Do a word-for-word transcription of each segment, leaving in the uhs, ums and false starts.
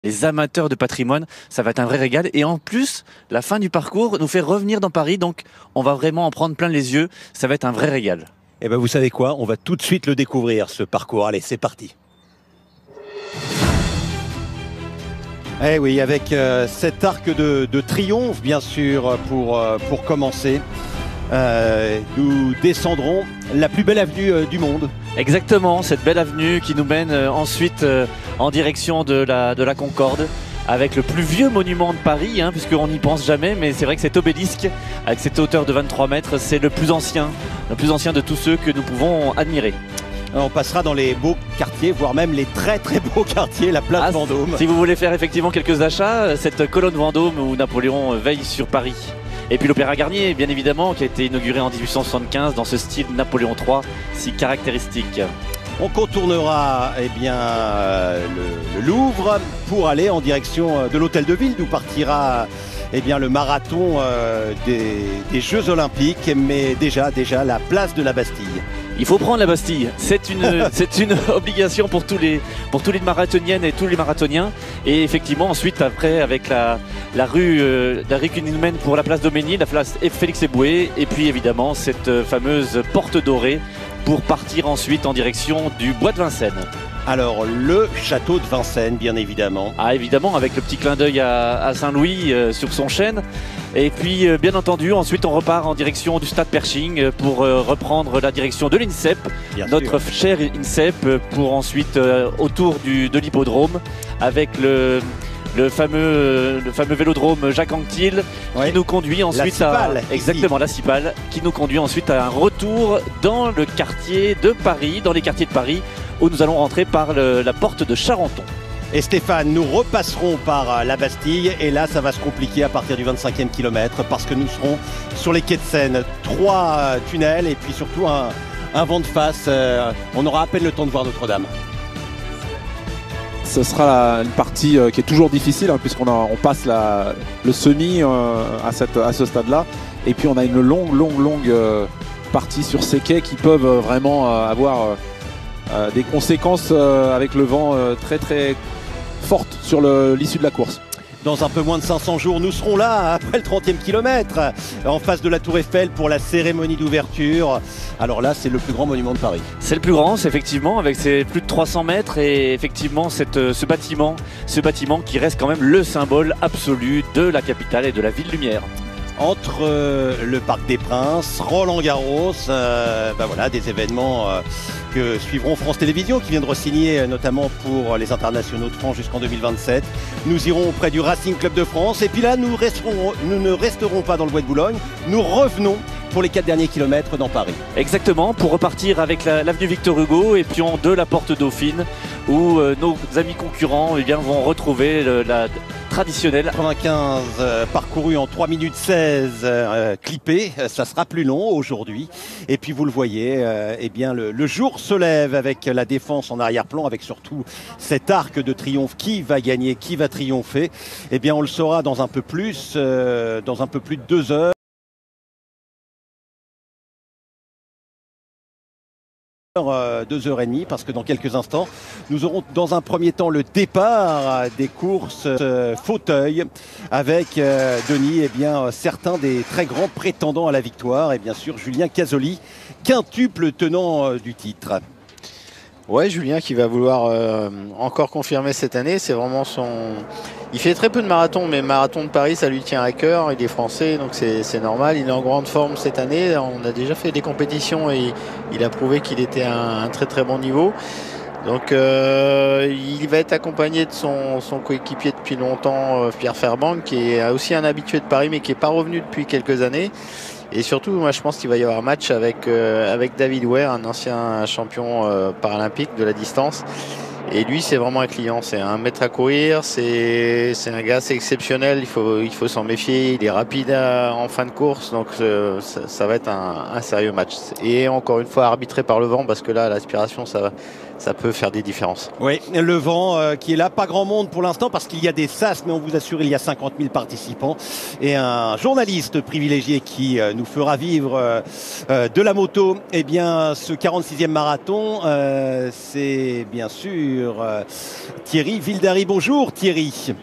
les amateurs de patrimoine, ça va être un vrai régal. Et en plus, la fin du parcours nous fait revenir dans Paris, donc on va vraiment en prendre plein les yeux. Ça va être un vrai régal. Et ben vous savez quoi, on va tout de suite le découvrir, ce parcours. Allez, c'est parti. Eh oui, avec euh, cet arc de, de triomphe, bien sûr, pour, euh, pour commencer. Euh, nous descendrons la plus belle avenue euh, du monde. Exactement, cette belle avenue qui nous mène euh, ensuite euh, en direction de la, de la Concorde, avec le plus vieux monument de Paris, hein, puisqu'on n'y pense jamais, mais c'est vrai que cet obélisque, avec cette hauteur de vingt-trois mètres, c'est le plus ancien, le plus ancien de tous ceux que nous pouvons admirer. On passera dans les beaux quartiers, voire même les très très beaux quartiers, la place ah, Vendôme. Si vous voulez faire effectivement quelques achats, cette colonne Vendôme où Napoléon veille sur Paris. Et puis l'Opéra Garnier, bien évidemment, qui a été inauguré en dix-huit cent soixante-quinze dans ce style Napoléon trois si caractéristique. On contournera eh bien, euh, le, le Louvre pour aller en direction de l'Hôtel de Ville, d'où partira eh bien, le marathon euh, des, des Jeux Olympiques, mais déjà, déjà la place de la Bastille. Il faut prendre la Bastille, c'est une, c'est une obligation pour tous, les, pour tous les marathoniennes et tous les marathoniens. Et effectivement, ensuite, après, avec la, la, rue, euh, la rue qui nous mène pour la place Daumesnil, la place Félix Éboué, et puis évidemment cette fameuse porte dorée pour partir ensuite en direction du bois de Vincennes. Alors, le château de Vincennes, bien évidemment. Ah, évidemment, avec le petit clin d'œil à, à Saint-Louis euh, sur son chêne. Et puis, euh, bien entendu, ensuite, on repart en direction du stade Pershing pour euh, reprendre la direction de l'INSEP, notre sûr. cher INSEP, pour ensuite, euh, autour du, de l'hippodrome, avec le... Le fameux, le fameux vélodrome Jacques Anquetil ouais. qui nous conduit ensuite la Cipale, à exactement ici. la Cipale qui nous conduit ensuite à un retour dans le quartier de Paris, dans les quartiers de Paris où nous allons rentrer par le, la porte de Charenton. Et Stéphane, nous repasserons par la Bastille et là ça va se compliquer à partir du vingt-cinquième kilomètre parce que nous serons sur les quais de Seine. Trois tunnels et puis surtout un, un vent de face. Euh, on aura à peine le temps de voir Notre-Dame. Ce sera la, une partie euh, qui est toujours difficile hein, puisqu'on a, on passe la, le semi euh, à, cette, à ce stade-là. Et puis on a une longue, longue, longue euh, partie sur ces quais qui peuvent euh, vraiment euh, avoir euh, des conséquences euh, avec le vent euh, très, très fortes sur l'issue de la course. Dans un peu moins de cinq cents jours, nous serons là après le trentième kilomètre, en face de la Tour Eiffel pour la cérémonie d'ouverture. Alors là, c'est le plus grand monument de Paris. C'est le plus grand, c'est effectivement, avec ses plus de trois cents mètres et effectivement cette, ce bâtiment, ce bâtiment qui reste quand même le symbole absolu de la capitale et de la ville lumière. Entre euh, le Parc des Princes, Roland-Garros, euh, ben voilà, des événements euh, que suivront France Télévisions qui viendront signer notamment pour les internationaux de France jusqu'en deux mille vingt-sept. Nous irons auprès du Racing Club de France et puis là nous, resterons, nous ne resterons pas dans le Bois de Boulogne, nous revenons pour les quatre derniers kilomètres dans Paris. Exactement, pour repartir avec l'avenue la, Victor Hugo et puis en deux la porte Dauphine où euh, nos amis concurrents eh bien, vont retrouver le, la traditionnelle. quatre-vingt-quinze euh, parcouru en trois minutes seize euh, clippé, ça sera plus long aujourd'hui. Et puis vous le voyez, euh, eh bien le, le jour se lève avec la défense en arrière-plan, avec surtout cet arc de triomphe. Qui va gagner, qui va triompher? Eh bien on le saura dans un peu plus, euh, dans un peu plus de deux heures. Deux heures et demie parce que dans quelques instants nous aurons dans un premier temps le départ des courses euh, fauteuil avec euh, Denis et eh bien certains des très grands prétendants à la victoire et bien sûr Julien Casoli, quintuple tenant euh, du titre. Ouais, Julien qui va vouloir euh, encore confirmer cette année, c'est vraiment son... Il fait très peu de marathons, mais marathon de Paris, ça lui tient à cœur. Il est français, donc c'est normal. Il est en grande forme cette année. On a déjà fait des compétitions et il a prouvé qu'il était à un, un très très bon niveau. Donc euh, il va être accompagné de son, son coéquipier depuis longtemps, euh, Pierre Fairbank, qui est aussi un habitué de Paris, mais qui n'est pas revenu depuis quelques années. Et surtout, moi, je pense qu'il va y avoir un match avec, euh, avec David Ware, un ancien champion euh, paralympique de la distance. Et lui, c'est vraiment un client. C'est un maître à courir. C'est un gars assez exceptionnel. Il faut, il faut s'en méfier. Il est rapide à, en fin de course. Donc, euh, ça, ça va être un, un sérieux match. Et encore une fois, arbitré par le vent, parce que là, l'aspiration, ça va, ça peut faire des différences. Oui, le vent euh, qui est là, pas grand monde pour l'instant parce qu'il y a des sas, mais on vous assure il y a cinquante mille participants et un journaliste privilégié qui euh, nous fera vivre euh, euh, de la moto. Eh bien, ce quarante-sixième marathon, euh, c'est bien sûr euh, Thierry Vildary. Bonjour Thierry.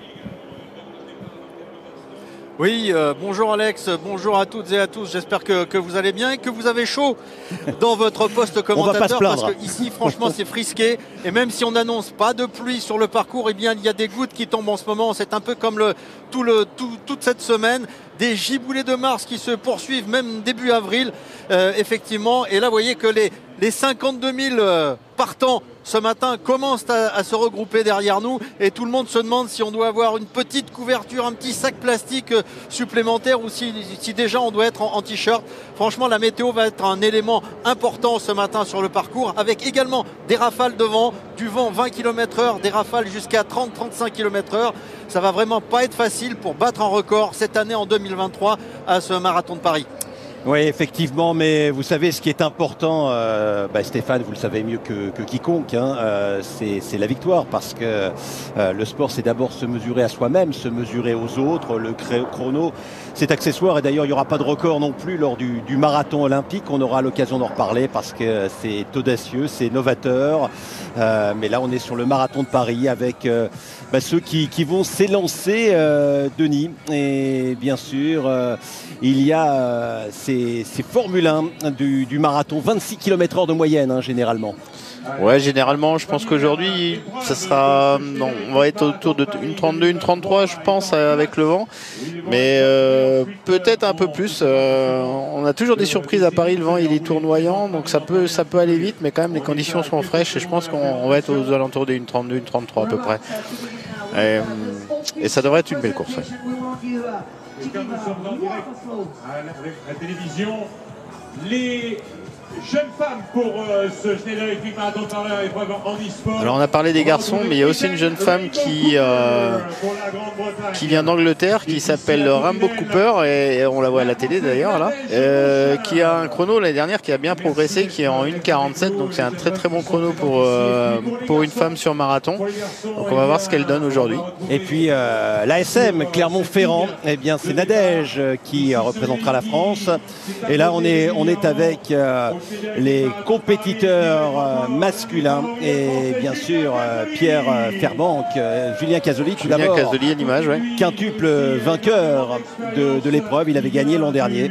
Oui, euh, bonjour Alex, bonjour à toutes et à tous, j'espère que, que vous allez bien et que vous avez chaud dans votre poste commentateur parce que ici franchement c'est frisqué et même si on n'annonce pas de pluie sur le parcours, eh bien il y a des gouttes qui tombent en ce moment, c'est un peu comme le, tout le, tout, toute cette semaine, des giboulées de mars qui se poursuivent même début avril euh, effectivement, et là vous voyez que les, les cinquante-deux mille euh, partants ce matin commencent à, à se regrouper derrière nous et tout le monde se demande si on doit avoir une petite couverture, un petit sac plastique euh, supplémentaire ou si, si déjà on doit être en, en t-shirt. Franchement, la météo va être un élément important ce matin sur le parcours avec également des rafales de vent, du vent vingt kilomètres heure, des rafales jusqu'à trente à trente-cinq kilomètres heure. Ça va vraiment pas être facile pour battre un record cette année en deux mille vingt-trois à ce marathon de Paris. Oui, effectivement, mais vous savez, ce qui est important, euh, bah Stéphane, vous le savez mieux que, que quiconque, hein, euh, c'est la victoire, parce que euh, le sport, c'est d'abord se mesurer à soi-même, se mesurer aux autres, le chrono, c'est accessoire, et d'ailleurs, il n'y aura pas de record non plus lors du, du marathon olympique, on aura l'occasion d'en reparler, parce que c'est audacieux, c'est novateur, euh, mais là, on est sur le marathon de Paris, avec euh, bah, ceux qui, qui vont s'élancer, euh, Denis, et bien sûr, euh, il y a... Euh, C'est Formule un du, du marathon, vingt-six kilomètres heure de moyenne hein, généralement. Ouais, généralement, je pense qu'aujourd'hui, ça sera, non, on va être autour de une trente-deux, une trente-trois, je pense, avec le vent. Mais euh, peut-être un peu plus. Euh, on a toujours des surprises à Paris. Le vent, il est tournoyant, donc ça peut, ça peut aller vite, mais quand même, les conditions sont fraîches. Et je pense qu'on va être aux alentours d'une trente-deux, une trente-trois à peu près. Et, et ça devrait être une belle course. Ouais. Et comme nous sommes en direct à la, la télévision, les jeunes femmes pour euh, ce générique marathon par leur épreuve en e-sport. Alors on a parlé des garçons, mais il y a aussi une jeune femme qui, euh, qui vient d'Angleterre, qui s'appelle Rambo Cooper, et on la voit à la télé d'ailleurs là, euh, qui a un chrono l'année dernière qui a bien progressé, qui est en une quarante-sept, donc c'est un très très bon chrono pour, euh, pour une femme sur marathon. Donc on va voir ce qu'elle donne aujourd'hui. Et puis euh, l'A S M Clermont-Ferrand, eh bien c'est Nadège qui représentera la France. Et là on est, on est avec euh, les compétiteurs euh, masculins et bien sûr euh, Pierre euh, Fairbank, euh, Julien Casoli tout d'abord. Julien Casoli à l'image, ouais. Quintuple vainqueur de, de l'épreuve, il avait gagné l'an dernier.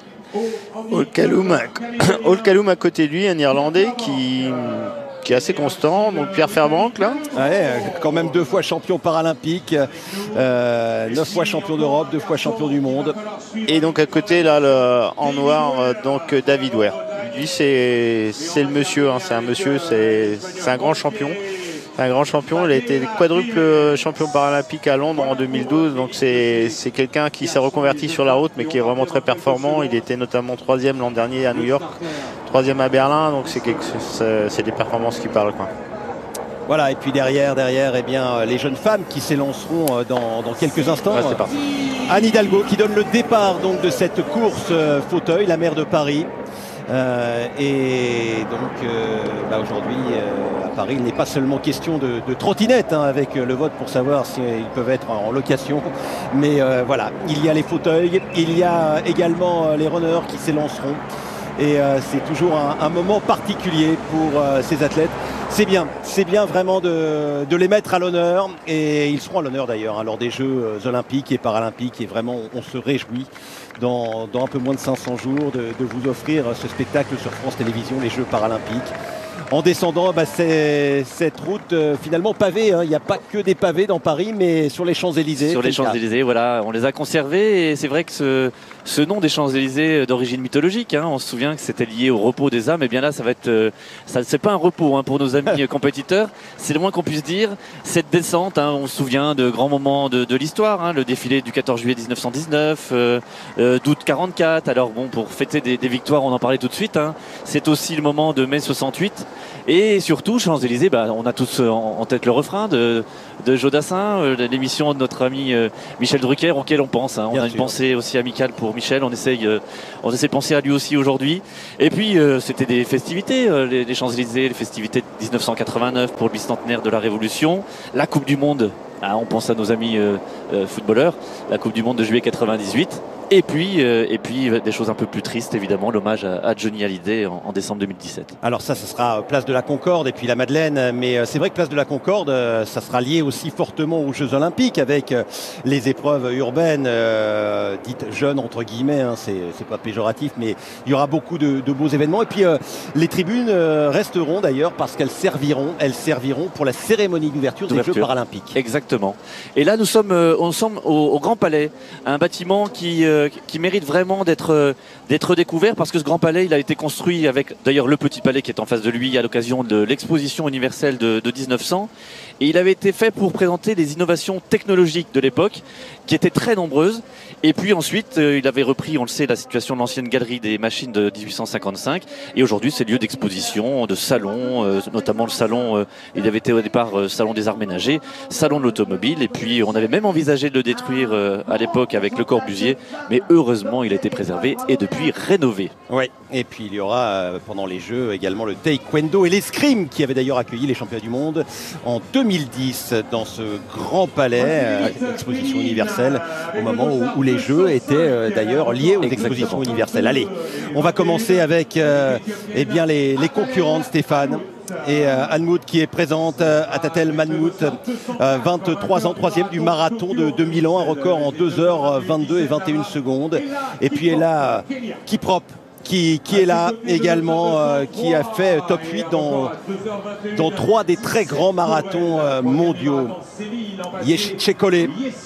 Olcaloum à côté de lui, un Irlandais qui, qui est assez constant, donc Pierre Fairbank là. Ouais, quand même deux fois champion paralympique, euh, neuf fois champion d'Europe, deux fois champion du monde. Et donc à côté là, le, en noir, donc David Ware. Lui c'est le monsieur, hein, c'est un monsieur, c'est un grand champion. Un grand champion, il a été quadruple champion paralympique à Londres en deux mille douze, donc c'est quelqu'un qui s'est reconverti sur la route mais qui est vraiment très performant. Il était notamment troisième l'an dernier à New York, troisième à Berlin, donc c'est des performances qui parlent, quoi. Voilà, et puis derrière, derrière, eh bien, les jeunes femmes qui s'élanceront dans, dans quelques instants. Ouais, c'est parti. Anne Hidalgo qui donne le départ donc, de cette course euh, fauteuil, la maire de Paris. Euh, et donc euh, bah aujourd'hui euh, à Paris il n'est pas seulement question de, de trottinette hein, avec le vote pour savoir s'ils peuvent être en location, mais euh, voilà, il y a les fauteuils, il y a également euh, les runners qui s'élanceront et euh, c'est toujours un, un moment particulier pour euh, ces athlètes. C'est bien, c'est bien vraiment de, de les mettre à l'honneur et ils seront à l'honneur d'ailleurs hein, lors des Jeux olympiques et paralympiques et vraiment on, on se réjouit dans, dans un peu moins de cinq cents jours de, de vous offrir ce spectacle sur France Télévisions, les Jeux paralympiques. En descendant, bah, c'est cette route euh, finalement pavée, hein. Il n'y a pas que des pavés dans Paris, mais sur les Champs-Élysées. Sur les Champs-Élysées, voilà, on les a conservés et c'est vrai que ce, ce nom des Champs-Élysées d'origine mythologique, hein, on se souvient que c'était lié au repos des âmes, et bien là ça va être, euh, ça c'est pas un repos hein, pour nos amis compétiteurs, c'est le moins qu'on puisse dire. Cette descente, hein, on se souvient de grands moments de, de l'histoire, hein, le défilé du quatorze juillet mille neuf cent dix-neuf, euh, euh, d'août quarante-quatre. Alors bon, pour fêter des, des victoires, on en parlait tout de suite. Hein, c'est aussi le moment de mai soixante-huit. Et surtout, Champs-Élysées, bah, on a tous en, en tête le refrain de, de Jodassin, euh, de l'émission de notre ami euh, Michel Drucker, auquel on pense. Hein. On Bien a sûr. Une pensée aussi amicale pour Michel. On essaye, euh, on essaie de penser à lui aussi aujourd'hui. Et puis, euh, c'était des festivités, euh, les, les Champs-Élysées, les festivités de dix-neuf cent quatre-vingt-neuf pour le bicentenaire de la Révolution, la Coupe du Monde. Ah, on pense à nos amis euh, euh, footballeurs, la Coupe du Monde de juillet quatre-vingt-dix-huit. Et puis, euh, et puis des choses un peu plus tristes, évidemment, l'hommage à, à Johnny Hallyday en, en décembre deux mille dix-sept. Alors ça, ce sera Place de la Concorde et puis la Madeleine. Mais c'est vrai que Place de la Concorde, ça sera lié aussi fortement aux Jeux Olympiques avec les épreuves urbaines, euh, dites jeunes entre guillemets. Hein, c'est pas péjoratif, mais il y aura beaucoup de, de beaux événements. Et puis euh, les tribunes euh, resteront d'ailleurs parce qu'elles serviront, elles serviront pour la cérémonie d'ouverture des Jeux Paralympiques. Exactement. Et là, nous sommes, euh, on sommes au, au Grand Palais, un bâtiment qui euh, qui mérite vraiment d'être d'être découvert parce que ce Grand Palais, il a été construit avec d'ailleurs le Petit Palais qui est en face de lui à l'occasion de l'exposition universelle de, de mille neuf cents, et il avait été fait pour présenter les innovations technologiques de l'époque qui étaient très nombreuses. Et puis ensuite, euh, il avait repris, on le sait, la situation de l'ancienne galerie des machines de dix-huit cent cinquante-cinq. Et aujourd'hui, c'est lieu d'exposition, de salons, euh, notamment le salon, euh, il avait été au départ euh, salon des arts ménagers, salon de l'automobile. Et puis, on avait même envisagé de le détruire euh, à l'époque avec Le Corbusier. Mais heureusement, il a été préservé et depuis rénové. Oui, et puis il y aura euh, pendant les Jeux également le taekwondo et l'escrime qui avait d'ailleurs accueilli les championnats du monde en deux mille dix dans ce grand palais, euh, exposition universelle, au moment où, où les Jeux étaient euh, d'ailleurs liés aux Exactement. expositions universelles. Allez, on va commencer avec euh, eh bien les, les concurrentes, Stéphane. Et euh, Anne-Mout qui est présente, euh, Atatel Manmout, euh, vingt-trois ans, troisième du marathon de, de Milan, un record en deux heures vingt-deux et vingt et une secondes. Et puis elle a Kiprop qui, qui est là également, euh, qui a fait top huit dans, dans trois des très grands marathons euh, mondiaux. Yeshikole.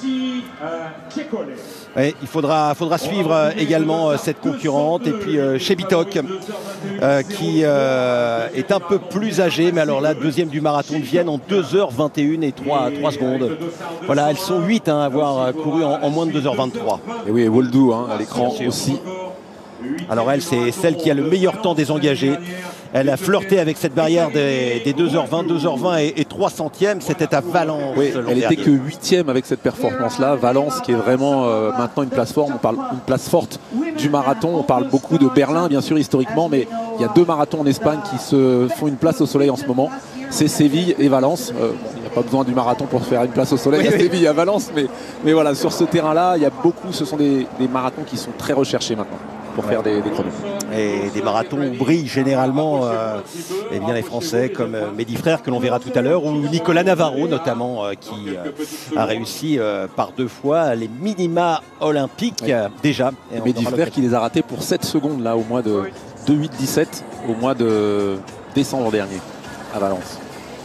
Et il faudra, faudra suivre euh, également euh, cette concurrente. Et puis euh, Chebitok euh, qui euh, est un peu plus âgée, mais alors là, deuxième du marathon de Vienne en deux heures vingt et une et trois secondes. Voilà, elles sont huit hein, à avoir couru en, en moins de deux heures vingt-trois. Et oui, et Woldou hein, à l'écran aussi. Alors elle, c'est celle qui a le meilleur temps des engagés. Elle a flirté avec cette barrière des, des deux heures vingt, deux heures vingt et, et trois centièmes. C'était à Valence. Oui, elle n'était que huitième avec cette performance-là. Valence qui est vraiment euh, maintenant une place forte. On parle une place forte du marathon. On parle beaucoup de Berlin, bien sûr, historiquement. Mais il y a deux marathons en Espagne qui se font une place au soleil en ce moment. C'est Séville et Valence. Euh, bon, il n'y a pas besoin du marathon pour faire une place au soleil oui, à oui. Séville et à Valence. Mais, mais voilà, sur ce terrain-là, il y a beaucoup. Ce sont des, des marathons qui sont très recherchés maintenant pour ouais. faire des, des chronos. Et des marathons où brillent généralement euh, eh bien les Français comme euh, Mehdi Frère que l'on verra tout à l'heure, ou Nicolas Navarro notamment euh, qui euh, a réussi euh, par deux fois les minima olympiques ouais. euh, déjà. Et Mehdi Frère qui les a ratés pour sept secondes là au mois de deux huit dix-sept au mois de décembre dernier à Valence.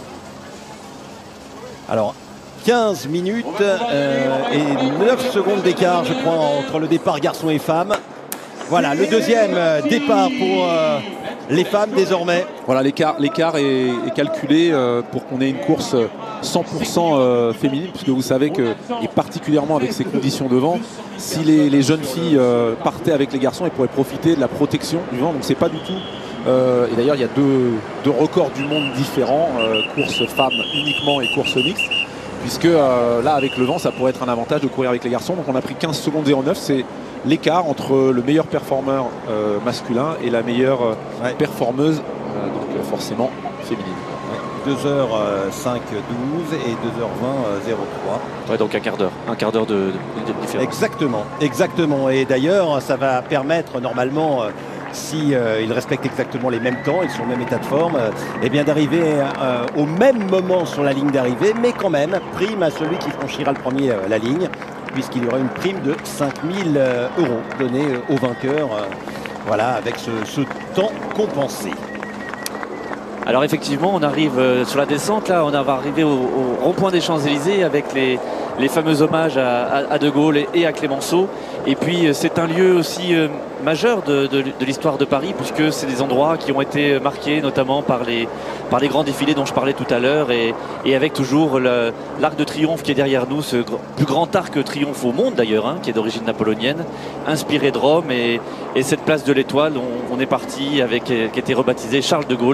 Alors quinze minutes euh, et neuf secondes d'écart je crois entre le départ garçons et femmes. Voilà, le deuxième départ pour euh, les femmes désormais. Voilà, l'écart est, est calculé euh, pour qu'on ait une course cent pour cent euh, féminine, puisque vous savez que, et particulièrement avec ces conditions de vent, si les, les jeunes filles euh, partaient avec les garçons, elles pourraient profiter de la protection du vent. Donc c'est pas du tout. Euh, et d'ailleurs, il y a deux, deux records du monde différents, euh, course femmes uniquement et course mixte. Puisque euh, là, avec le vent, ça pourrait être un avantage de courir avec les garçons. Donc on a pris quinze secondes zéro neuf, c'est l'écart entre le meilleur performeur euh, masculin et la meilleure euh, ouais. performeuse, euh, donc euh, forcément féminine. Ouais. deux heures cinq douze et deux heures vingt zéro trois. Ouais, donc un quart d'heure, un quart d'heure de, de, de différence. Exactement, exactement. Et d'ailleurs, ça va permettre normalement, euh, si euh, ils respectent exactement les mêmes temps, ils sont au même état de forme, euh, eh bien d'arriver euh, au même moment sur la ligne d'arrivée, mais quand même prime à celui qui franchira le premier euh, la ligne, puisqu'il y aura une prime de cinq mille euros donnée au vainqueur, euh, voilà, avec ce, ce temps compensé. Alors effectivement, on arrive euh, sur la descente, là, on va arriver au, au rond-point des Champs-Élysées avec les, les fameux hommages à, à, à De Gaulle et, et à Clémenceau. Et puis euh, c'est un lieu aussi euh, majeur de, de, de l'histoire de Paris, puisque c'est des endroits qui ont été marqués notamment par les, par les grands défilés dont je parlais tout à l'heure, et, et avec toujours l'Arc de Triomphe qui est derrière nous, ce gr plus grand arc de triomphe au monde d'ailleurs, hein, qui est d'origine napoléonienne, inspiré de Rome, et, et cette place de l'Étoile, on, on est parti avec, qui a été rebaptisée Charles de Gaulle,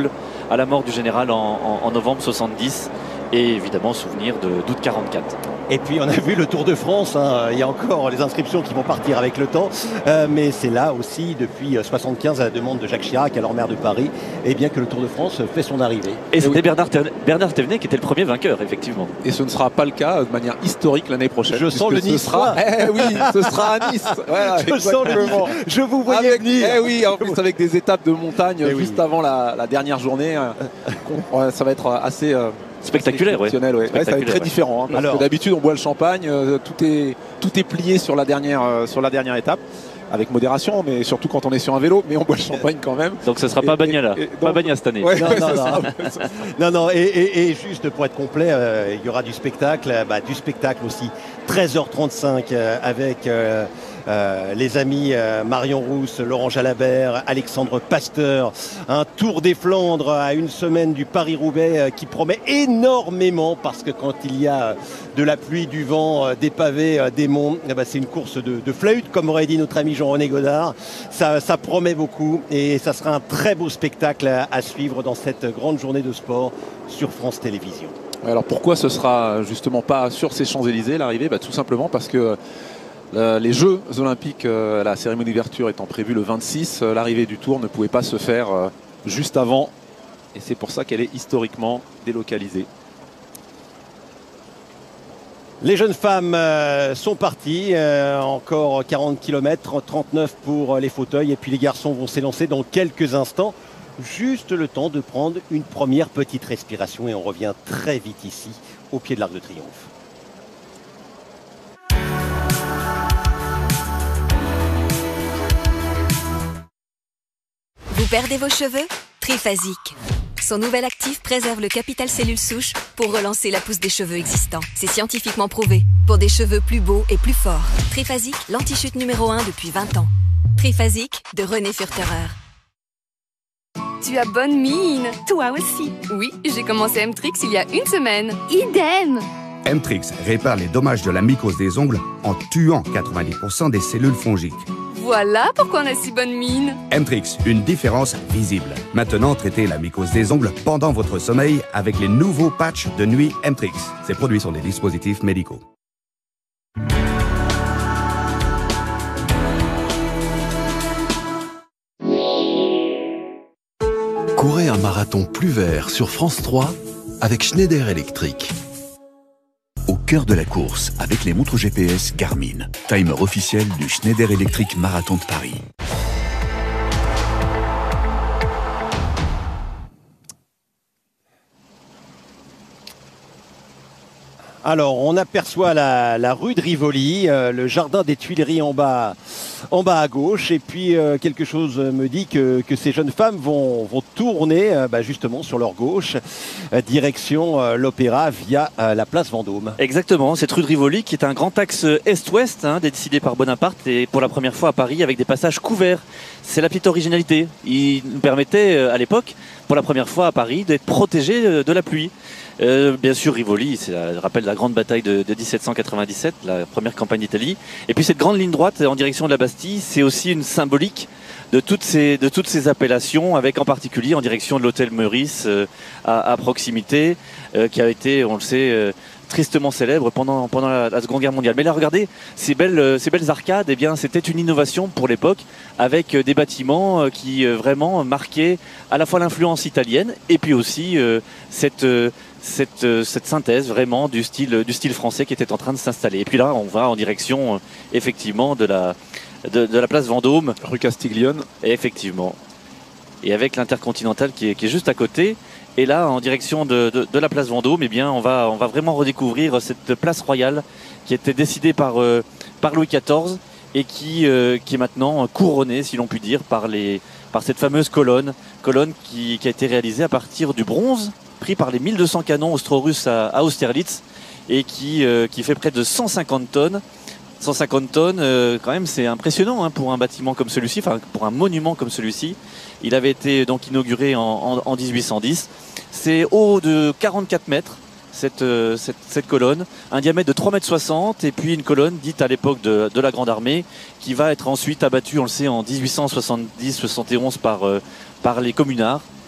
à la mort du général en, en, en novembre soixante-dix. Et évidemment souvenir d'août quarante-quatre. Et puis on a vu le Tour de France, hein. Il y a encore les inscriptions qui vont partir avec le temps, euh, mais c'est là aussi depuis soixante-quinze à la demande de Jacques Chirac, alors maire de Paris, et bien que le Tour de France fait son arrivée. Et c'était oui. Bernard, Bernard Thévenet qui était le premier vainqueur, effectivement. Et ce ne sera pas le cas de manière historique l'année prochaine. Je sens le Nice. Sera... Eh oui, ce sera à Nice. Voilà, je sens le Nice. Je vous voyais avec, venir. Eh oui, en plus avec des étapes de montagne eh juste oui. avant la, la dernière journée, euh, ça va être assez. Euh, Spectaculaire, oui. Ouais. Ouais, ça va être très ouais. différent. Hein, parce Alors, que d'habitude, on boit le champagne, euh, tout, est, tout est plié sur la, dernière, euh, sur la dernière étape, avec modération, mais surtout quand on est sur un vélo, mais on boit le champagne quand même. Donc ce ne sera et, pas Bagnola, pas Bagna cette année. Ouais, non, non, non. non, non, et, et, et juste pour être complet, euh, il y aura du spectacle, bah, du spectacle aussi, treize heures trente-cinq euh, avec... Euh, Euh, les amis euh, Marion Rousse, Laurent Jalabert, Alexandre Pasteur, un Tour des Flandres à une semaine du Paris-Roubaix euh, qui promet énormément parce que quand il y a de la pluie, du vent, euh, des pavés, euh, des monts, eh ben, c'est une course de, de flûte comme aurait dit notre ami Jean-René Godard. Ça, ça promet beaucoup et ça sera un très beau spectacle à, à suivre dans cette grande journée de sport sur France Télévisions. Alors pourquoi ce sera justement pas sur ces Champs-Élysées l'arrivée? Bah, tout simplement parce que Euh, les Jeux Olympiques, euh, la cérémonie d'ouverture étant prévue le vingt-six, euh, l'arrivée du Tour ne pouvait pas se faire euh, juste avant. Et c'est pour ça qu'elle est historiquement délocalisée. Les jeunes femmes euh, sont parties, euh, encore quarante kilomètres, trente-neuf pour les fauteuils. Et puis les garçons vont s'élancer dans quelques instants. Juste le temps de prendre une première petite respiration. Et on revient très vite ici, au pied de l'Arc de Triomphe. Vous perdez vos cheveux? Triphasique. Son nouvel actif préserve le capital cellule souche pour relancer la pousse des cheveux existants. C'est scientifiquement prouvé. Pour des cheveux plus beaux et plus forts. Triphasique, l'anti-chute numéro un depuis vingt ans. Triphasique de René Furterer. Tu as bonne mine. Toi aussi. Oui, j'ai commencé Mtrix il y a une semaine. Idem. Mtrix répare les dommages de la mycose des ongles en tuant quatre-vingt-dix pour cent des cellules fongiques. Voilà pourquoi on a si bonne mine. Mtrix, une différence visible. Maintenant, traitez la mycose des ongles pendant votre sommeil avec les nouveaux patchs de nuit Mtrix. Ces produits sont des dispositifs médicaux. Courez un marathon plus vert sur France trois avec Schneider Electric. Au cœur de la course avec les montres G P S Garmin, timer officiel du Schneider Electric Marathon de Paris. Alors, on aperçoit la, la rue de Rivoli, euh, le jardin des Tuileries en bas, en bas à gauche. Et puis, euh, quelque chose me dit que, que ces jeunes femmes vont, vont tourner euh, bah, justement sur leur gauche, euh, direction euh, l'Opéra via euh, la place Vendôme. Exactement, cette rue de Rivoli qui est un grand axe est-ouest, hein, décidé par Bonaparte et pour la première fois à Paris avec des passages couverts. C'est la petite originalité. Il nous permettait euh, à l'époque, pour la première fois à Paris, d'être protégé euh, de la pluie. Euh, bien sûr, Rivoli, c'est le rappel de la grande bataille de, de dix-sept cent quatre-vingt-dix-sept, la première campagne d'Italie. Et puis cette grande ligne droite en direction de la Bastille, c'est aussi une symbolique de toutes ces, de toutes ces appellations, avec en particulier en direction de l'hôtel Meurice euh, à, à proximité, euh, qui a été, on le sait, euh, tristement célèbre pendant, pendant la, la Seconde Guerre mondiale. Mais là, regardez, ces belles, euh, ces belles arcades, eh bien, c'était une innovation pour l'époque, avec euh, des bâtiments euh, qui euh, vraiment marquaient à la fois l'influence italienne et puis aussi euh, cette... Euh, Cette, euh, cette synthèse vraiment du style, du style français qui était en train de s'installer. Et puis là, on va en direction euh, effectivement de la, de, de la place Vendôme. Rue Castiglione. Et effectivement. Et avec l'Intercontinental qui est, qui est juste à côté. Et là, en direction de, de, de la place Vendôme, eh bien, on va, on va vraiment redécouvrir cette place royale qui était décidée par, euh, par Louis quatorze et qui, euh, qui est maintenant couronnée, si l'on peut dire, par, les, par cette fameuse colonne, colonne qui, qui a été réalisée à partir du bronze, pris par les mille deux cents canons austro-russes à, à Austerlitz et qui, euh, qui fait près de cent cinquante tonnes. cent cinquante tonnes, euh, quand même, c'est impressionnant hein, pour un bâtiment comme celui-ci, enfin pour un monument comme celui-ci. Il avait été donc inauguré en, en, en dix-huit cent dix. C'est haut de quarante-quatre mètres, cette, euh, cette, cette colonne, un diamètre de trois mètres soixante et puis une colonne dite à l'époque de, de la Grande Armée qui va être ensuite abattue, on le sait, en dix-huit cent soixante-dix soixante et onze par, euh, par les communards,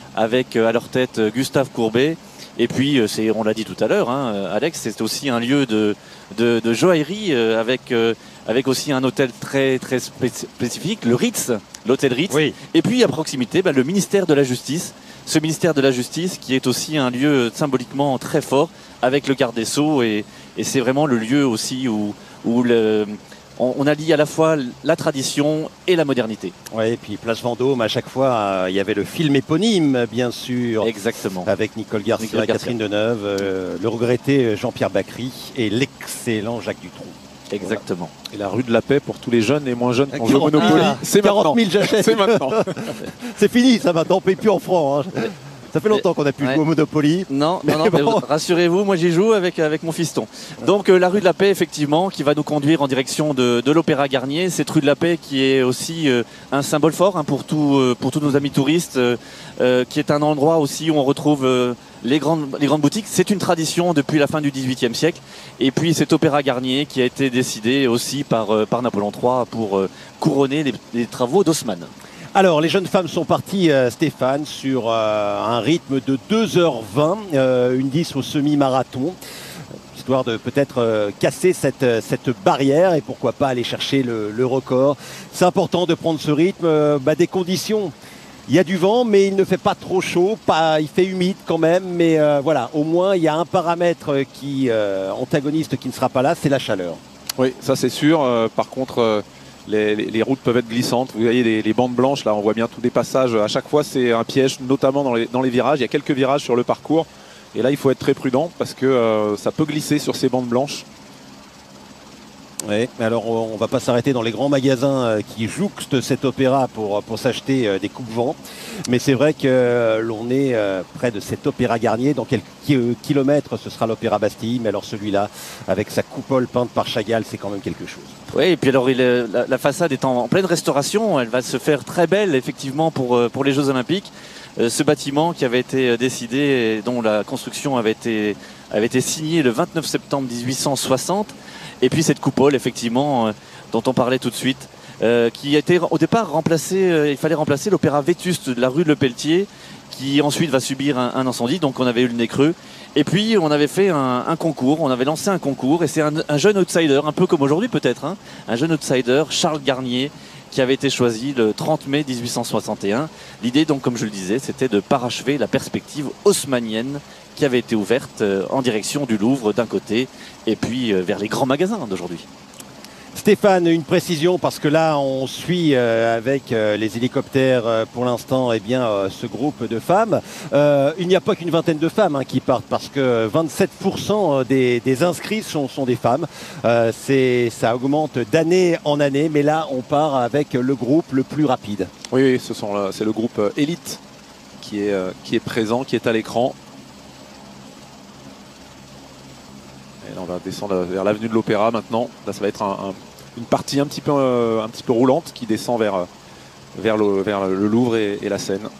avec à leur tête Gustave Courbet. Et puis, c'est, on l'a dit tout à l'heure, hein, Alex, c'est aussi un lieu de, de, de joaillerie avec, avec aussi un hôtel très, très spécifique, le Ritz, l'hôtel Ritz. Oui. Et puis, à proximité, bah, le ministère de la Justice. Ce ministère de la Justice qui est aussi un lieu symboliquement très fort avec le garde des Sceaux. Et, et c'est vraiment le lieu aussi où, où le... on allie à la fois la tradition et la modernité. Oui, et puis Place Vendôme, à chaque fois, euh, il y avait le film éponyme, bien sûr. Exactement. Avec Nicole Garcia, Nicole Garcia. Catherine Deneuve, euh, le regretté Jean-Pierre Bacry et l'excellent Jacques Dutronc. Exactement. Voilà. Et la rue de la Paix pour tous les jeunes et moins jeunes qui ont joué au Monopoly. Ah, c'est quarante mille, j'achète. C'est maintenant. C'est fini, ça maintenant, on ne paye plus en francs. Hein. Ça fait longtemps qu'on n'a plus ouais. joué au Monopoly. Non, non, non bon. Rassurez-vous, moi j'y joue avec, avec mon fiston. Donc euh, la rue de la Paix, effectivement, qui va nous conduire en direction de, de l'Opéra Garnier. Cette rue de la Paix qui est aussi euh, un symbole fort hein, pour, tout, euh, pour tous nos amis touristes, euh, euh, qui est un endroit aussi où on retrouve euh, les, grandes, les grandes boutiques. C'est une tradition depuis la fin du dix-huitième siècle. Et puis cet Opéra Garnier qui a été décidé aussi par, euh, par Napoléon trois pour euh, couronner les, les travaux d'Haussmann. Alors, les jeunes femmes sont parties, euh, Stéphane, sur euh, un rythme de deux heures vingt, euh, une dix au semi-marathon, histoire de peut-être euh, casser cette, cette barrière et pourquoi pas aller chercher le, le record. C'est important de prendre ce rythme, euh, bah, des conditions. Il y a du vent, mais il ne fait pas trop chaud, pas, il fait humide quand même, mais euh, voilà, au moins il y a un paramètre qui euh, antagoniste qui ne sera pas là, c'est la chaleur. Oui, ça c'est sûr. Euh, par contre... Euh... Les, les, les routes peuvent être glissantes. Vous voyez les, les bandes blanches, là on voit bien tous les passages. À chaque fois c'est un piège, notamment dans les, dans les virages. Il y a quelques virages sur le parcours. Et là il faut être très prudent parce que euh, ça peut glisser sur ces bandes blanches. Oui, alors on ne va pas s'arrêter dans les grands magasins qui jouxtent cet opéra pour, pour s'acheter des coupe-vents. Mais c'est vrai que l'on est près de cet opéra Garnier. Dans quelques kilomètres, ce sera l'opéra Bastille. Mais alors celui-là, avec sa coupole peinte par Chagall, c'est quand même quelque chose. Oui, et puis alors il est, la, la façade est en, en pleine restauration. Elle va se faire très belle, effectivement, pour, pour les Jeux Olympiques. Euh, ce bâtiment qui avait été décidé et dont la construction avait été, avait été signée le vingt-neuf septembre mille huit cent soixante. Et puis cette coupole, effectivement, euh, dont on parlait tout de suite, euh, qui a été au départ remplacé, euh, il fallait remplacer l'opéra Vétuste de la rue de Le Pelletier, qui ensuite va subir un, un incendie, donc on avait eu le nez creux. Et puis on avait fait un, un concours, on avait lancé un concours, et c'est un, un jeune outsider, un peu comme aujourd'hui peut-être, hein, un jeune outsider, Charles Garnier, qui avait été choisi le trente mai mille huit cent soixante et un. L'idée, donc, comme je le disais, c'était de parachever la perspective haussmannienne qui avait été ouverte en direction du Louvre d'un côté et puis vers les grands magasins d'aujourd'hui. Stéphane, une précision parce que là on suit euh, avec euh, les hélicoptères euh, pour l'instant eh bien euh, ce groupe de femmes. Euh, il n'y a pas qu'une vingtaine de femmes hein, qui partent parce que vingt-sept pour cent des, des inscrits sont, sont des femmes. Euh, c'est, ça augmente d'année en année, mais là on part avec le groupe le plus rapide. Oui, oui ce sont, c'est le groupe élite qui est, euh, qui est présent, qui est à l'écran. Et là, on va descendre vers l'avenue de l'Opéra maintenant. Là, ça va être un, un, une partie un petit peu, euh, un petit peu roulante qui descend vers, vers, le, vers le Louvre et, et la Seine.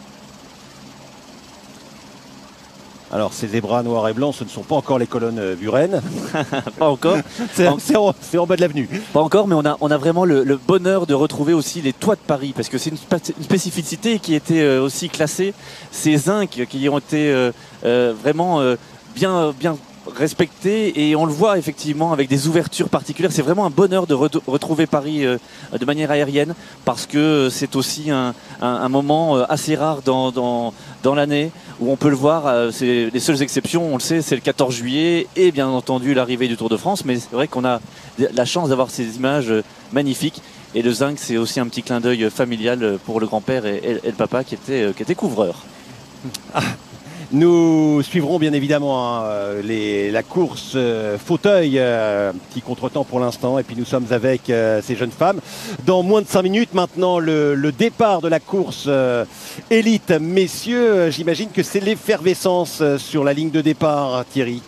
Alors, ces zébras noirs et blancs, ce ne sont pas encore les colonnes Buren. Pas encore. C'est en, en, en bas de l'avenue. Pas encore, mais on a, on a vraiment le, le bonheur de retrouver aussi les toits de Paris, parce que c'est une, une spécificité qui était euh, aussi classée. Ces zincs qui ont été euh, euh, vraiment euh, bien, bien respecté et on le voit effectivement avec des ouvertures particulières. C'est vraiment un bonheur de re retrouver Paris euh, de manière aérienne parce que c'est aussi un, un, un moment assez rare dans, dans, dans l'année où on peut le voir. Euh, c'est les seules exceptions, on le sait, c'est le quatorze juillet et bien entendu l'arrivée du Tour de France, mais c'est vrai qu'on a la chance d'avoir ces images magnifiques et le zinc c'est aussi un petit clin d'œil familial pour le grand-père et, et, et le papa qui était, qui était couvreur. Ah. Nous suivrons bien évidemment hein, les, la course euh, fauteuil, euh, petit contretemps pour l'instant, et puis nous sommes avec euh, ces jeunes femmes. Dans moins de cinq minutes maintenant, le, le départ de la course euh, élite. Messieurs, j'imagine que c'est l'effervescence sur la ligne de départ, Thierry.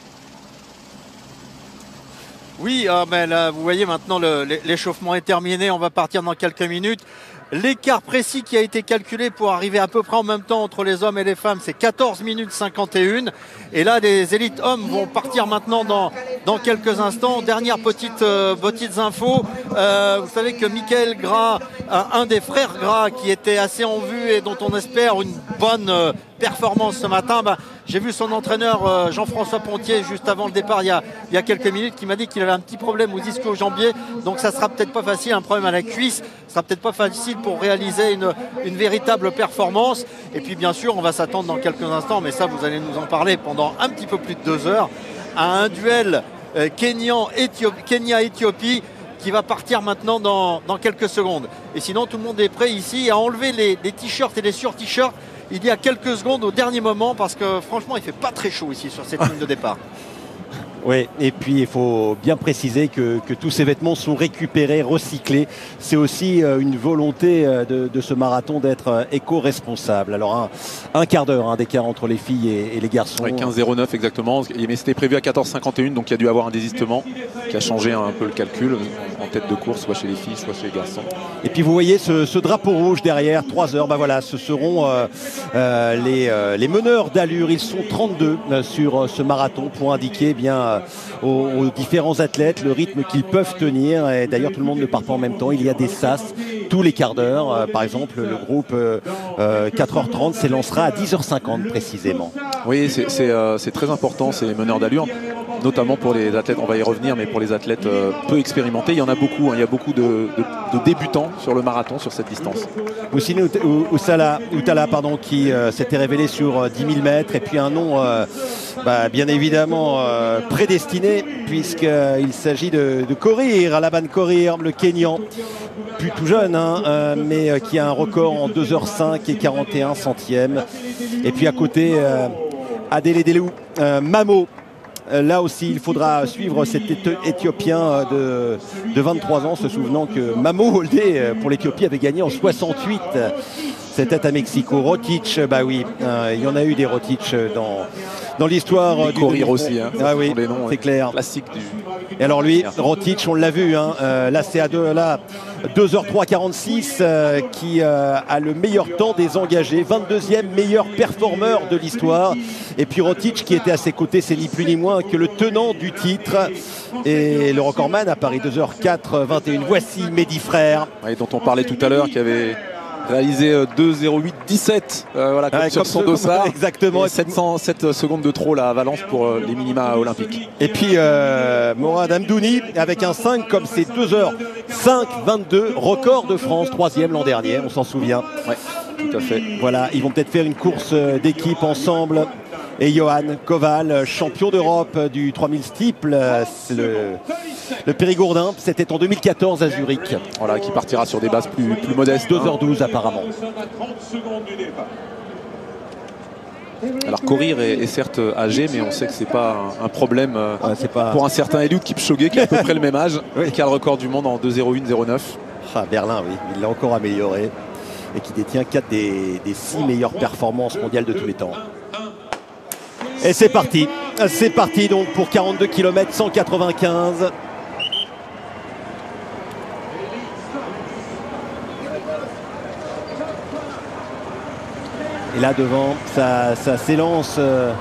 Oui, ah, mais là, vous voyez maintenant l'échauffement est terminé, on va partir dans quelques minutes. L'écart précis qui a été calculé pour arriver à peu près en même temps entre les hommes et les femmes, c'est quatorze minutes cinquante et un. Et là, les élites hommes vont partir maintenant dans, dans quelques instants. Dernière petite, euh, petites infos. Euh, vous savez que Michael Gras, un, un des frères Gras qui était assez en vue et dont on espère une bonne euh, performance ce matin. Bah, j'ai vu son entraîneur euh, Jean-François Pontier juste avant le départ il y a, il y a quelques minutes qui m'a dit qu'il avait un petit problème au ischio-jambier, donc ça sera peut-être pas facile, un problème à la cuisse, ça sera peut-être pas facile pour réaliser une, une véritable performance. Et puis bien sûr on va s'attendre dans quelques instants, mais ça vous allez nous en parler pendant un petit peu plus de deux heures, à un duel euh, Kenya-Éthiopie qui va partir maintenant dans, dans quelques secondes. Et sinon tout le monde est prêt ici à enlever les, les t-shirts et les sur-t-shirts il y a quelques secondes au dernier moment, parce que franchement il fait pas très chaud ici sur cette ligne de départ. Oui, et puis il faut bien préciser que, que tous ces vêtements sont récupérés, recyclés. C'est aussi euh, une volonté euh, de, de ce marathon d'être euh, éco-responsable. Alors un, un quart d'heure hein, d'écart entre les filles et, et les garçons. Ouais, quinze zéro neuf exactement, mais c'était prévu à quatorze cinquante et un, donc il y a dû avoir un désistement qui a changé un peu le calcul en tête de course, soit chez les filles, soit chez les garçons. Et puis vous voyez ce, ce drapeau rouge derrière, trois heures, bah voilà, ce seront euh, euh, les, euh, les meneurs d'allure. Ils sont trente-deux euh, sur euh, ce marathon pour indiquer eh bien Aux, aux différents athlètes le rythme qu'ils peuvent tenir. Et d'ailleurs tout le monde ne part pas en même temps, il y a des sas tous les quarts d'heure. Euh, par exemple le groupe euh, euh, quatre heures trente s'élancera à dix heures cinquante précisément. Oui, c'est euh, très important ces meneurs d'allure, notamment pour les athlètes, on va y revenir, mais pour les athlètes euh, peu expérimentés. Il y en a beaucoup, hein, il y a beaucoup de, de, de débutants sur le marathon sur cette distance. Oussine Oussala, Outala pardon, qui euh, s'était révélé sur euh, dix mille mètres, et puis un nom euh, bah, bien évidemment euh, prédestiné, puisqu'il s'agit de, de Korir, Alaban Korir, le Kenyan, plus tout jeune, hein, euh, mais euh, qui a un record en deux heures cinq et quarante et un centièmes. Et puis à côté, euh, Adele Delou, euh, Mamo. Là aussi, il faudra suivre cet Éthiopien de, de vingt-trois ans, se souvenant que Mamo Oldé, pour l'Éthiopie, avait gagné en soixante-huit. C'était à Mexico. Rotic, bah oui, euh, il y en a eu des Rotic dans, dans l'histoire du courir aussi, hein, ah oui, c'est ouais, clair. Classique du... Et alors lui, Rotic, on l'a vu, hein, euh, là c'est à deux, là, deux heures trois quarante-six, euh, qui euh, a le meilleur temps des engagés, vingt-deuxième meilleur performeur de l'histoire. Et puis Rotic qui était à ses côtés, c'est ni plus ni moins que le tenant du titre et le recordman à Paris, deux heures quatre vingt et un. Voici Mehdi Frère, ouais, dont on parlait tout à l'heure, qui avait réalisé deux zéro huit dix-sept euh, voilà, comme ouais, sur comme son dossard. Exactement. sept cent sept secondes de trop là, à Valence pour euh, les minima olympiques. Et puis euh, Morad Amdouni avec un cinq comme c'est deux heures cinq vingt-deux, record de France, troisième l'an dernier, on s'en souvient. Ouais, tout à fait. Voilà, ils vont peut-être faire une course d'équipe ensemble. Et Johan Koval, champion d'Europe du trois mille steeple, c'est le, le Périgourdin, c'était en deux mille quatorze à Zurich. Voilà, qui partira sur des bases plus, plus modestes. deux heures douze apparemment. Alors courir est, est certes âgé, mais on sait que c'est pas un, un problème euh, ouais, pas... pour un certain Eliud Kipchoge qui a à peu près le même âge, oui. Qui a le record du monde en deux zéro un zéro neuf. Ah, Berlin, oui, il l'a encore amélioré et qui détient quatre des, des six meilleures performances mondiales de tous les temps. Et c'est parti, c'est parti donc pour quarante-deux kilomètres cent quatre-vingt-quinze. Et là devant, ça, ça s'élance euh,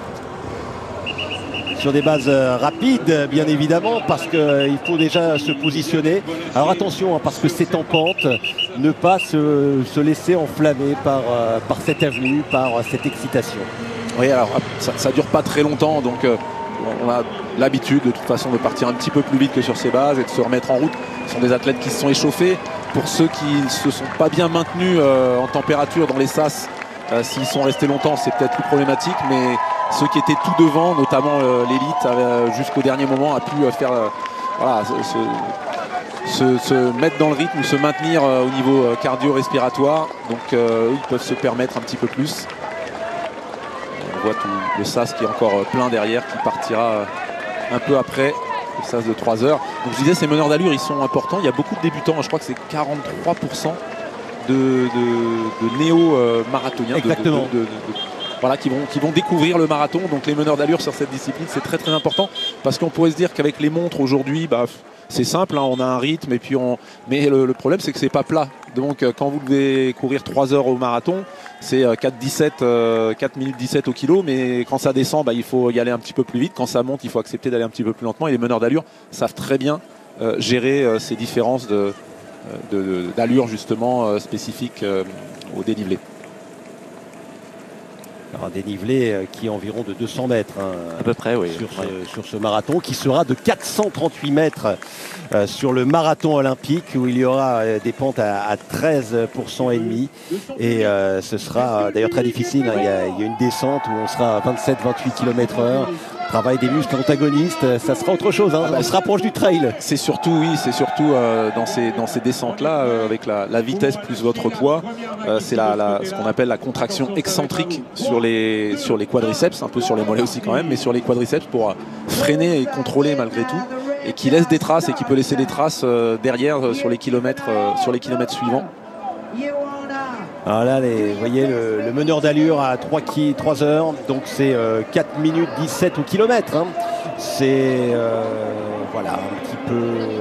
sur des bases euh, rapides, bien évidemment, parce qu'il euh, faut déjà se positionner. Alors attention, hein, parce que c'est en pente, ne pas se, se laisser enflammer par, euh, par cette avenue, par euh, cette excitation. Oui, alors ça, ça dure pas très longtemps, donc euh, on a l'habitude de toute façon de partir un petit peu plus vite que sur ces bases et de se remettre en route. Ce sont des athlètes qui se sont échauffés. Pour ceux qui ne se sont pas bien maintenus euh, en température dans les sas, euh, s'ils sont restés longtemps, c'est peut-être plus problématique, mais ceux qui étaient tout devant, notamment euh, l'élite, euh, jusqu'au dernier moment, a pu euh, faire euh, voilà, se, se, se mettre dans le rythme ou se maintenir euh, au niveau euh, cardio-respiratoire. Donc euh, ils peuvent se permettre un petit peu plus. On voit tout le sas qui est encore plein derrière, qui partira un peu après le sas de trois heures. Donc je disais, ces meneurs d'allure, ils sont importants. Il y a beaucoup de débutants, je crois que c'est quarante-trois pour cent de, de, de néo-marathoniens. Exactement. De, de, de, de, voilà, qui vont, qui vont découvrir le marathon. Donc les meneurs d'allure sur cette discipline, c'est très très important. Parce qu'on pourrait se dire qu'avec les montres aujourd'hui, bah, c'est simple, hein, on a un rythme, et puis on... mais le, le problème c'est que c'est pas plat. Donc quand vous devez courir trois heures au marathon, c'est quatre dix-sept, euh, quatre minutes dix-sept au kilo, mais quand ça descend, bah, il faut y aller un petit peu plus vite. Quand ça monte, il faut accepter d'aller un petit peu plus lentement. Et les meneurs d'allure savent très bien euh, gérer euh, ces différences de, de, d'allure justement euh, spécifiques euh, au dénivelé. Un dénivelé qui est environ de deux cents mètres hein, à peu près, oui. Sur, ouais. ce, sur ce marathon qui sera de quatre cent trente-huit mètres euh, sur le marathon olympique où il y aura euh, des pentes à, à treize pour cent et demi et euh, ce sera euh, d'ailleurs très difficile. Hein, il, y a, il y a une descente où on sera à vingt-sept à vingt-huit kilomètres heure. Travail des muscles antagonistes, ça sera autre chose, hein. On se rapproche du trail. C'est surtout, oui, c'est surtout euh, dans ces, dans ces descentes-là, euh, avec la, la vitesse plus votre poids, euh, c'est la, la, ce qu'on appelle la contraction excentrique sur les, sur les quadriceps, un peu sur les mollets aussi quand même, mais sur les quadriceps pour euh, freiner et contrôler malgré tout, et qui laisse des traces et qui peut laisser des traces euh, derrière euh, sur les kilomètres, euh, sur les kilomètres suivants. Alors là, les, vous voyez le, le meneur d'allure à trois heures, donc c'est euh, quatre minutes dix-sept au kilomètre. Hein. C'est euh, voilà, un petit peu,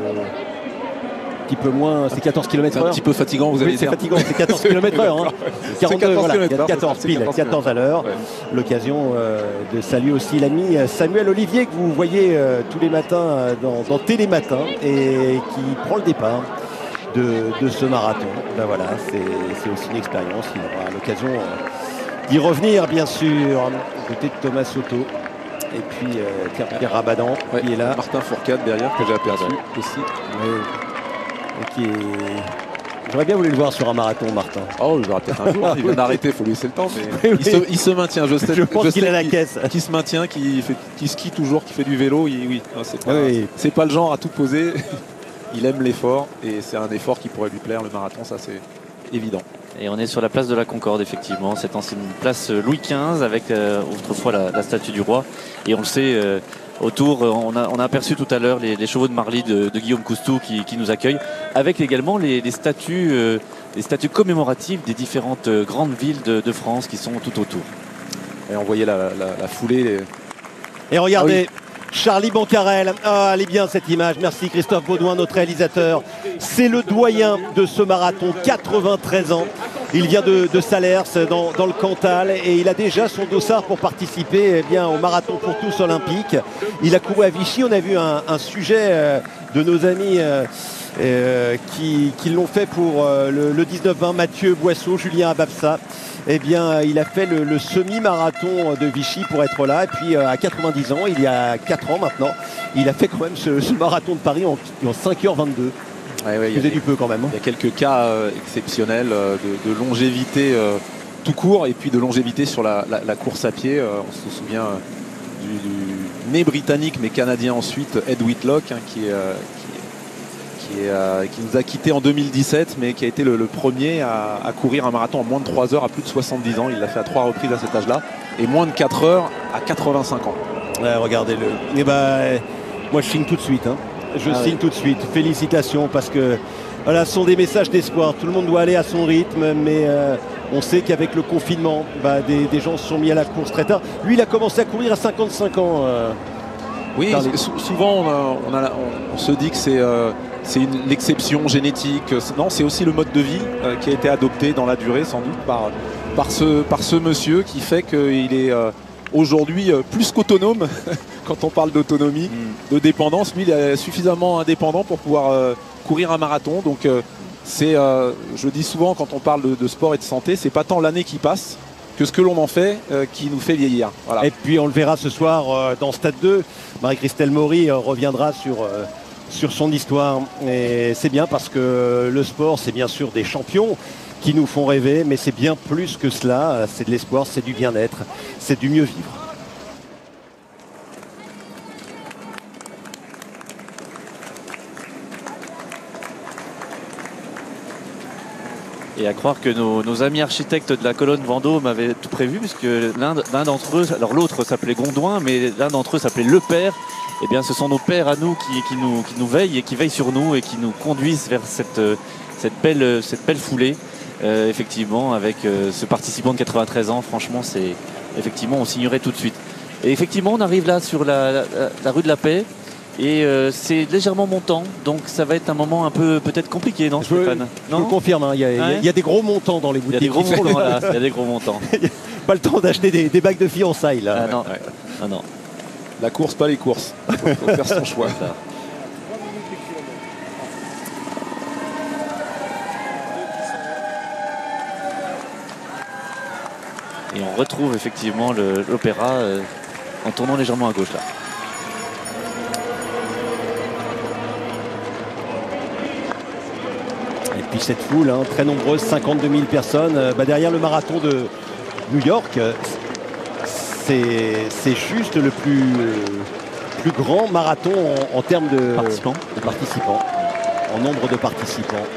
un petit peu moins, c'est quatorze kilomètres heure. C'est un petit peu fatigant, vous avez oui, dit. c'est fatigant, c'est quatorze kilomètres heure. Hein. quarante-deux, voilà, quatorze pile, quatorze à l'heure. Ouais. L'occasion euh, de saluer aussi l'ami Samuel Olivier que vous voyez euh, tous les matins euh, dans, dans Télématin et qui prend le départ. De, de ce marathon. Ben voilà, c'est aussi une expérience. Il aura l'occasion euh, d'y revenir, bien sûr, côté de Thomas Soto. Et puis euh, Pierre Rabadan ouais, qui est là. Martin Fourcade derrière, que j'ai aperçu ouais. aussi. Ouais. Et qui est... J'aurais bien voulu le voir sur un marathon, Martin. Oh, il va peut-être un jour. Il vient d'arrêter, il faut lui laisser le temps. Mais oui, il, se, il se maintient, je sais. Je pense qu'il a la caisse. Qui se maintient, qui, fait, qui skie toujours, qui fait du vélo. Il, oui, c'est pas, oui. c'est pas le genre à tout poser. Il aime l'effort et c'est un effort qui pourrait lui plaire, le marathon, ça c'est évident. Et on est sur la place de la Concorde, effectivement, cette ancienne place Louis quinze avec euh, autrefois la, la statue du roi. Et on le sait, euh, autour, on a, on a aperçu tout à l'heure les, les chevaux de Marly de, de Guillaume Coustou qui, qui nous accueillent, avec également les, les, statues, euh, les statues commémoratives des différentes euh, grandes villes de, de France qui sont tout autour. Et on voyait la, la, la foulée. Les... Et regardez. Ah oui. Charlie Bancarel, ah, elle est bien cette image, merci Christophe Baudouin, notre réalisateur. C'est le doyen de ce marathon, quatre-vingt-treize ans. Il vient de, de Salers dans, dans le Cantal et il a déjà son dossard pour participer eh bien, au marathon pour tous olympique. Il a couru à Vichy, on a vu un, un sujet euh, de nos amis euh, euh, qui, qui l'ont fait pour euh, le, le dix-neuf vingt, Mathieu Boisseau, Julien Ababsa. Eh bien, il a fait le, le semi-marathon de Vichy pour être là. Et puis, euh, à quatre-vingt-dix ans, il y a quatre ans maintenant, il a fait quand même ce, ce marathon de Paris en, en cinq heures vingt-deux. Ouais, ouais, il faisait du peu quand même. Hein. Il y a quelques cas euh, exceptionnels euh, de, de longévité euh, tout court et puis de longévité sur la, la, la course à pied. Euh, on se souvient euh, du, du né britannique mais canadien ensuite, Ed Whitlock, hein, qui est... Euh, Qui, est, euh, qui nous a quitté en deux mille dix-sept mais qui a été le, le premier à, à courir un marathon en moins de trois heures à plus de soixante-dix ans. Il l'a fait à trois reprises à cet âge-là et moins de quatre heures à quatre-vingt-cinq ans. Ouais, regardez-le. Et ben, moi je signe tout de suite. Hein. Je ah signe ouais. tout de suite. Félicitations parce que voilà, ce sont des messages d'espoir. Tout le monde doit aller à son rythme, mais euh, on sait qu'avec le confinement, bah, des, des gens se sont mis à la course très tard. Lui, il a commencé à courir à cinquante-cinq ans. Euh, oui, les... souvent on, a, on, a, on, on se dit que c'est euh, c'est l'exception génétique. Non, c'est aussi le mode de vie euh, qui a été adopté dans la durée, sans doute, par, par, ce, par ce monsieur qui fait qu'il est euh, aujourd'hui euh, plus qu'autonome. Quand on parle d'autonomie, mm. de dépendance, lui, il est suffisamment indépendant pour pouvoir euh, courir un marathon. Donc, euh, c'est, euh, je dis souvent, quand on parle de, de sport et de santé, c'est pas tant l'année qui passe que ce que l'on en fait euh, qui nous fait vieillir. Voilà. Et puis, on le verra ce soir euh, dans Stade deux. Marie-Christelle Maury euh, reviendra sur... Euh, sur son histoire et c'est bien parce que le sport c'est bien sûr des champions qui nous font rêver mais c'est bien plus que cela, c'est de l'espoir, c'est du bien-être, c'est du mieux vivre. Et à croire que nos, nos amis architectes de la colonne Vendôme avaient tout prévu, puisque l'un d'entre eux, alors l'autre s'appelait Gondouin, mais l'un d'entre eux s'appelait Le Père. Eh bien, ce sont nos pères à nous qui, qui, nous, qui nous veillent et qui veillent sur nous et qui nous conduisent vers cette, cette, belle, cette belle foulée. Euh, effectivement, avec euh, ce participant de quatre-vingt-treize ans, franchement, c'est effectivement, on signerait tout de suite. Et effectivement, on arrive là sur la, la, la rue de la Paix. Et euh, c'est légèrement montant, donc ça va être un moment un peu peut-être compliqué, non, je Stéphane? Je vous confirme, hein, il y, ouais. y, y a des gros montants dans les boutiques. Il y a des gros montants, là, il y a des gros montants. Pas le temps d'acheter des, des bagues de fiançailles, là. Ah non, ouais. ah non. La course, pas les courses. Il faut faire son choix. Et on retrouve effectivement l'opéra euh, en tournant légèrement à gauche là. Et puis cette foule, hein, très nombreuse, cinquante-deux mille personnes. Euh, bah derrière le marathon de New York, c'est juste le plus, euh, plus grand marathon en, en termes de participants. de participants, en nombre de participants.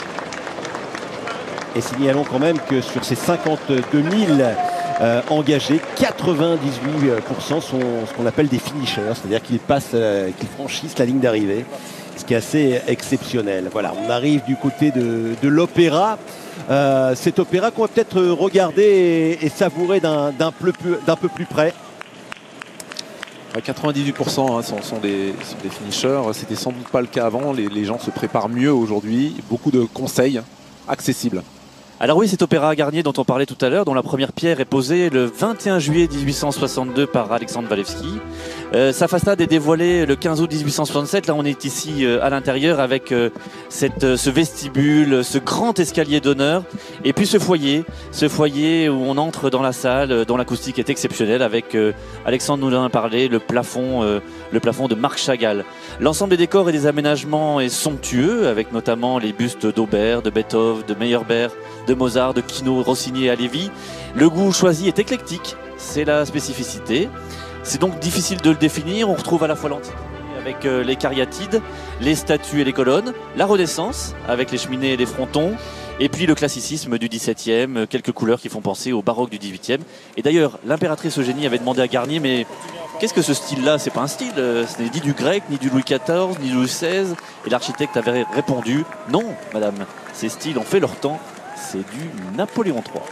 Et signalons quand même que sur ces cinquante-deux mille euh, engagés, quatre-vingt-dix-huit pour cent sont ce qu'on appelle des finishers, c'est-à-dire qu'ils passent, euh, qu'ils franchissent la ligne d'arrivée, ce qui est assez exceptionnel. Voilà, on arrive du côté de, de l'opéra. Euh, cet opéra qu'on va peut-être regarder et, et savourer d'un peu, peu plus près. quatre-vingt-dix-huit pour cent hein, sont, sont, des, sont des finishers. C'était sans doute pas le cas avant. Les, les gens se préparent mieux aujourd'hui. Beaucoup de conseils accessibles. Alors oui, cet opéra Garnier dont on parlait tout à l'heure, dont la première pierre est posée le vingt et un juillet mille huit cent soixante-deux par Alexandre Walewski. Euh, sa façade est dévoilée le quinze août mille huit cent soixante-sept. Là, on est ici euh, à l'intérieur avec euh, cette, euh, ce vestibule, ce grand escalier d'honneur, et puis ce foyer, ce foyer où on entre dans la salle, euh, dont l'acoustique est exceptionnelle, avec euh, Alexandre nous en a parlé, le plafond, euh, le plafond de Marc Chagall. L'ensemble des décors et des aménagements est somptueux, avec notamment les bustes d'Aubert, de Beethoven, de Meyerbeer, de Mozart, de Quinault, Rossini et Halévy. Le goût choisi est éclectique, c'est la spécificité. C'est donc difficile de le définir. On retrouve à la fois l'Antiquité avec euh, les cariatides, les statues et les colonnes, la Renaissance avec les cheminées et les frontons, et puis le classicisme du dix-septième, quelques couleurs qui font penser au baroque du dix-huitième. Et d'ailleurs, l'impératrice Eugénie avait demandé à Garnier, mais qu'est-ce que ce style-là? C'est pas un style, ce n'est ni du grec, ni du Louis quatorze, ni du Louis seize. Et l'architecte avait répondu, non, madame, ces styles ont fait leur temps, c'est du Napoléon trois.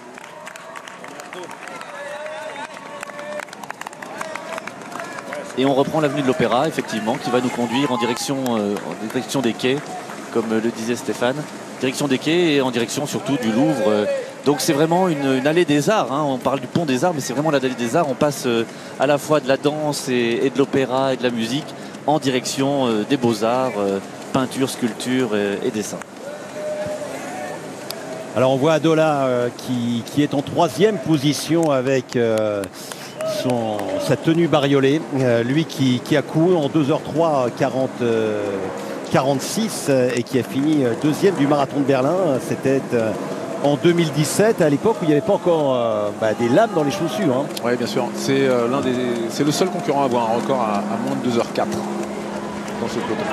Et on reprend l'avenue de l'Opéra, effectivement, qui va nous conduire en direction, euh, en direction des quais, comme le disait Stéphane. Direction des quais et en direction surtout du Louvre. Donc c'est vraiment une, une allée des arts, hein. On parle du pont des arts, mais c'est vraiment l'allée des arts. On passe euh, à la fois de la danse et, et de l'opéra et de la musique en direction euh, des beaux-arts, euh, peinture, sculpture euh, et dessin. Alors on voit Adola euh, qui, qui est en troisième position avec euh, son, sa tenue bariolée. Euh, lui qui, qui a couru en deux heures trois quarante-six et qui a fini deuxième du marathon de Berlin. C'était euh, en deux mille dix-sept, à l'époque où il n'y avait pas encore euh, bah, des lames dans les chaussures. Hein. Oui, bien sûr. C'est euh, l'un des, c'est le seul concurrent à avoir un record à, à moins de deux heures quatre dans ce peloton.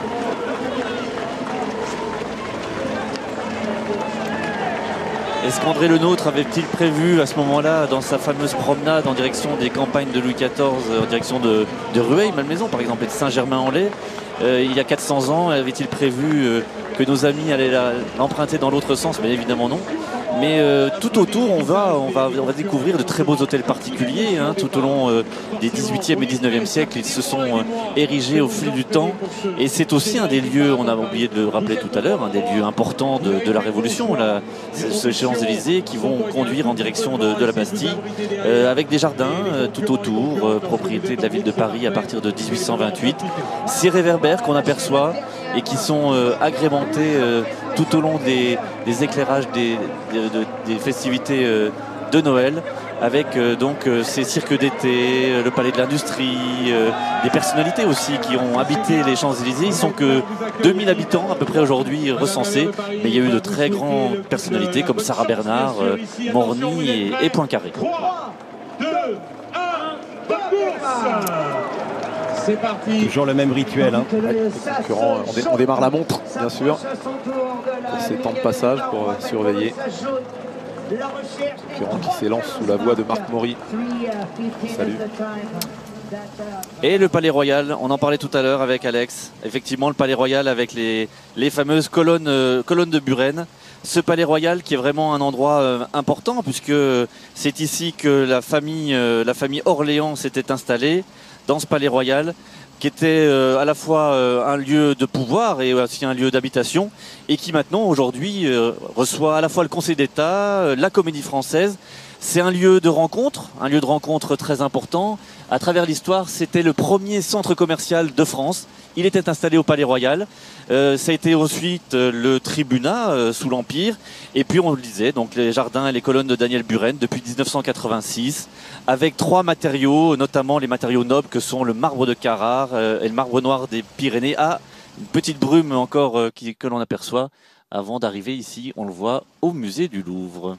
Est-ce qu'André Le Nôtre avait-il prévu à ce moment-là, dans sa fameuse promenade en direction des campagnes de Louis quatorze, en direction de, de Rueil-Malmaison par exemple, et de Saint-Germain-en-Laye, euh, il y a quatre cents ans, avait-il prévu euh, que nos amis allaient l'emprunter dans l'autre sens? Mais évidemment non. Mais euh, tout autour, on va, on, va, on va découvrir de très beaux hôtels particuliers. Hein, tout au long euh, des dix-huitième et dix-neuvième siècles, ils se sont euh, érigés au fil du temps. Et c'est aussi un des lieux, on a oublié de le rappeler tout à l'heure, un des lieux importants de, de la Révolution, là, ce Champs-Élysées, qui vont conduire en direction de, de la Bastille, euh, avec des jardins euh, tout autour, euh, propriété de la ville de Paris à partir de mille huit cent vingt-huit. Ces réverbères qu'on aperçoit et qui sont euh, agrémentés euh, tout au long des, des éclairages des, des, de, des festivités euh, de Noël, avec euh, donc euh, ces cirques d'été, euh, le palais de l'industrie, euh, des personnalités aussi qui ont habité les Champs-Élysées. Ils sont que deux mille habitants à peu près aujourd'hui recensés, mais il y a eu de très grandes personnalités comme Sarah Bernard, euh, Morny et, et Poincaré. trois, deux, un, course. C'est parti. Toujours le même rituel. Hein. Ouais, les concurrents, on, dé on démarre la montre, bien sûr, pour ces temps de passage, pour euh, surveiller. Concurrent qui s'élance sous la voix de Marc Maury. Salut. Et le Palais Royal, on en parlait tout à l'heure avec Alex. Effectivement, le Palais Royal avec les, les fameuses colonnes, euh, colonnes de Buren. Ce Palais Royal qui est vraiment un endroit euh, important, puisque c'est ici que la famille, euh, la famille Orléans s'était installée, dans ce Palais Royal, qui était euh, à la fois euh, un lieu de pouvoir et aussi un lieu d'habitation, et qui maintenant, aujourd'hui, euh, reçoit à la fois le Conseil d'État, euh, la Comédie Française. C'est un lieu de rencontre, un lieu de rencontre très important. À travers l'histoire, c'était le premier centre commercial de France. Il était installé au Palais Royal. Euh, ça a été ensuite euh, le tribunat euh, sous l'Empire. Et puis on le disait, donc les jardins et les colonnes de Daniel Buren depuis mille neuf cent quatre-vingt-six, avec trois matériaux, notamment les matériaux nobles que sont le marbre de Carrare euh, et le marbre noir des Pyrénées. Ah, une petite brume encore euh, qui, que l'on aperçoit avant d'arriver ici, on le voit, au musée du Louvre.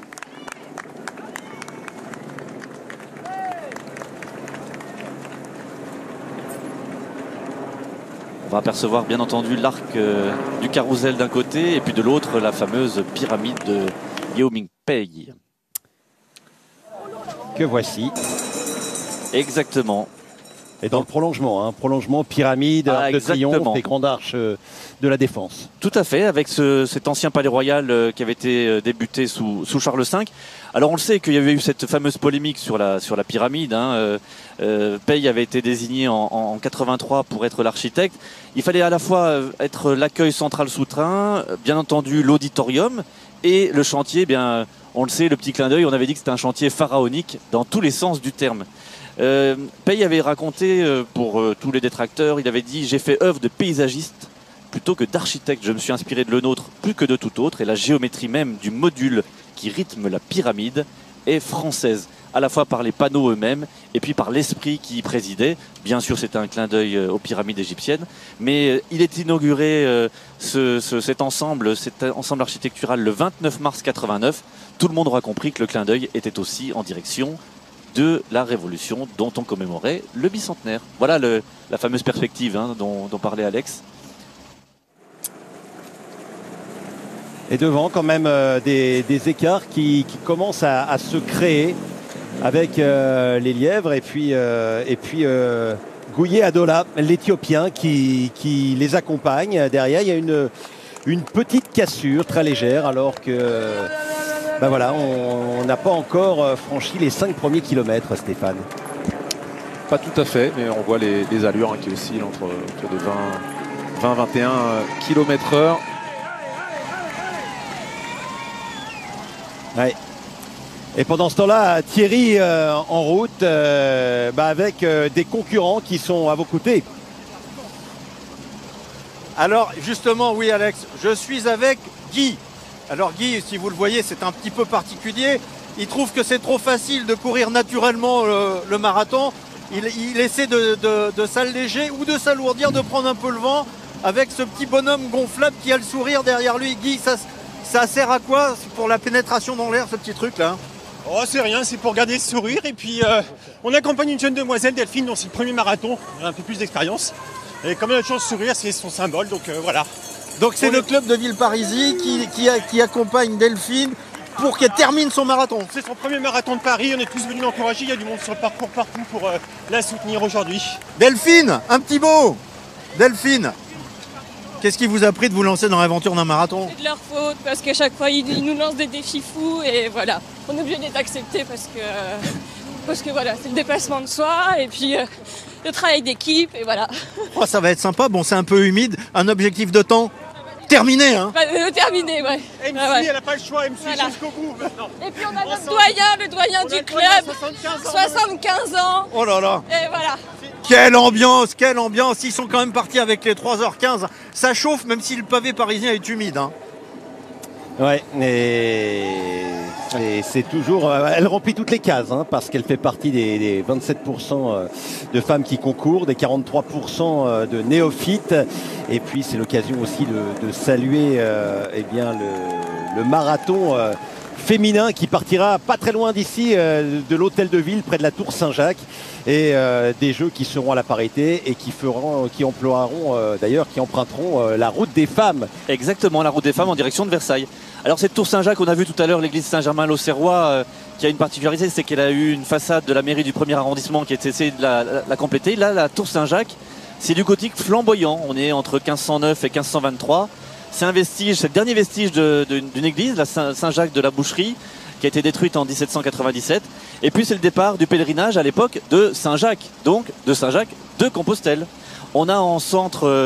On va apercevoir bien entendu l'arc euh, du carrousel d'un côté et puis de l'autre la fameuse pyramide de Yao Ming-Pei. Que voici. Exactement. Et dans le prolongement, hein, prolongement, pyramide, ah, arc de triomphe et grande arche euh, de la défense. Tout à fait, avec ce, cet ancien palais royal euh, qui avait été euh, débuté sous, sous Charles cinq. Alors on le sait qu'il y avait eu cette fameuse polémique sur la, sur la pyramide. Hein, euh, euh, Pei avait été désigné en, en quatre-vingt-trois pour être l'architecte. Il fallait à la fois être l'accueil central souterrain, bien entendu l'auditorium et le chantier. Eh bien, on le sait, le petit clin d'œil, on avait dit que c'était un chantier pharaonique dans tous les sens du terme. Euh, Pei avait raconté euh, pour euh, tous les détracteurs, il avait dit « J'ai fait œuvre de paysagiste plutôt que d'architecte. Je me suis inspiré de le nôtre plus que de tout autre et la géométrie même du module qui rythme la pyramide est française, à la fois par les panneaux eux-mêmes et puis par l'esprit qui y présidait. Bien sûr, c'était un clin d'œil aux pyramides égyptiennes, mais euh, il est inauguré euh, ce, ce, cet ensemble, cet ensemble architectural le vingt-neuf mars quatre-vingt-neuf. Tout le monde aura compris que le clin d'œil était aussi en direction de la Révolution dont on commémorait le bicentenaire. Voilà le, la fameuse perspective hein, dont, dont parlait Alex. Et devant quand même euh, des, des écarts qui, qui commencent à, à se créer avec euh, les lièvres et puis, euh, et puis euh, Gouye Adola, l'Éthiopien qui, qui les accompagne. Derrière, il y a une, une petite cassure très légère alors que ben voilà, on n'a pas encore franchi les cinq premiers kilomètres, Stéphane. Pas tout à fait, mais on voit les, les allures hein, qui oscillent entre, autour de vingt à vingt et un kilomètres heure. Ouais. Et pendant ce temps-là, Thierry euh, en route euh, bah avec euh, des concurrents qui sont à vos côtés. Alors justement, oui Alex, je suis avec Guy. Alors Guy, si vous le voyez, c'est un petit peu particulier. Il trouve que c'est trop facile de courir naturellement le, le marathon. Il, il essaie de, de, de s'alléger ou de s'alourdir, de prendre un peu le vent avec ce petit bonhomme gonflable qui a le sourire derrière lui. Guy, ça, ça sert à quoi? C'est pour la pénétration dans l'air, ce petit truc-là? Oh, c'est rien, c'est pour garder le sourire. Et puis, euh, on accompagne une jeune demoiselle, Delphine, dans son premier marathon. Elle a un peu plus d'expérience. Et comme elle a toujours le sourire, c'est son symbole, donc euh, voilà. Donc c'est le club de Villeparisis qui, qui, a, qui accompagne Delphine pour qu'elle termine son marathon. C'est son premier marathon de Paris, on est tous venus l'encourager, il y a du monde sur le parcours partout pour euh, la soutenir aujourd'hui. Delphine, un petit mot. Delphine, qu'est-ce qui vous a pris de vous lancer dans l'aventure d'un marathon? C'est de leur faute, parce qu'à chaque fois ils, ils nous lancent des défis fous et voilà, on est obligé de les accepter parce que, parce que voilà, c'est le dépassement de soi et puis euh, le travail d'équipe et voilà. Oh, ça va être sympa, bon c'est un peu humide, un objectif de temps terminé hein. Bah, euh, terminé, ouais. M C, ah, ouais. Elle n'a pas le choix, M C voilà. Jusqu'au bout. Non. Et puis on a notre doyen, le doyen du club, soixante-quinze ans. Oh là là. Et voilà. Quelle ambiance, quelle ambiance. Ils sont quand même partis avec les trois heures quinze. Ça chauffe même si le pavé parisien est humide. Hein. Ouais, et, et c'est toujours... Elle remplit toutes les cases, hein, parce qu'elle fait partie des, des vingt-sept pour cent de femmes qui concourent, des quarante-trois pour cent de néophytes. Et puis c'est l'occasion aussi de, de saluer euh, eh bien, le, le marathon euh, féminin qui partira pas très loin d'ici, euh, de l'hôtel de ville, près de la Tour Saint-Jacques. Et euh, des jeux qui seront à la parité et qui feront, qui emploieront euh, d'ailleurs, qui emprunteront euh, la route des femmes. Exactement, la route des femmes en direction de Versailles. Alors cette tour Saint-Jacques, on a vu tout à l'heure l'église Saint-Germain-l'Auxerrois, euh, qui a une particularité, c'est qu'elle a eu une façade de la mairie du premier arrondissement qui a essayé de la, la, la compléter. Là, la tour Saint-Jacques, c'est du gothique flamboyant. On est entre quinze cent neuf et quinze cent vingt-trois. C'est un vestige, c'est le dernier vestige de, de, d'une église, la Saint-Jacques de la Boucherie, qui a été détruite en dix-sept cent quatre-vingt-dix-sept. Et puis c'est le départ du pèlerinage à l'époque de Saint-Jacques, donc de Saint-Jacques de Compostelle. On a en centre, euh,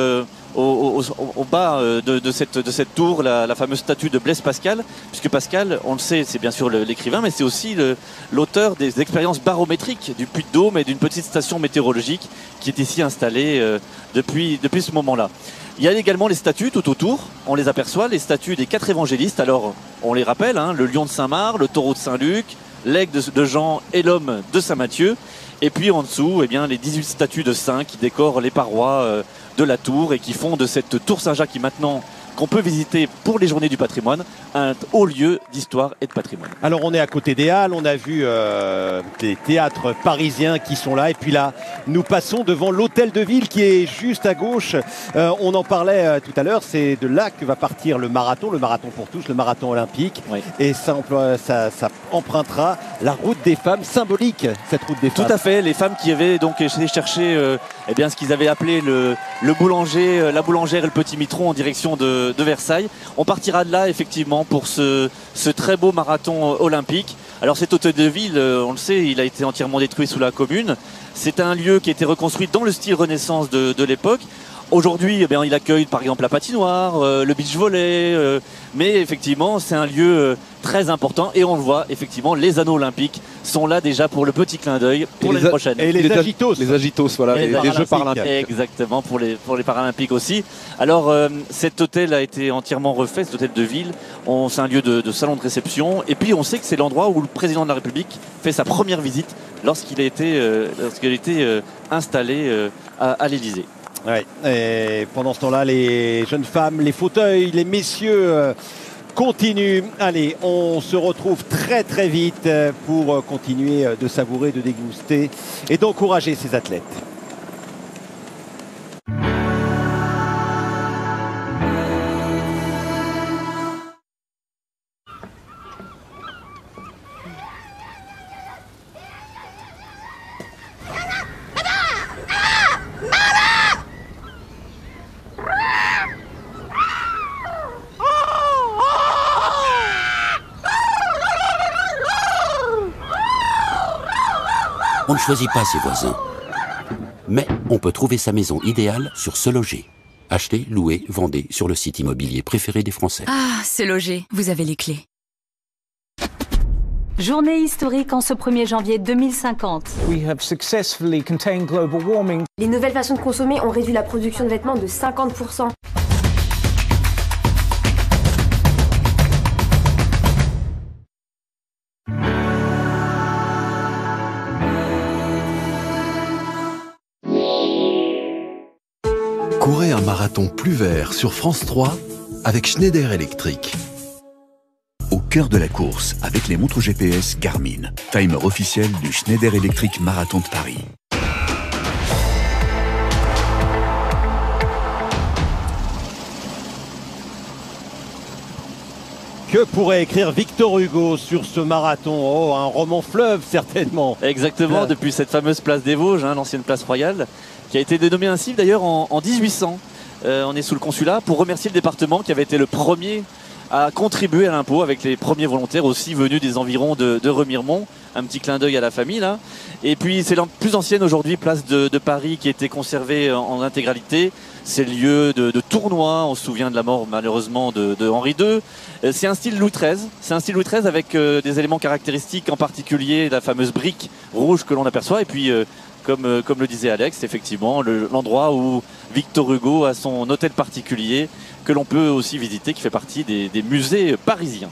au, au, au bas de, de, cette, de cette tour la, la fameuse statue de Blaise Pascal, puisque Pascal, on le sait, c'est bien sûr l'écrivain, mais c'est aussi l'auteur des expériences barométriques du Puy-de-Dôme et d'une petite station météorologique qui est ici installée euh, depuis, depuis ce moment-là. Il y a également les statues tout autour, on les aperçoit, les statues des quatre évangélistes. Alors, on les rappelle, hein, le lion de Saint-Marc, le taureau de Saint-Luc, l'aigle de, de Jean et l'homme de Saint-Matthieu. Et puis en dessous, eh bien, les dix-huit statues de saints qui décorent les parois euh, de la tour et qui font de cette tour Saint-Jacques qui maintenant qu'on peut visiter pour les journées du patrimoine, un haut lieu d'histoire et de patrimoine. Alors on est à côté des Halles, on a vu euh, des théâtres parisiens qui sont là, et puis là nous passons devant l'hôtel de ville qui est juste à gauche. Euh, on en parlait euh, tout à l'heure, c'est de là que va partir le marathon, le marathon pour tous, le marathon olympique, oui. Et ça, emploie, ça, ça empruntera la route des femmes, symbolique cette route des femmes. Tout à fait, les femmes qui avaient donc essayé de chercher euh, eh bien, ce qu'ils avaient appelé le, le boulanger, la boulangère et le petit mitron en direction de de Versailles. On partira de là effectivement pour ce, ce très beau marathon olympique. Alors cet hôtel de ville, on le sait, il a été entièrement détruit sous la Commune. C'est un lieu qui a été reconstruit dans le style Renaissance de, de l'époque. Aujourd'hui, eh bien, il accueille par exemple la patinoire, euh, le beach volley, euh, mais effectivement c'est un lieu euh, très important et on le voit effectivement, les anneaux olympiques sont là déjà pour le petit clin d'œil pour l'année prochaine. Et les, les agitos, les agitos, voilà, et les, les Jeux paralympiques. Exactement, pour les, pour les paralympiques aussi. Alors euh, cet hôtel a été entièrement refait, cet hôtel de ville. C'est un lieu de, de salon de réception et puis on sait que c'est l'endroit où le président de la République fait sa première visite lorsqu'il a été, euh, lorsqu'il a été euh, installé euh, à, à l'Élysée. Ouais. Et pendant ce temps-là, les jeunes femmes, les fauteuils, les messieurs euh, continuent. Allez, on se retrouve très très vite pour continuer de savourer, de déguster et d'encourager ces athlètes. On ne choisit pas ses voisins, mais on peut trouver sa maison idéale sur Se Loger. Achetez, louez, vendez sur le site immobilier préféré des Français. Ah, Se Loger, vous avez les clés. Journée historique en ce premier janvier deux mille cinquante. We have successfully contained global warming. Les nouvelles façons de consommer ont réduit la production de vêtements de cinquante pour cent. Courez un marathon plus vert sur France trois avec Schneider Electric. Au cœur de la course avec les montres G P S Garmin, timer officiel du Schneider Electric Marathon de Paris. Que pourrait écrire Victor Hugo sur ce marathon? Oh, un roman fleuve certainement. Exactement, depuis cette fameuse place des Vosges, hein, l'ancienne place royale, qui a été dénommée ainsi d'ailleurs en, en mille huit cents. Euh, on est sous le consulat pour remercier le département qui avait été le premier à contribuer à l'impôt avec les premiers volontaires aussi venus des environs de, de Remiremont. Un petit clin d'œil à la famille là. Et puis c'est la plus ancienne aujourd'hui place de, de Paris qui a été conservée en, en intégralité. C'est le lieu de, de tournoi. On se souvient de la mort malheureusement de, de Henri deux. Euh, c'est un style Louis treize. C'est un style Louis treize avec euh, des éléments caractéristiques, en particulier la fameuse brique rouge que l'on aperçoit. Et puis euh, Comme, euh, comme le disait Alex, effectivement, l'endroit le, où Victor Hugo a son hôtel particulier que l'on peut aussi visiter, qui fait partie des, des musées parisiens.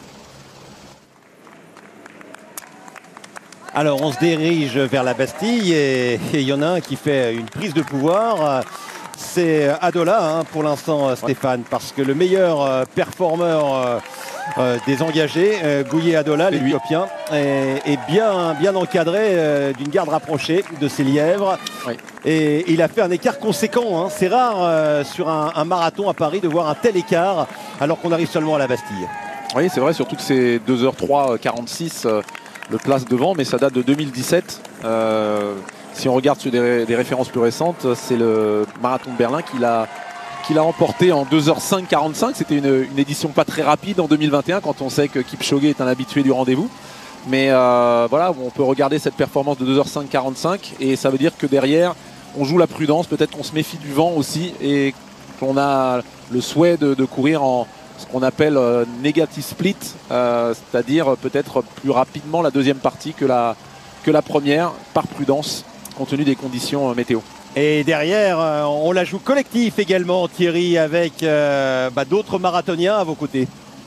Alors on se dirige vers la Bastille et il y en a un qui fait une prise de pouvoir. C'est Adola hein, pour l'instant, Stéphane, parce que le meilleur euh, performeur euh, euh, des engagés, euh, Gouye Adola, l'Éthiopien, est, est bien, bien encadré euh, d'une garde rapprochée de ses lièvres. Oui. Et il a fait un écart conséquent. Hein. C'est rare euh, sur un, un marathon à Paris de voir un tel écart alors qu'on arrive seulement à la Bastille. Oui, c'est vrai, surtout que c'est deux heures trois quarante-six euh, le place devant, mais ça date de deux mille dix-sept. Euh, Si on regarde sur des, des références plus récentes, c'est le marathon de Berlin qui l'a qui l'a emporté en deux heures cinq quarante-cinq. C'était une, une édition pas très rapide en deux mille vingt et un quand on sait que Kipchoge est un habitué du rendez-vous. Mais euh, voilà, on peut regarder cette performance de deux heures cinq quarante-cinq et ça veut dire que derrière, on joue la prudence. Peut-être qu'on se méfie du vent aussi et on a le souhait de, de courir en ce qu'on appelle euh, negative split, euh, c'est-à-dire peut-être plus rapidement la deuxième partie que la, que la première, par prudence, compte tenu des conditions euh, météo. Et derrière, euh, on la joue collectif également, Thierry, avec euh, bah, d'autres marathoniens à vos côtés.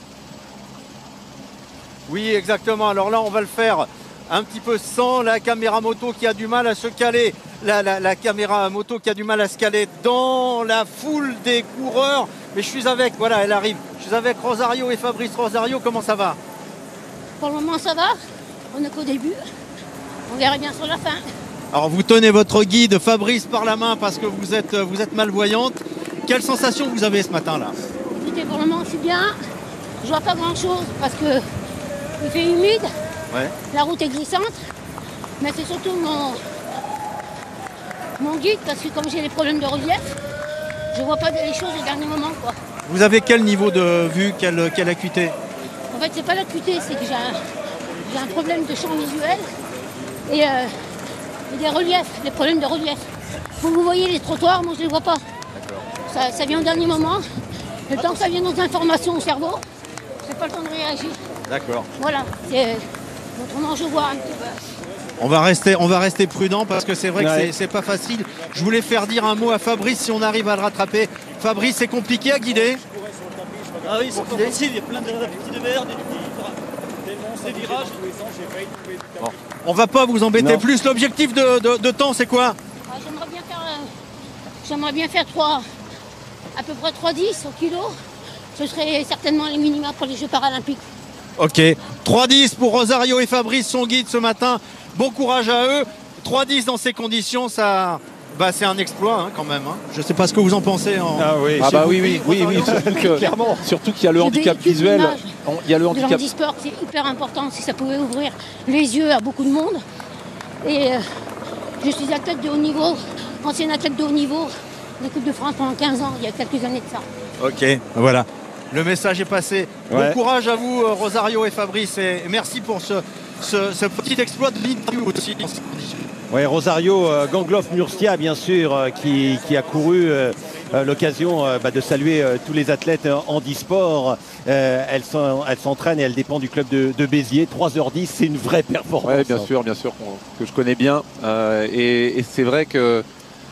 Oui, exactement. Alors là, on va le faire un petit peu sans la caméra moto qui a du mal à se caler. La, la, la caméra moto qui a du mal à se caler dans la foule des coureurs. Mais je suis avec, voilà, elle arrive. Je suis avec Rosario et Fabrice. Rosario, comment ça va? Pour le moment, ça va. On n'est qu'au début. On verra bien sur la fin. Alors, vous tenez votre guide Fabrice par la main parce que vous êtes, vous êtes malvoyante. Quelle sensation vous avez ce matin-là? Écoutez, pour le moment, c'est bien. Je vois pas grand-chose parce que il fait humide. Ouais. La route est glissante. Mais c'est surtout mon, mon guide parce que comme j'ai des problèmes de relief, je vois pas les choses au dernier moment, quoi. Vous avez quel niveau de vue, quelle, quelle acuité? En fait, c'est pas l'acuité, c'est que j'ai un, j'ai un problème de champ visuel et, euh, et des reliefs, des problèmes de relief. Vous, vous voyez les trottoirs, moi je les vois pas. Ça, ça vient au dernier moment. Le temps que ça vienne nos informations au cerveau, j'ai pas le temps de réagir. D'accord. Voilà, c'est, autrement je vois un petit peu. On va rester, on va rester prudent parce que c'est vrai Ouais. que c'est pas facile. Je voulais faire dire un mot à Fabrice si on arrive à le rattraper. Fabrice, c'est compliqué à guider? Ah oui, c'est difficile, il y a plein de petits de verre, des petits des monstres, des virages. Bon. On va pas vous embêter Non. plus. L'objectif de, de, de temps, c'est quoi? Ah, j'aimerais bien faire, euh, j'aimerais bien faire trois, à peu près trois dix au kilo. Ce serait certainement les minima pour les Jeux paralympiques. Ok. trois dix pour Rosario et Fabrice, son guide ce matin. Bon courage à eux. trois dix dans ces conditions, ça, bah, c'est un exploit hein, quand même. Hein. Je ne sais pas ce que vous en pensez. En... Ah oui, Ah bah vous, oui, oui, oui, oui, surtout que- clairement. Surtout qu'il y a le J'ai handicap vécu visuel. l'image On- Il y a le de handicap. l'handisport, c'est hyper important si ça pouvait ouvrir les yeux à beaucoup de monde. Et euh, je suis athlète de haut niveau, ancienne athlète de haut niveau, l'équipe de France pendant quinze ans, il y a quelques années de ça. Ok, voilà. Le message est passé. Ouais. Bon courage à vous, euh, Rosario et Fabrice. Et merci pour ce, ce, ce petit exploit de l'interview aussi. dans ces conditions. Ouais, Rosario euh, Gangloff-Murcia, bien sûr, euh, qui, qui a couru euh, euh, l'occasion euh, bah, de saluer euh, tous les athlètes euh, handisport. Euh, elle s'en- elle s'entraîne et elle dépend du club de, de Béziers. trois heures dix, c'est une vraie performance. Oui, bien sûr, bien sûr, qu'on- que je connais bien. Euh, et et c'est vrai que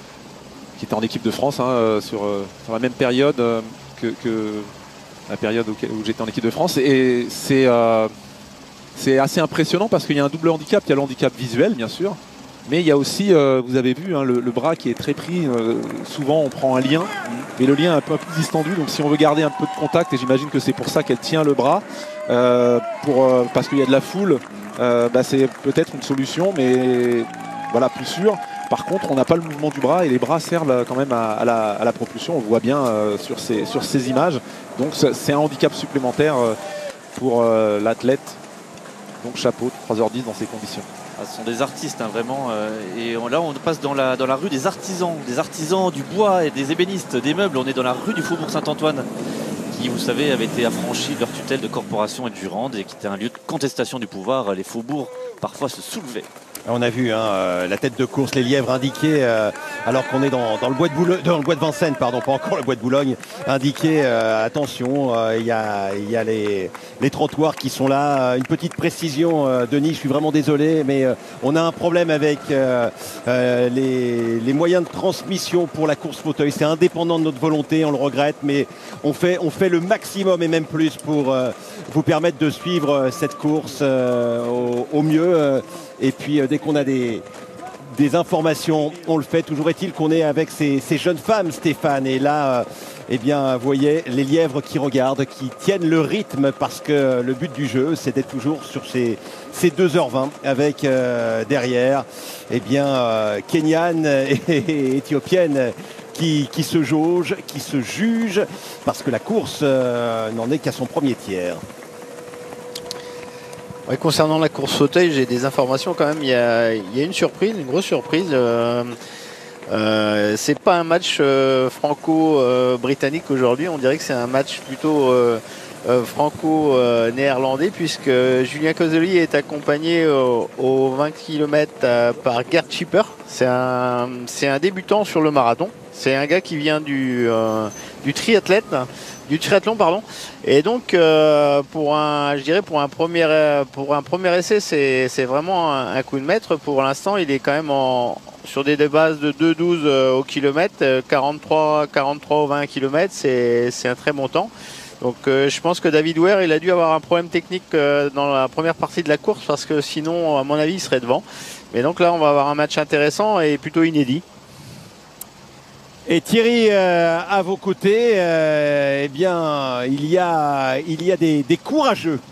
qui était en équipe de France hein, euh, sur, euh, sur la même période euh, que, que la période auquel- où j'étais en équipe de France. Et c'est euh, c'est assez impressionnant parce qu'il y a un double handicap. Il y a le handicap visuel, bien sûr. Mais il y a aussi, euh, vous avez vu, hein, le, le bras qui est très pris. Euh, souvent, on prend un lien, mais le lien est un peu plus distendu. Donc, si on veut garder un peu de contact, et j'imagine que c'est pour ça qu'elle tient le bras, euh, pour, euh, parce qu'il y a de la foule, euh, bah, c'est peut-être une solution, mais voilà, plus sûr. Par contre, on n'a pas le mouvement du bras et les bras servent euh, quand même à, à la, à la propulsion. On le voit bien euh, sur, ces, sur ces images. Donc, c'est c'est un handicap supplémentaire euh, pour euh, l'athlète. Donc, chapeau, trois heures dix dans ces conditions. Ah, ce sont des artistes, hein, vraiment. euh, et on- là, on passe dans la, dans la rue des artisans, des artisans du bois et des ébénistes, des meubles. On est dans la rue du Faubourg Saint-Antoine, qui, vous savez, avait été affranchie de leur tutelle de corporation et de jurande, et qui était un lieu de contestation du pouvoir. Les faubourgs, parfois, se soulevaient. On a vu hein, euh, la tête de course, les lièvres indiqués, euh, alors qu'on est dans, dans, le bois de Boulogne, dans le bois de Vincennes, pardon, pas encore le bois de Boulogne, indiqué, euh, attention, euh, il y a, il y a les, les trottoirs qui sont là. Une petite précision, euh, Denis, je suis vraiment désolé, mais euh, on a un problème avec euh, euh, les, les moyens de transmission pour la course fauteuil. C'est indépendant de notre volonté, on le regrette, mais on fait, on fait le maximum et même plus pour euh, vous permettre de suivre euh, cette course euh, au, au mieux. Euh, Et puis euh, dès qu'on a des, des informations, on le fait. Toujours est-il qu'on est avec ces, ces jeunes femmes, Stéphane. Et là, euh, eh bien, vous voyez les lièvres qui regardent, qui tiennent le rythme parce que le but du jeu, c'est d'être toujours sur ces, ces deux heures vingt avec euh, derrière, eh bien, euh, Kenyane et, et Éthiopienne qui, qui se jaugent, qui se jugent parce que la course euh, n'en est qu'à son premier tiers. Ouais, concernant la course fauteuil, j'ai des informations quand même. Il y a, il y a une surprise, une grosse surprise. Euh, euh, c'est pas un match euh, franco-britannique aujourd'hui. On dirait que c'est un match plutôt euh, euh, franco-néerlandais, puisque Julien Cosoli est accompagné au, aux vingt kilomètres euh, par Gerd Schipper. C'est un, c'est un débutant sur le marathon. C'est un gars qui vient du, euh, du triathlète, du triathlon, pardon. Et donc, euh, pour un, je dirais pour un premier, pour un premier essai, c'est vraiment un, un coup de maître. Pour l'instant, il est quand même en, sur des, des bases de deux douze au kilomètre, quarante-trois, quarante-trois au vingt kilomètres, c'est un très bon temps. Donc euh, je pense que David Ware, il a dû avoir un problème technique euh, dans la première partie de la course parce que sinon, à mon avis, il serait devant. Mais donc là, on va avoir un match intéressant et plutôt inédit. Et Thierry, euh, à vos côtés, euh, eh bien, il y a, il y a des, des courageux.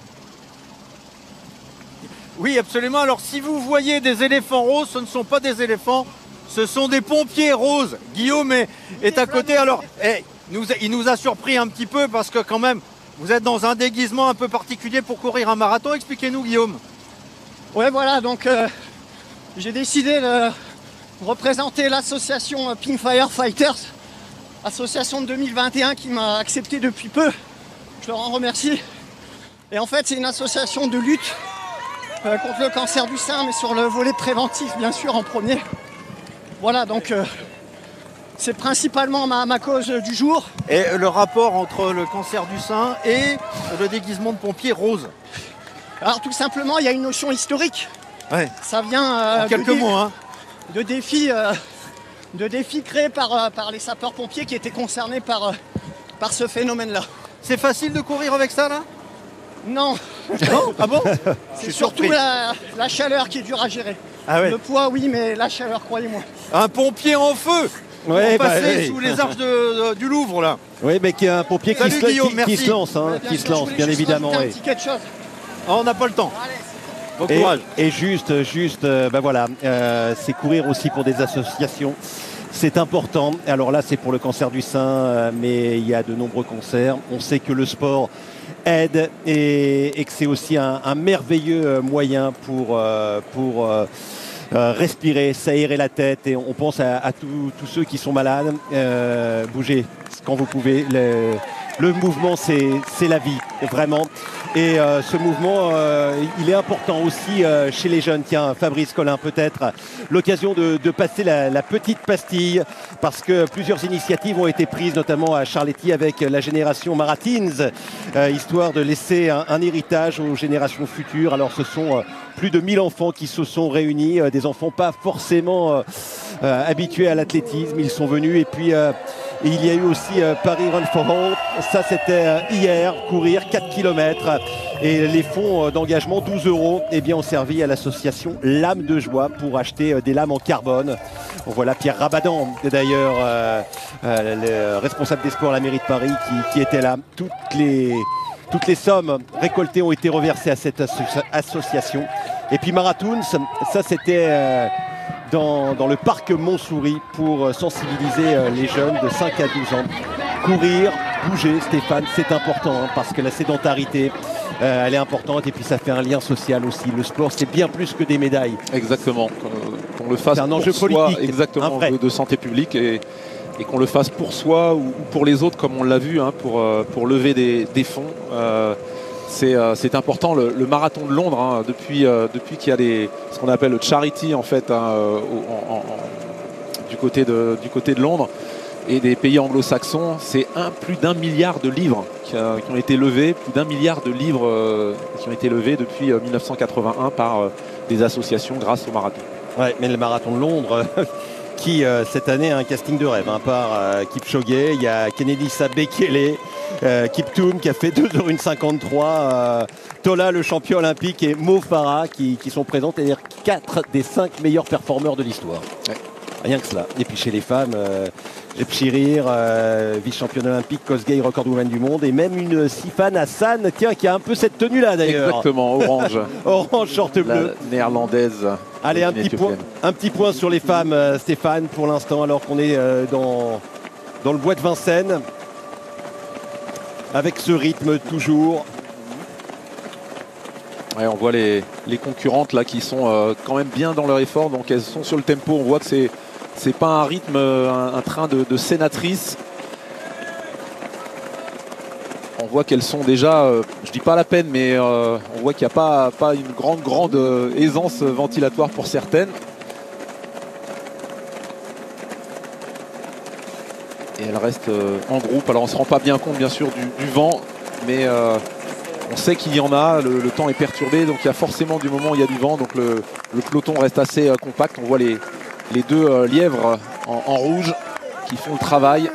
Oui, absolument. Alors, si vous voyez des éléphants roses, ce ne sont pas des éléphants, ce sont des pompiers roses. Guillaume est, est à côté. Alors, eh, nous, il nous a surpris un petit peu parce que quand même, vous êtes dans un déguisement un peu particulier pour courir un marathon. Expliquez-nous, Guillaume. Ouais, voilà. Donc, euh, j'ai décidé de représenter l'association Pink Firefighters, association de deux mille vingt et un qui m'a accepté depuis peu. Je leur en remercie. Et en fait, c'est une association de lutte euh, contre le cancer du sein, mais sur le volet préventif, bien sûr, en premier. Voilà, donc euh, c'est principalement ma, ma cause du jour. Et le rapport entre le cancer du sein et le déguisement de pompier rose? Alors, tout simplement, il y a une notion historique. Ouais. Ça vient euh, en quelques mots, hein. de défis, euh, de défis créés par, euh, par les sapeurs-pompiers qui étaient concernés par, euh, par ce phénomène-là. C'est facile de courir avec ça, là? Non. Non? Ah bon? C'est surtout la, la chaleur qui est dure à gérer. Ah ouais. Le poids, oui, mais la chaleur, croyez-moi. Un pompier en feu! Ouais, pour passer bah, ouais. sous les arches de, de, du Louvre, là. Oui, mais qui est un pompier qui, Salut, se, Guillaume, qui, merci. qui se lance, hein, Ouais, bien qui sûr, se lance, je voulais bien juste évidemment. rajouter Oui. un petit quelque chose. Ah, on n'a pas le temps. Bon Et, courage. et juste, juste, euh, ben voilà, euh, c'est courir aussi pour des associations. C'est important. Alors là, c'est pour le cancer du sein, euh, mais il y a de nombreux cancers. On sait que le sport aide et, et que c'est aussi un, un merveilleux moyen pour, euh, pour euh, euh, respirer, s'aérer la tête. Et on pense à, à tous ceux qui sont malades. Euh, bougez quand vous pouvez. Le, le mouvement, c'est la vie, vraiment. Et euh, ce mouvement, euh, il est important aussi euh, chez les jeunes. Tiens, Fabrice Collin, peut-être l'occasion de, de passer la, la petite pastille, parce que plusieurs initiatives ont été prises, notamment à Charletti avec la génération Maratins, euh, histoire de laisser un, un héritage aux générations futures. Alors ce sont euh, plus de mille enfants qui se sont réunis, euh, des enfants pas forcément euh, euh, habitués à l'athlétisme. Ils sont venus et puis... Euh, Et il y a eu aussi euh, Paris Run for All, ça c'était euh, hier, courir quatre kilomètres. Et les fonds euh, d'engagement, douze euros, eh bien, ont servi à l'association Lame de Joie pour acheter euh, des lames en carbone. On voit là Pierre Rabadan, d'ailleurs, euh, euh, le responsable des sports à la mairie de Paris, qui, qui était là. Toutes les, toutes les sommes récoltées ont été reversées à cette asso association. Et puis Marathons, ça c'était... Euh, Dans, dans le parc Montsouris pour sensibiliser les jeunes de cinq à douze ans. Courir, bouger, Stéphane, c'est important hein, parce que la sédentarité, euh, elle est importante et puis ça fait un lien social aussi. Le sport, c'est bien plus que des médailles. Exactement. Qu'on le fasse un pour enjeu soi, politique, exactement, de, de santé publique et, et qu'on le fasse pour soi ou, ou pour les autres, comme on l'a vu, hein, pour, pour lever des, des fonds. Euh, C'est euh, important. Le, le marathon de Londres, hein, depuis, euh, depuis qu'il y a les, ce qu'on appelle le charity en fait, hein, en, en, en, du, côté de, du côté de Londres et des pays anglo-saxons, c'est plus d'un milliard de livres qui, a, qui ont été levés, plus d'un milliard de livres euh, qui ont été levés depuis euh, mille neuf cent quatre-vingt-un par euh, des associations grâce au marathon. Ouais, mais le marathon de Londres qui euh, cette année a un casting de rêve, hein, par euh, Kipchoge, il y a Kennedy Sabekele, euh, Kiptoum qui a fait deux heures cinquante-trois, euh, Tola le champion olympique et Mo Farah qui, qui sont présents, c'est-à-dire quatre des cinq meilleurs performeurs de l'histoire. Ouais. Rien que cela. Et puis chez les femmes, euh, Jepchirir, euh, vice-championne olympique, Kosgei, recordwoman du monde, et même une Sifan Hassan, tiens, qui a un peu cette tenue-là d'ailleurs. Exactement, orange. Orange, short bleu. La néerlandaise. Allez, un petit, point, un petit point sur les femmes, euh, Stéphane, pour l'instant, alors qu'on est euh, dans, dans le bois de Vincennes, avec ce rythme toujours. Ouais, on voit les, les concurrentes là qui sont euh, quand même bien dans leur effort, donc elles sont sur le tempo. On voit que c'est c'est pas un rythme, un, un train de, de sénatrices. On voit qu'elles sont déjà, euh, je dis pas la peine, mais euh, on voit qu'il n'y a pas, pas une grande, grande euh, aisance ventilatoire pour certaines. Et elle reste euh, en groupe. Alors on ne se rend pas bien compte bien sûr du, du vent, mais euh, on sait qu'il y en a, le, le temps est perturbé, donc il y a forcément du moment où il y a du vent, donc le, le peloton reste assez euh, compact. On voit les, les deux euh, lièvres en, en rouge qui font le travail.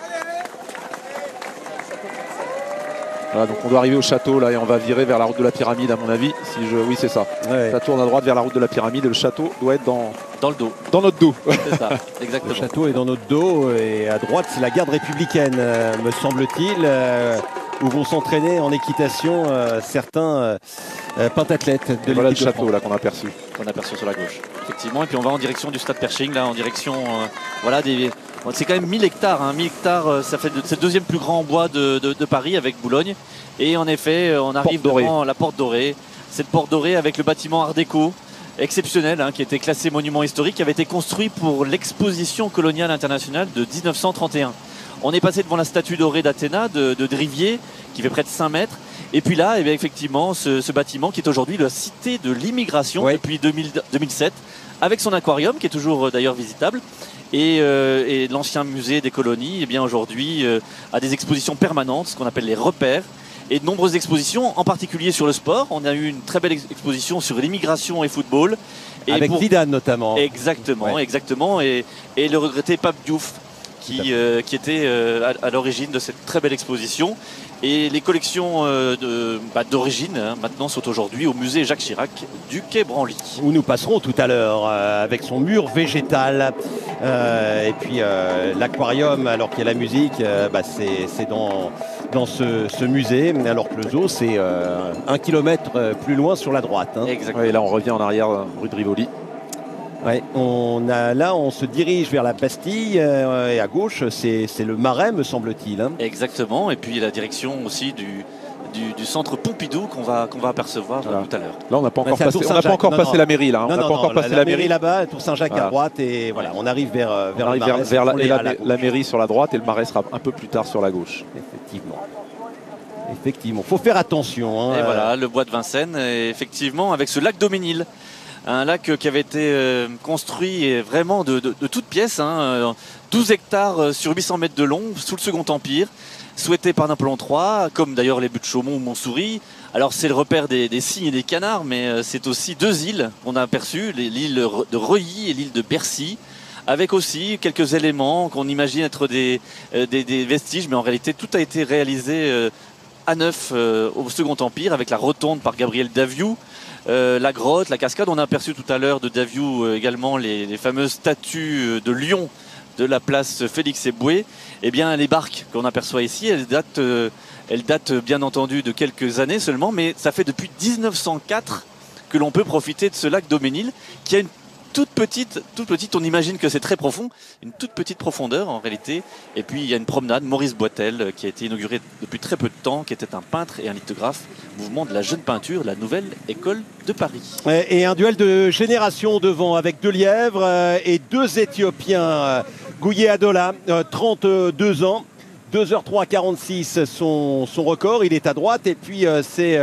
Voilà, donc on doit arriver au château là et on va virer vers la route de la pyramide à mon avis. Si je... Oui c'est ça. Ouais. Ça tourne à droite vers la route de la pyramide et le château doit être dans, dans le dos. Dans notre dos. C'est ça, exactement. Le château est dans notre dos et à droite c'est la garde républicaine euh, me semble-t-il, euh, où vont s'entraîner en équitation euh, certains euh, pentathlètes de voilà le l'équipe de château là qu'on a aperçu. Qu'on a aperçu sur la gauche. Effectivement, et puis on va en direction du stade Pershing, là en direction euh, voilà des. C'est quand même mille hectares, hein. mille hectares, ça fait c'est le deuxième plus grand bois de, de, de Paris avec Boulogne. Et en effet, on arrive porte devant la porte dorée. Cette porte dorée avec le bâtiment Art déco exceptionnel, hein, qui était classé monument historique, qui avait été construit pour l'exposition coloniale internationale de mille neuf cent trente et un. On est passé devant la statue dorée d'Athéna, de, de Drivier, qui fait près de cinq mètres. Et puis là, eh bien, effectivement, ce, ce bâtiment qui est aujourd'hui la cité de l'immigration ouais. depuis deux mille, deux mille sept, avec son aquarium qui est toujours euh, d'ailleurs visitable. Et, euh, et l'ancien musée des colonies, eh bien aujourd'hui, euh, a des expositions permanentes, ce qu'on appelle les repères, et de nombreuses expositions, en particulier sur le sport. On a eu une très belle ex exposition sur l'immigration et football. Et avec pour... Zidane notamment. Exactement, ouais. exactement. Et, et le regretté Pape Diouf, qui, euh, qui était euh, à, à l'origine de cette très belle exposition. Et les collections euh, d'origine bah, hein, maintenant sont aujourd'hui au musée Jacques Chirac du Quai Branly. Où nous passerons tout à l'heure euh, avec son mur végétal euh, et puis euh, l'aquarium alors qu'il y a la musique, euh, bah, c'est dans, dans ce, ce musée, alors que le zoo c'est euh, un kilomètre plus loin sur la droite. Hein. Exactement. Ouais, et là on revient en arrière rue de Rivoli. Ouais, on a, là, on se dirige vers la Bastille euh, et à gauche, c'est le Marais, me semble-t-il. Hein. Exactement, et puis la direction aussi du, du, du centre Pompidou qu'on va, qu'on va apercevoir voilà. tout à l'heure. Là, on n'a pas encore passé, on pas encore non, passé non. la mairie. Là, hein. Non, on n'a pas non, encore non, passé la, la mairie, mairie là-bas, Tour Saint-Jacques voilà. à droite, et voilà, on arrive vers, vers, on arrive le Marais, vers, vers la, et la, la, la mairie sur la droite, et le Marais sera un peu plus tard sur la gauche. Effectivement. Effectivement, faut faire attention. Hein. Et voilà, le bois de Vincennes, et effectivement, avec ce lac Daumesnil. Un lac qui avait été euh, construit vraiment de, de, de toutes pièces, hein, douze hectares sur huit cents mètres de long, sous le Second Empire, souhaité par Napoléon trois, comme d'ailleurs les buttes de Chaumont ou Montsouris. Alors c'est le repère des, des cygnes et des canards, mais euh, c'est aussi deux îles qu'on a aperçues, l'île de Reuilly et l'île de Bercy, avec aussi quelques éléments qu'on imagine être des, euh, des, des vestiges, mais en réalité tout a été réalisé euh, à neuf euh, au Second Empire, avec la rotonde par Gabriel Daviou. Euh, la grotte, la cascade, on a aperçu tout à l'heure de Daviou euh, également les, les fameuses statues de lions de la place Félix Éboué. Eh bien, les barques qu'on aperçoit ici, elles datent, euh, elles datent bien entendu de quelques années seulement, mais ça fait depuis mille neuf cent quatre que l'on peut profiter de ce lac Daumesnil, qui a une toute petite, toute petite, on imagine que c'est très profond, une toute petite profondeur en réalité. Et puis il y a une promenade, Maurice Boitel, qui a été inaugurée depuis très peu de temps, qui était un peintre et un lithographe, mouvement de la jeune peinture, la nouvelle école de Paris. Et un duel de génération devant, avec deux lièvres et deux Éthiopiens. Gouye Adola, trente-deux ans, deux heures trois quarante-six son, son record, il est à droite, et puis c'est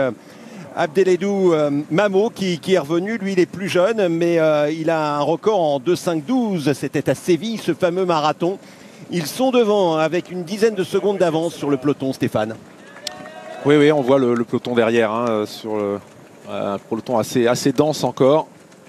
Abdeledou euh, Mamo qui, qui est revenu, lui il est plus jeune, mais euh, il a un record en deux cinq douze, c'était à Séville ce fameux marathon. Ils sont devant avec une dizaine de secondes d'avance sur le peloton, Stéphane. Oui, oui, on voit le, le peloton derrière, hein, sur le, un peloton assez, assez dense encore.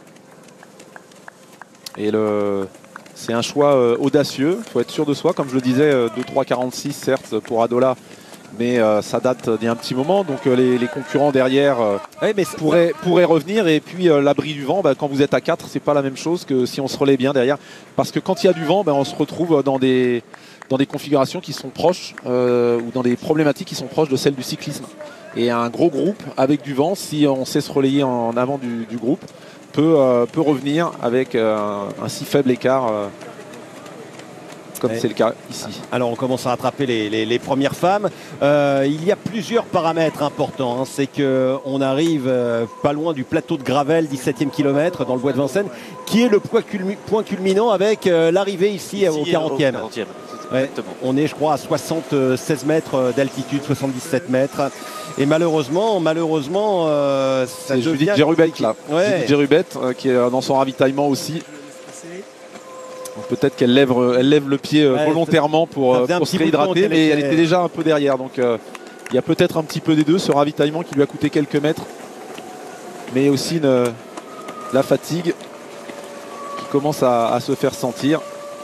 Et le... c'est un choix euh, audacieux, il faut être sûr de soi, comme je le disais, euh, deux trois quarante-six certes pour Adola. Mais euh, ça date d'il y a un petit moment, donc euh, les, les concurrents derrière euh, ouais, mais pourraient, pourraient revenir. Et puis euh, l'abri du vent, bah, quand vous êtes à quatre, c'est pas la même chose que si on se relaie bien derrière. Parce que quand il y a du vent, bah, on se retrouve dans des, dans des configurations qui sont proches, euh, ou dans des problématiques qui sont proches de celles du cyclisme. Et un gros groupe avec du vent, si on sait se relayer en avant du, du groupe, peut, euh, peut revenir avec euh, un, un si faible écart. Euh, comme c'est le cas ici. Alors on commence à rattraper les, les, les premières femmes. Euh, il y a plusieurs paramètres importants. Hein. C'est qu'on arrive euh, pas loin du plateau de Gravel, dix-septième kilomètre dans le bois de Vincennes, qui est le point, culmi point culminant avec euh, l'arrivée ici, ici au quarantième. Ouais, on est je crois à soixante-seize mètres d'altitude, soixante-dix-sept mètres. Et malheureusement, malheureusement, euh, ça devient... Judith Jérubet là. Ouais. Judith Jérubet euh, qui est dans son ravitaillement aussi. Peut-être qu'elle lève, elle lève le pied ouais, volontairement pour, pour se réhydrater, mais elle était déjà un peu derrière. Donc euh, il y a peut-être un petit peu des deux, ce ravitaillement qui lui a coûté quelques mètres, mais aussi une, la fatigue qui commence à, à se faire sentir.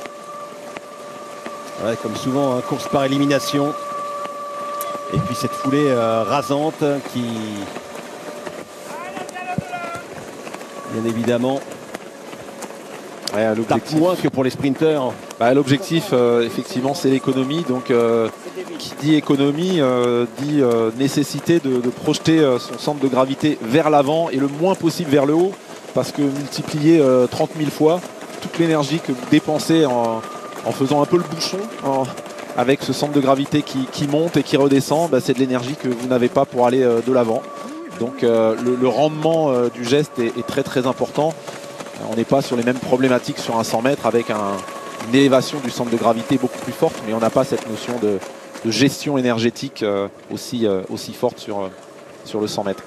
Ouais, comme souvent, hein, course par élimination. Et puis cette foulée euh, rasante qui, bien évidemment, ouais, tape moins que pour les sprinteurs. Bah, l'objectif, euh, effectivement, c'est l'économie. Donc, euh, qui dit économie euh, dit euh, nécessité de, de projeter euh, son centre de gravité vers l'avant et le moins possible vers le haut, parce que multiplier euh, trente mille fois toute l'énergie que vous dépensez en, en faisant un peu le bouchon, en, avec ce centre de gravité qui, qui monte et qui redescend, bah, c'est de l'énergie que vous n'avez pas pour aller euh, de l'avant. Donc euh, le, le rendement euh, du geste est, est très très important. On n'est pas sur les mêmes problématiques sur un cent mètres avec un, une élévation du centre de gravité beaucoup plus forte, mais on n'a pas cette notion de, de gestion énergétique euh, aussi, euh, aussi forte sur, euh, sur le cent mètres.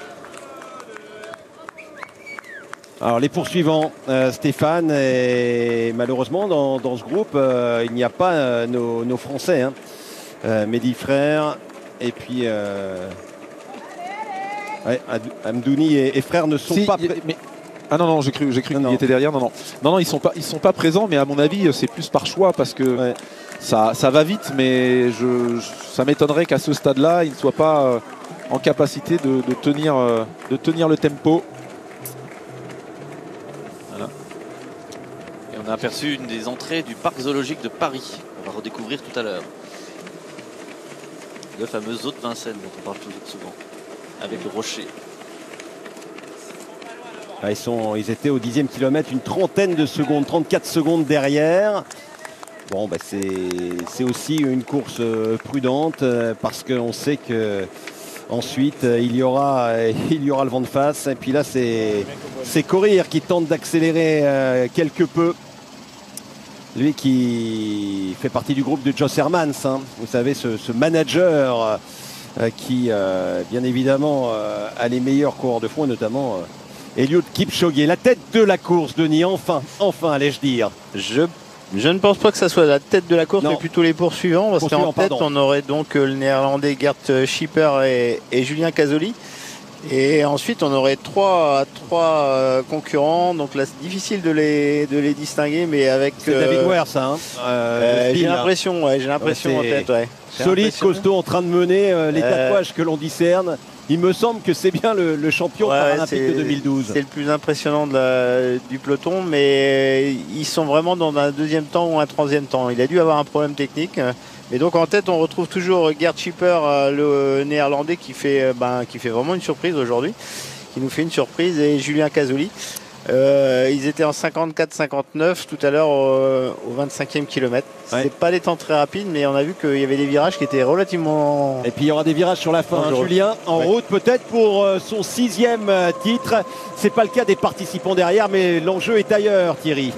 Alors les poursuivants, euh, Stéphane, et malheureusement dans, dans ce groupe, euh, il n'y a pas euh, nos, nos Français. Hein. Euh, Mehdi Frère et puis euh, ouais, Amdouni et, et Frère ne sont si, pas... Mais... Ah non, non, j'ai cru, j'ai cru qu'ils étaient derrière. Non, non, non, non ils ne sont, sont pas présents, mais à mon avis, c'est plus par choix parce que ouais. ça, ça va vite, mais je, je, ça m'étonnerait qu'à ce stade-là, ils ne soient pas euh, en capacité de, de, tenir, euh, de tenir le tempo. On a aperçu une des entrées du parc zoologique de Paris. On va redécouvrir tout à l'heure. Le fameux zoo de Vincennes dont on parle souvent. Avec le rocher. Ah, ils, sont, ils étaient au dixième kilomètre, une trentaine de secondes, trente-quatre secondes derrière. Bon, bah c'est aussi une course prudente parce qu'on sait que ensuite il y aura, il y aura le vent de face. Et puis là, c'est Courir qui tente d'accélérer euh, quelque peu. Lui qui fait partie du groupe de Jos Hermans, hein. Vous savez, ce, ce manager euh, qui, euh, bien évidemment, euh, a les meilleurs coureurs de fond, notamment euh, Eliud Kipchoge. La tête de la course, Denis, enfin, enfin, allais-je dire. Je, je ne pense pas que ça soit la tête de la course, non. mais plutôt les poursuivants, parce qu'en tête, pardon. on aurait donc le néerlandais Gert Schipper et, et Julien Casoli. Et ensuite, on aurait trois, trois euh, concurrents, donc là c'est difficile de les, de les distinguer, mais avec. C'est euh, David Ware, ça. Hein euh, euh, j'ai l'impression, ouais, j'ai l'impression en tête, ouais. Solide, costaud, en train de mener euh, les tatouages que l'on discerne. Il me semble que c'est bien le, le champion ouais, paralympique de deux mille douze. C'est le plus impressionnant de la, du peloton, mais ils sont vraiment dans un deuxième temps ou un troisième temps. Il a dû avoir un problème technique. Et donc en tête, on retrouve toujours Gert Schipper, le néerlandais, qui fait, ben, qui fait vraiment une surprise aujourd'hui, qui nous fait une surprise, et Julien Casoli. Euh, ils étaient en cinquante-quatre cinquante-neuf tout à l'heure au, au vingt-cinquième kilomètre. C'était ouais. pas des temps très rapides, mais on a vu qu'il y avait des virages qui étaient relativement... Et puis il y aura des virages sur la fin, hein, Julien, en ouais. route peut-être pour son sixième titre. C'est pas le cas des participants derrière, mais l'enjeu est ailleurs, Thierry.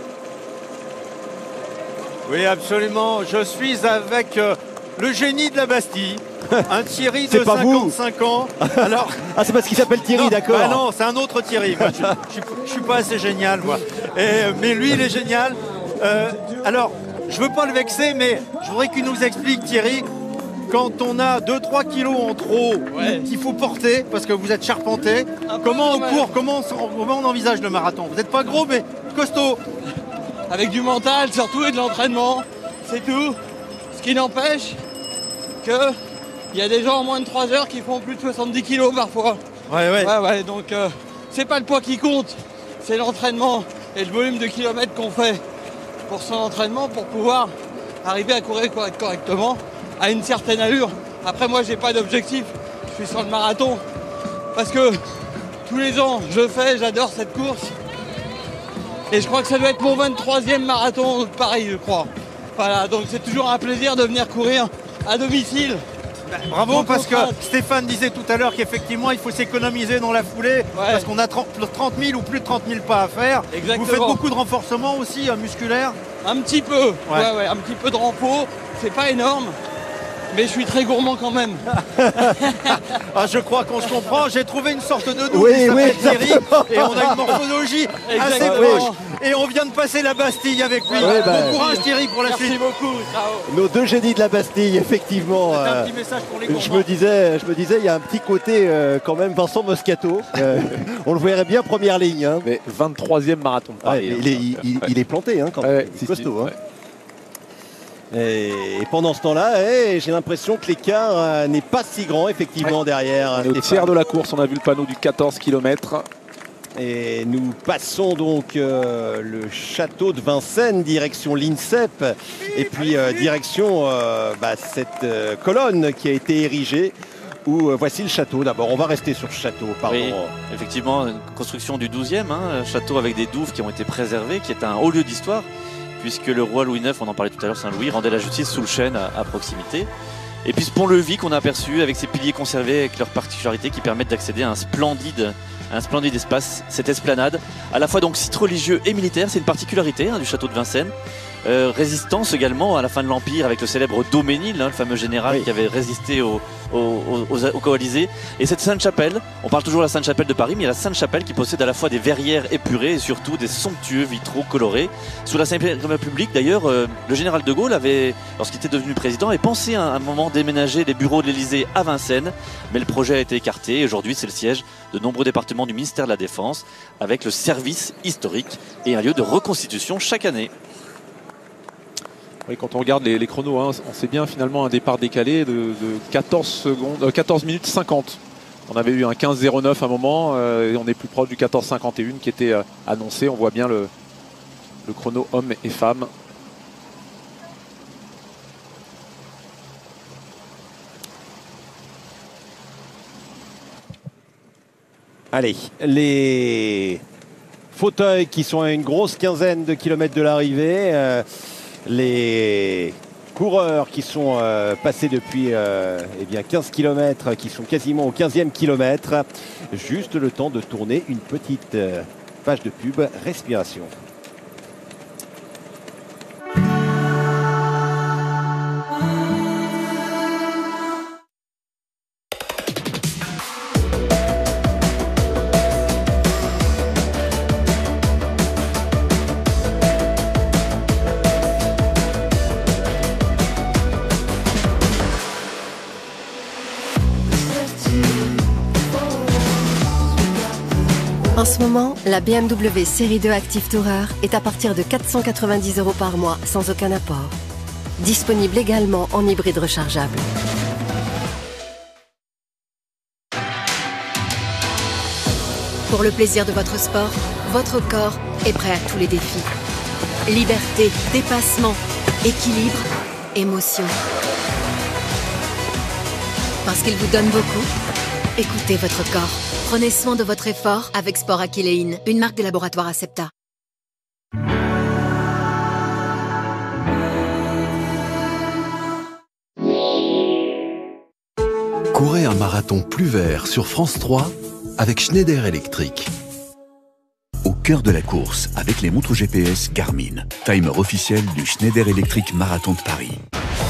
Oui, absolument. Je suis avec euh, le génie de la Bastille, un Thierry de cinquante-cinq ans. Alors... ah, c'est parce qu'il s'appelle Thierry, d'accord. Bah non, c'est un autre Thierry. Moi, je, je, je suis pas assez génial, moi. Et, mais lui, il est génial. Euh, alors, je veux pas le vexer, mais je voudrais qu'il nous explique, Thierry, quand on a deux trois kilos en trop ouais. qu'il faut porter, parce que vous êtes charpenté, comment on court, comment on, comment on envisage le marathon? Vous n'êtes pas gros, mais costaud. Avec du mental surtout et de l'entraînement, c'est tout. Ce qui n'empêche qu'il y a des gens en moins de trois heures qui font plus de soixante-dix kilos parfois. Ouais, ouais. ouais, ouais donc euh, c'est pas le poids qui compte, c'est l'entraînement et le volume de kilomètres qu'on fait pour son entraînement pour pouvoir arriver à courir correctement à une certaine allure. Après, moi, j'ai pas d'objectif, je suis sur le marathon parce que tous les ans, je fais, j'adore cette course. Et je crois que ça doit être mon vingt-troisième marathon de Paris, je crois. Voilà, donc c'est toujours un plaisir de venir courir à domicile. Ben, bravo, parce que Stéphane disait tout à l'heure qu'effectivement, il faut s'économiser dans la foulée, ouais. parce qu'on a trente mille ou plus de trente mille pas à faire. Exactement. Vous faites beaucoup de renforcement aussi, euh, musculaire? Un petit peu, ouais. Ouais, ouais, un petit peu de renfort, c'est pas énorme. mais je suis très gourmand quand même. Ah, je crois qu'on se comprend. J'ai trouvé une sorte de double Oui, qui s'appelle oui, Thierry et on a une morphologie assez Exactement. proche. Et on vient de passer la Bastille avec lui. Ouais, bah, bon courage Thierry pour la Merci suite. beaucoup. Ciao. Nos deux génies de la Bastille, effectivement. C'est un euh, petit message pour les je gourmands. me disais, je me disais, il y a un petit côté euh, quand même Vincent Moscato. Euh, on le verrait bien première ligne. Hein. Mais vingt-troisième marathon de Paris. Ouais, hein. il, est, il, il- il est planté, hein, quand même. Ouais, Il est si, costaud, si, hein. ouais. Et, et pendant ce temps-là, eh, j'ai l'impression que l'écart euh, n'est pas si grand, effectivement, derrière. On est au Stéphane. tiers de la course, on a vu le panneau du quatorze kilomètres. Et nous passons donc euh, le château de Vincennes, direction l'INSEP, et puis euh, direction euh, bah, cette euh, colonne qui a été érigée, où euh, voici le château. D'abord, on va rester sur ce château, pardon. Oui, effectivement, une construction du douzième, hein, château avec des douves qui ont été préservées, qui est un haut lieu d'histoire, puisque le roi Louis neuf, on en parlait tout à l'heure, Saint-Louis, rendait la justice sous le chêne à, à proximité. Et puis ce pont-levis qu'on a aperçu avec ses piliers conservés, avec leurs particularités qui permettent d'accéder à un splendide, un splendide espace, cette esplanade, à la fois donc site religieux et militaire, c'est une particularité hein, du château de Vincennes. Euh, résistance également à la fin de l'Empire avec le célèbre Doménil, hein, le fameux général Oui. qui avait résisté aux, aux, aux, aux coalisés. Et cette Sainte-Chapelle, on parle toujours de la Sainte-Chapelle de Paris, mais il y a la Sainte-Chapelle qui possède à la fois des verrières épurées et surtout des somptueux vitraux colorés. Sous la cinquième République, d'ailleurs, euh, le général de Gaulle avait, lorsqu'il était devenu président, avait pensé à un moment déménager les bureaux de l'Élysée à Vincennes, mais le projet a été écarté. Aujourd'hui, c'est le siège de nombreux départements du ministère de la Défense, avec le service historique et un lieu de reconstitution chaque année. Oui, quand on regarde les, les chronos, hein, on sait bien finalement un départ décalé de, de quatorze secondes, euh, quatorze minutes cinquante. On avait eu un quinze zéro neuf à un moment euh, et on est plus proche du quatorze cinquante et un qui était euh, annoncé. On voit bien le, le chrono hommes et femmes. Allez, les fauteuils qui sont à une grosse quinzaine de kilomètres de l'arrivée. Euh, les coureurs qui sont euh, passés depuis euh, eh bien quinze kilomètres, qui sont quasiment au quinzième kilomètre. Juste le temps de tourner une petite euh, page de pub, respiration. En ce moment, la B M W Série deux Active Tourer est à partir de quatre cent quatre-vingt-dix euros par mois sans aucun apport. Disponible également en hybride rechargeable. Pour le plaisir de votre sport, votre corps est prêt à tous les défis. Liberté, dépassement, équilibre, émotion. Parce qu'il vous donne beaucoup, écoutez votre corps. Prenez soin de votre effort avec Sport Achilleine, une marque des laboratoires Acepta. Courez un marathon plus vert sur France trois avec Schneider Electric. Au cœur de la course avec les montres G P S Garmin, timer officiel du Schneider Electric Marathon de Paris.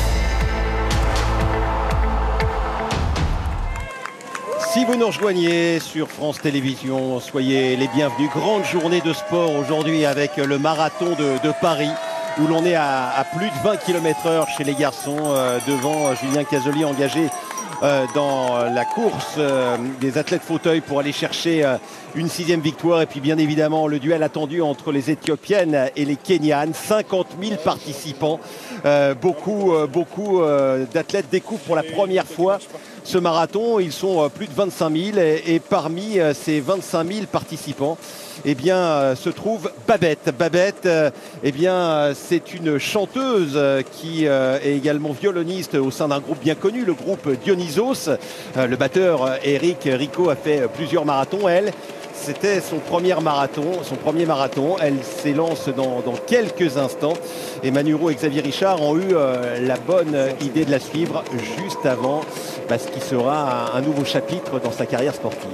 Si vous nous rejoignez sur France Télévisions, soyez les bienvenus. Grande journée de sport aujourd'hui avec le marathon de, de Paris, où l'on est à, à plus de vingt kilomètres heure chez les garçons, euh, devant Julien Casoli engagé euh, dans la course euh, des athlètes fauteuils pour aller chercher euh, une sixième victoire. Et puis bien évidemment le duel attendu entre les Éthiopiennes et les Kenyanes. cinquante mille participants, euh, beaucoup, euh, beaucoup euh, d'athlètes découvrent pour la première fois ce marathon. Ils sont euh, plus de vingt-cinq mille et, et parmi euh, ces vingt-cinq mille participants, eh bien, euh, se trouve Babette. Babette, euh, eh bien, euh, c'est une chanteuse euh, qui euh, est également violoniste au sein d'un groupe bien connu, le groupe Dionysos. Euh, le batteur euh, Eric Rico a fait euh, plusieurs marathons. Elle, c'était son premier marathon, son premier marathon. Elle s'élance dans, dans quelques instants. Et Manuro et Xavier Richard ont eu euh, la bonne idée de la suivre juste avant bah, ce qui sera un, un nouveau chapitre dans sa carrière sportive.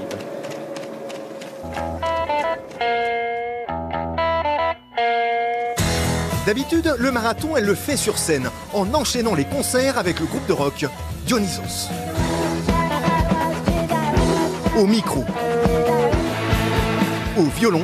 D'habitude, le marathon, elle le fait sur scène, en enchaînant les concerts avec le groupe de rock Dionysos. Au micro, au violon,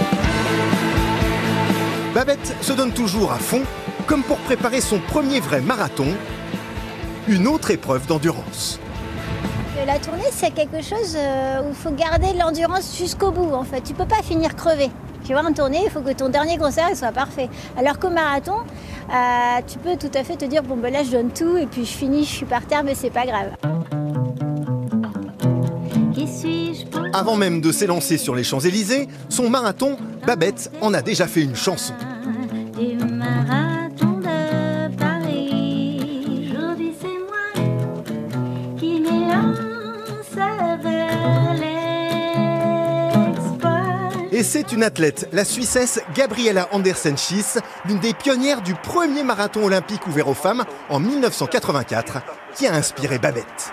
Babette se donne toujours à fond, comme pour préparer son premier vrai marathon, une autre épreuve d'endurance. La tournée, c'est quelque chose où il faut garder l'endurance jusqu'au bout, en fait. Tu peux pas finir crevé. Tu vois, en tournée, il faut que ton dernier concert il soit parfait. Alors qu'au marathon, euh, tu peux tout à fait te dire, bon ben là je donne tout et puis je finis, je suis par terre, mais c'est pas grave. Qui suis-je pour... Avant même de s'élancer sur les Champs-Élysées, son marathon, Babette en a déjà fait une chanson. Du marathon de Paris, aujourd'hui c'est moi qui m'élance vers l'exploit. Et c'est une athlète, la Suissesse Gabriela Andersen-Schiess, l'une des pionnières du premier marathon olympique ouvert aux femmes en mille neuf cent quatre-vingt-quatre, qui a inspiré Babette.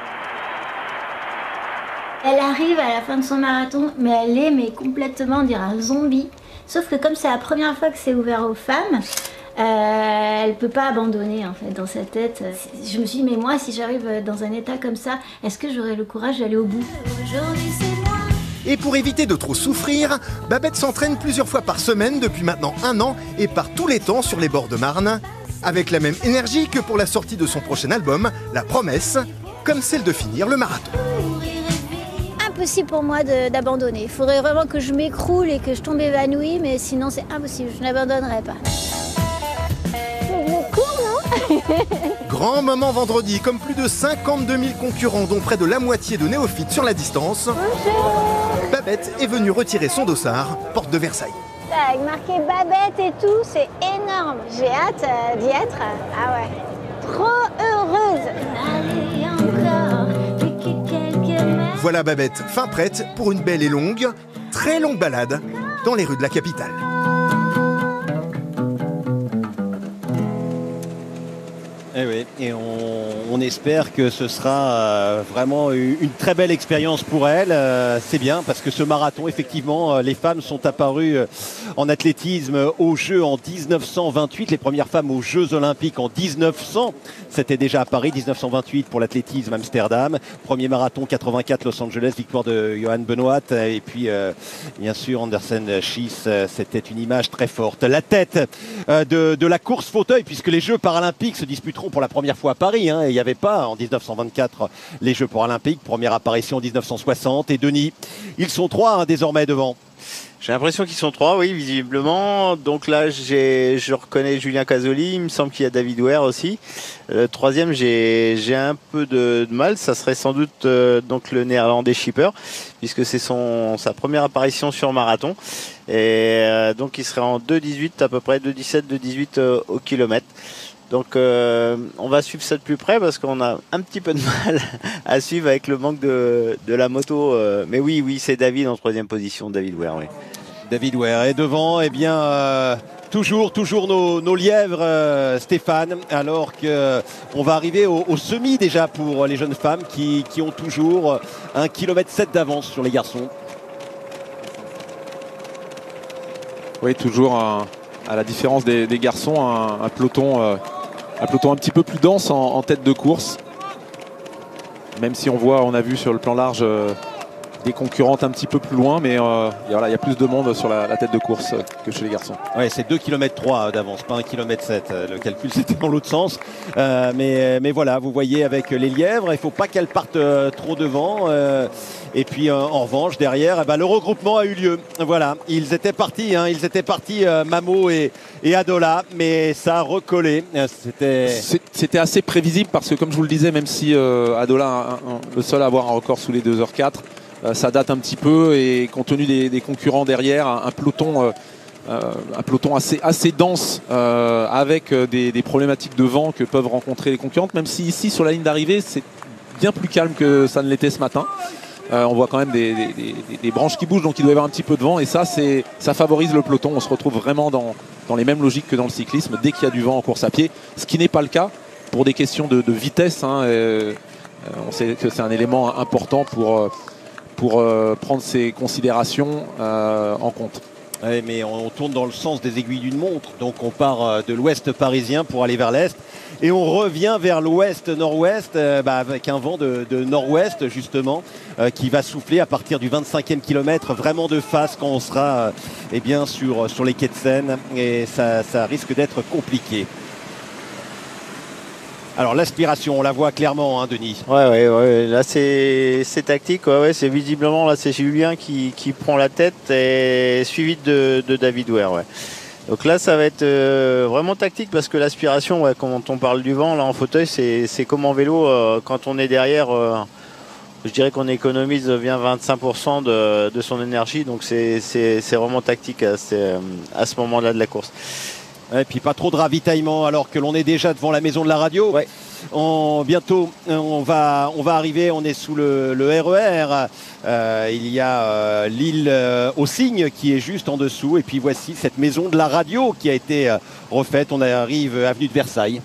Elle arrive à la fin de son marathon, mais elle est mais complètement, on dirait un zombie. Sauf que comme c'est la première fois que c'est ouvert aux femmes, euh, elle peut pas abandonner en fait dans sa tête. Je me suis dit, mais moi si j'arrive dans un état comme ça, est-ce que j'aurai le courage d'aller au bout? Aujourd'hui c'est moi. Et pour éviter de trop souffrir, Babette s'entraîne plusieurs fois par semaine depuis maintenant un an et par tous les temps sur les bords de Marne, avec la même énergie que pour la sortie de son prochain album, La Promesse, comme celle de finir le marathon. Impossible pour moi d'abandonner. Il faudrait vraiment que je m'écroule et que je tombe évanouie, mais sinon c'est impossible, je n'abandonnerai pas. C'est court, non? Grand moment vendredi, comme plus de cinquante-deux mille concurrents, dont près de la moitié de néophytes sur la distance. Bonjour. Babette est venue retirer son dossard, porte de Versailles. Avec marqué Babette et tout, c'est énorme. J'ai hâte euh, d'y être. Ah ouais, trop heureuse. Allez encore. Voilà Babette, fin prête pour une belle et longue, très longue balade dans les rues de la capitale. Eh oui, et on, on espère que ce sera euh, vraiment une très belle expérience pour elle. Euh, c'est bien parce que ce marathon, effectivement, euh, les femmes sont apparues euh, en athlétisme aux Jeux en mille neuf cent vingt-huit, les premières femmes aux Jeux Olympiques en mille neuf cents. C'était déjà à Paris, mille neuf cent vingt-huit pour l'athlétisme Amsterdam. Premier marathon quatre-vingt-quatre Los Angeles, victoire de Johan Benoît. Et puis, euh, bien sûr, Andersen-Schiess, euh, c'était une image très forte. La tête euh, de, de la course fauteuil, puisque les Jeux paralympiques se disputeront pour la première fois à Paris. Hein, et il n'y avait pas en mille neuf cent vingt-quatre les Jeux paralympiques. Première apparition en mille neuf cent soixante. Et Denis, ils sont trois hein, désormais devant. J'ai l'impression qu'ils sont trois, oui, visiblement. Donc là, j'ai, je reconnais Julien Casoli. Il me semble qu'il y a David Ware aussi. Le troisième, j'ai, j'ai un peu de, de mal. Ça serait sans doute euh, donc le néerlandais Schipper, puisque c'est son, sa première apparition sur marathon. Et euh, donc, il serait en deux dix-huit, à peu près deux dix-sept, deux dix-huit euh, au kilomètre. Donc euh, on va suivre ça de plus près parce qu'on a un petit peu de mal à suivre avec le manque de, de la moto. Euh, mais oui, oui, c'est David en troisième position, David Ware. Oui. David Ware. Et devant, eh bien, euh, toujours, toujours nos, nos lièvres, euh, Stéphane, alors qu'on va arriver au, au semi déjà pour les jeunes femmes qui, qui ont toujours un kilomètre sept d'avance sur les garçons. Oui, toujours un, à la différence des, des garçons, un, un peloton... Euh, Un peloton un petit peu plus dense en, en tête de course. Même si on voit, on a vu sur le plan large euh, des concurrentes un petit peu plus loin, mais euh, voilà, il y a plus de monde sur la, la tête de course euh, que chez les garçons. Ouais, c'est deux kilomètres trois d'avance, pas un kilomètre sept. Le calcul c'était dans l'autre sens. Euh, mais, mais voilà, vous voyez avec les lièvres, il ne faut pas qu'elles partent euh, trop devant. Euh, et puis euh, en revanche, derrière, eh ben, le regroupement a eu lieu. Voilà, ils étaient partis, hein, ils étaient partis, euh, Mamo et, et Adola, mais ça a recollé. C'était... C'était assez prévisible parce que, comme je vous le disais, même si euh, Adola, un, un, le seul à avoir un record sous les deux heures quatre, euh, ça date un petit peu et compte tenu des, des concurrents derrière, un, un peloton... Euh, Euh, un peloton assez, assez dense euh, avec euh, des, des problématiques de vent que peuvent rencontrer les concurrentes, même si ici sur la ligne d'arrivée c'est bien plus calme que ça ne l'était ce matin. Euh, on voit quand même des, des, des, des branches qui bougent, donc il doit y avoir un petit peu de vent et ça, c'est, ça favorise le peloton. On se retrouve vraiment dans, dans les mêmes logiques que dans le cyclisme dès qu'il y a du vent en course à pied, ce qui n'est pas le cas pour des questions de, de vitesse. Hein, euh, on sait que c'est un élément important pour, pour euh, prendre ces considérations euh, en compte. Ouais, mais on tourne dans le sens des aiguilles d'une montre, donc on part de l'ouest parisien pour aller vers l'est. Et on revient vers l'ouest-nord-ouest euh, bah, avec un vent de, de nord-ouest justement euh, qui va souffler à partir du vingt-cinquième kilomètre vraiment de face quand on sera euh, eh bien, sur, sur les quais de Seine et ça, ça risque d'être compliqué. Alors l'aspiration, on la voit clairement, hein, Denis. Ouais, ouais, ouais. Là c'est tactique. Ouais, ouais, c'est visiblement là c'est Julien qui, qui prend la tête et suivi de, de David Ware. Ouais. Donc là, ça va être euh, vraiment tactique parce que l'aspiration, ouais, quand on parle du vent, là en fauteuil, c'est comme en vélo. Euh, quand on est derrière, euh, je dirais qu'on économise bien vingt-cinq pour cent de, de son énergie. Donc c'est vraiment tactique à, à ce moment-là de la course. Et puis pas trop de ravitaillement alors que l'on est déjà devant la maison de la radio. Ouais. On, bientôt, on va, on va arriver, on est sous le, le R E R. Euh, il y a euh, l'île euh, aux Cygnes qui est juste en dessous. Et puis voici cette maison de la radio qui a été euh, refaite. On arrive avenue de Versailles.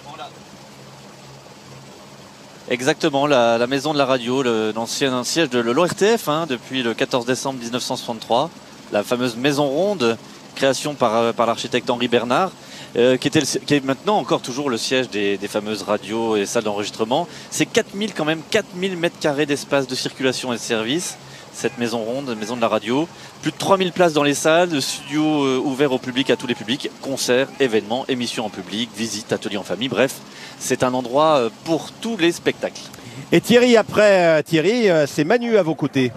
Exactement, la, la maison de la radio, l'ancien siège de l'O R T F hein, depuis le quatorze décembre mille neuf cent soixante-trois. La fameuse maison ronde, création par, par l'architecte Henri Bernard. Euh, qui, était le, qui est maintenant encore toujours le siège des, des fameuses radios et salles d'enregistrement. C'est quatre mille quand même, quatre mille mètres carrés d'espace de circulation et de service, cette maison ronde, maison de la radio. Plus de trois mille places dans les salles, de studios euh, ouverts au public, à tous les publics, concerts, événements, émissions en public, visites, ateliers en famille, bref, c'est un endroit euh, pour tous les spectacles. Et Thierry, après euh, Thierry, euh, c'est Manu à vos côtés.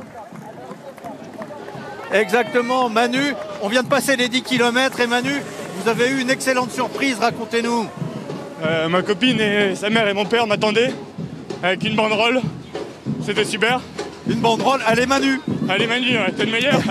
Exactement, Manu, on vient de passer les dix kilomètres et Manu, vous avez eu une excellente surprise, racontez-nous. Euh, ma copine et sa mère et mon père m'attendaient avec une banderole. C'était super. Une banderole, allez Manu. Allez Manu, ouais, t'es le meilleur.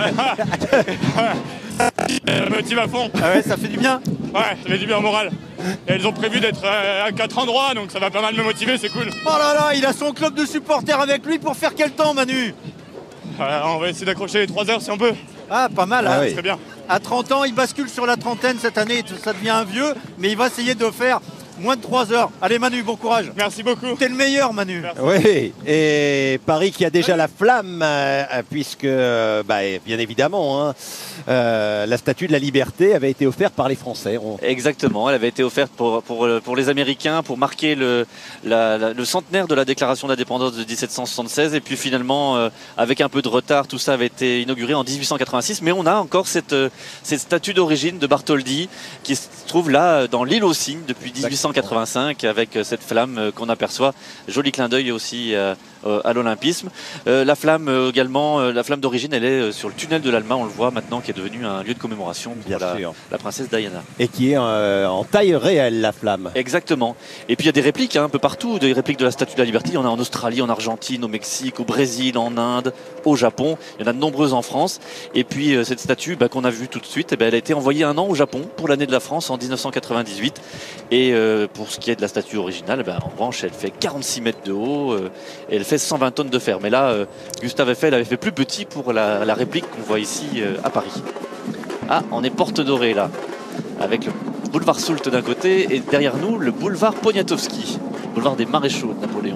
Ça motive à fond. Ah ouais, ça fait du bien. Ouais, ça fait du bien au moral. Et elles ont prévu d'être à quatre endroits, donc ça va pas mal me motiver, c'est cool. Oh là là, il a son club de supporters avec lui pour faire quel temps, Manu? euh, On va essayer d'accrocher les trois heures si on peut. Ah, pas mal, ah, hein. Oui. Très bien. À trente ans, il bascule sur la trentaine cette année, ça devient un vieux, mais il va essayer de faire moins de trois heures. Allez Manu, bon courage. Merci beaucoup. T'es le meilleur Manu. Merci. Oui, et Paris qui a déjà la flamme, euh, puisque, euh, bah, bien évidemment, hein, euh, la statue de la liberté avait été offerte par les Français. On... Exactement, elle avait été offerte pour, pour, pour les Américains, pour marquer le, la, la, le centenaire de la déclaration d'indépendance de mille sept cent soixante-seize. Et puis finalement, euh, avec un peu de retard, tout ça avait été inauguré en mille huit cent quatre-vingt-six. Mais on a encore cette, cette statue d'origine de Bartholdi qui se trouve là dans l'île aux Cygnes depuis mille huit cent quatre-vingt-cinq avec cette flamme qu'on aperçoit. Joli clin d'œil aussi euh, à l'olympisme. Euh, la flamme euh, également, euh, la flamme d'origine, elle est sur le tunnel de l'Alma, on le voit maintenant, qui est devenu un lieu de commémoration pour la, la princesse Diana. Et qui est euh, en taille réelle, la flamme. Exactement. Et puis il y a des répliques hein, un peu partout, des répliques de la Statue de la Liberté. Il y en a en Australie, en Argentine, au Mexique, au Brésil, en Inde, au Japon. Il y en a de nombreuses en France. Et puis euh, cette statue bah, qu'on a vue tout de suite, eh ben, elle a été envoyée un an au Japon pour l'année de la France en mille neuf cent quatre-vingt-dix-huit. Et euh, pour ce qui est de la statue originale, bah, en revanche, elle fait quarante-six mètres de haut euh, et elle fait cent vingt tonnes de fer. Mais là, euh, Gustave Eiffel avait fait plus petit pour la, la réplique qu'on voit ici euh, à Paris. Ah, on est Porte Dorée là, avec le boulevard Soult d'un côté et derrière nous le boulevard Poniatowski, boulevard des maréchaux de Napoléon.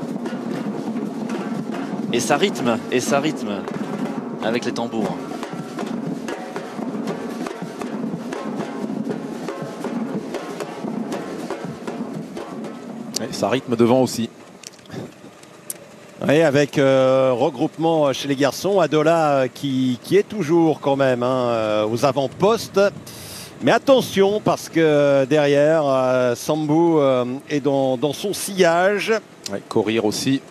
Et ça rythme, et ça rythme avec les tambours. Et ça rythme devant aussi. Oui, avec euh, regroupement chez les garçons, Adola euh, qui, qui est toujours quand même hein, euh, aux avant-postes. Mais attention parce que derrière, euh, Sambou euh, est dans, dans son sillage. Ouais, courir aussi.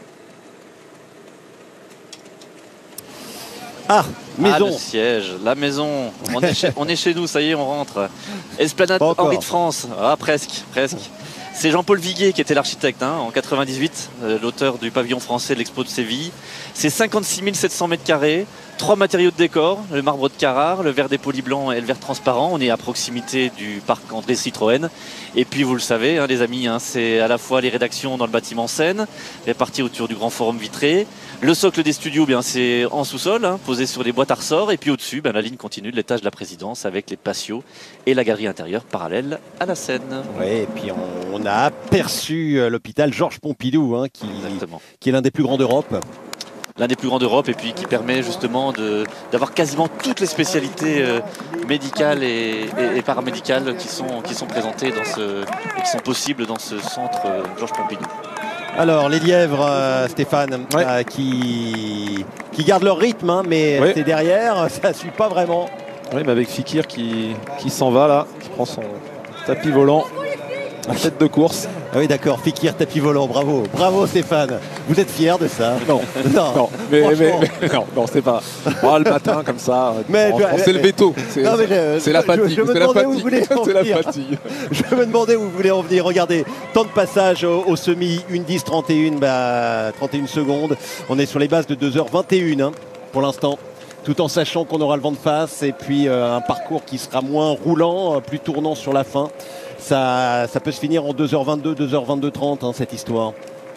Ah, maison. Ah, le siège, la maison. On est, chez, on est chez nous, ça y est, on rentre. Esplanade Henri de France. Ah, presque, presque. C'est Jean-Paul Viguier qui était l'architecte hein, en quatre-vingt-dix-huit, euh, l'auteur du pavillon français de l'Expo de Séville. C'est cinquante-six mille sept cents mètres carrés, trois matériaux de décor, le marbre de Carrare, le verre des polis blancs et le verre transparent. On est à proximité du parc André Citroën. Et puis vous le savez, hein, les amis, hein, c'est à la fois les rédactions dans le bâtiment Seine, réparties autour du grand forum vitré. Le socle des studios, bien, c'est en sous-sol, hein, posé sur les boîtes à ressorts. Et puis au-dessus, ben, la ligne continue de l'étage de la présidence avec les patios et la galerie intérieure parallèle à la Seine. Oui, et puis on, on a aperçu l'hôpital Georges Pompidou, hein, qui, qui est l'un des plus grands d'Europe. l'un des plus grands d'Europe et puis qui permet justement d'avoir quasiment toutes les spécialités euh, médicales et, et, et paramédicales qui sont, qui sont présentées dans ce, et qui sont possibles dans ce centre euh, Georges Pompidou. Alors les lièvres, euh, Stéphane, ouais. euh, qui, qui gardent leur rythme, hein, mais ouais. c'est derrière, ça ne suit pas vraiment. Oui, mais avec Fikir qui, qui s'en va là, qui prend son tapis volant en tête de course. Ah oui, d'accord, Fikir, tapis volant, bravo. Bravo Stéphane. Vous êtes fier de ça? Non, non, non, mais, mais, mais non, non c'est pas. Oh, le matin comme ça, mais, on, on s'est levé tôt. C'est la fatigue. C'est la fatigue. C'est la fatigue. Je me demandais où vous voulez en venir. Regardez, temps de passage au, au semi, une dix trente et un, bah, trente et une secondes. On est sur les bases de deux heures vingt et une hein, pour l'instant. Tout en sachant qu'on aura le vent de face et puis euh, un parcours qui sera moins roulant, euh, plus tournant sur la fin. Ça, ça peut se finir en deux heures vingt-deux, deux heures vingt-deux trente hein, cette histoire.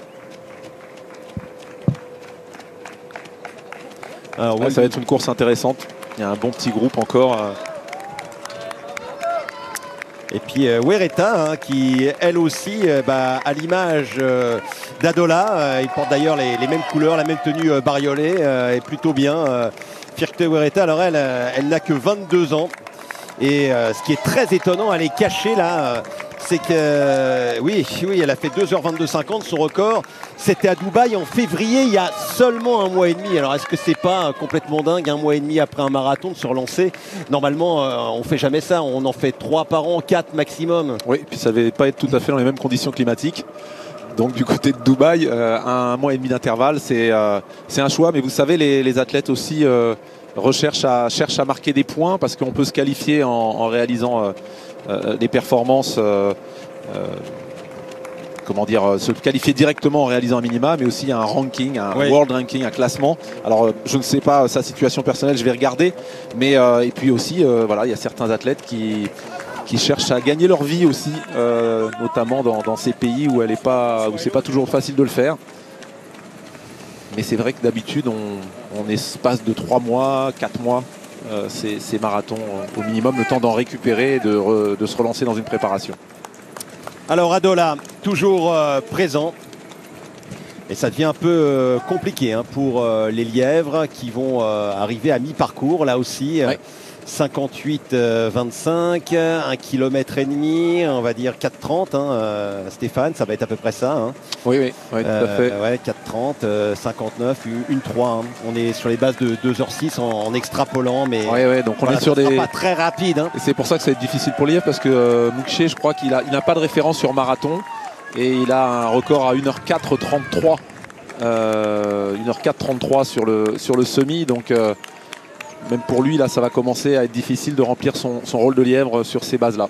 Alors, ouais, ça va être une course intéressante. Il y a un bon petit groupe encore. Euh... Et puis euh, Huerta hein, qui elle aussi euh, bah, à l'image euh, d'Adola, euh, il porte d'ailleurs les, les mêmes couleurs, la même tenue euh, bariolée euh, et plutôt bien. Euh, Firte Huerta, alors elle, euh, elle n'a que vingt-deux ans et euh, ce qui est très étonnant, elle est cachée là, euh, c'est que euh, oui, oui, elle a fait deux heures vingt-deux cinquante, son record c'était à Dubaï en février il y a seulement un mois et demi. Alors est-ce que c'est pas complètement dingue un mois et demi après un marathon de se relancer? Normalement euh, on fait jamais ça, on en fait trois par an, quatre maximum. Oui, puis ça ne va pas être tout à fait dans les mêmes conditions climatiques. Donc du côté de Dubaï, euh, un mois et demi d'intervalle, c'est euh, un choix. Mais vous savez, les, les athlètes aussi euh, recherchent à, cherchent à marquer des points parce qu'on peut se qualifier en, en réalisant euh, euh, des performances, euh, euh, comment dire, se qualifier directement en réalisant un minima, mais aussi un ranking, un oui. world ranking, un classement. Alors euh, je ne sais pas sa situation personnelle, je vais regarder. Mais euh, et puis aussi, euh, voilà, il y a certains athlètes qui qui cherchent à gagner leur vie aussi, euh, notamment dans, dans ces pays où elle est pas, où c'est pas toujours facile de le faire. Mais c'est vrai que d'habitude, on, on espace de trois mois, quatre mois, euh, ces, ces marathons au minimum, le temps d'en récupérer et de, re, de se relancer dans une préparation. Alors Adola, toujours euh, présent. Et ça devient un peu euh, compliqué hein, pour euh, les lièvres qui vont euh, arriver à mi-parcours là aussi. Ouais. cinquante-huit vingt-cinq, un kilomètre et demi, on va dire quatre trente, hein, euh, Stéphane, ça va être à peu près ça. Hein. Oui, oui, oui, tout à fait. Euh, ouais, quatre trente, euh, cinquanteneuf, une trois. Hein. On est sur les bases de deux heures six en, en extrapolant, mais ouais, ouais, donc on voilà, est sur des pas très rapide. Hein. Et c'est pour ça que ça va être difficile pour l'I F parce que euh, Moukché, je crois qu'il a, il n'a pas de référence sur marathon et il a un record à une heure quatre trente-trois, euh, une heure quatre trente-trois sur le sur le semi, donc. Euh, Même pour lui, là, ça va commencer à être difficile de remplir son, son rôle de lièvre sur ces bases-là.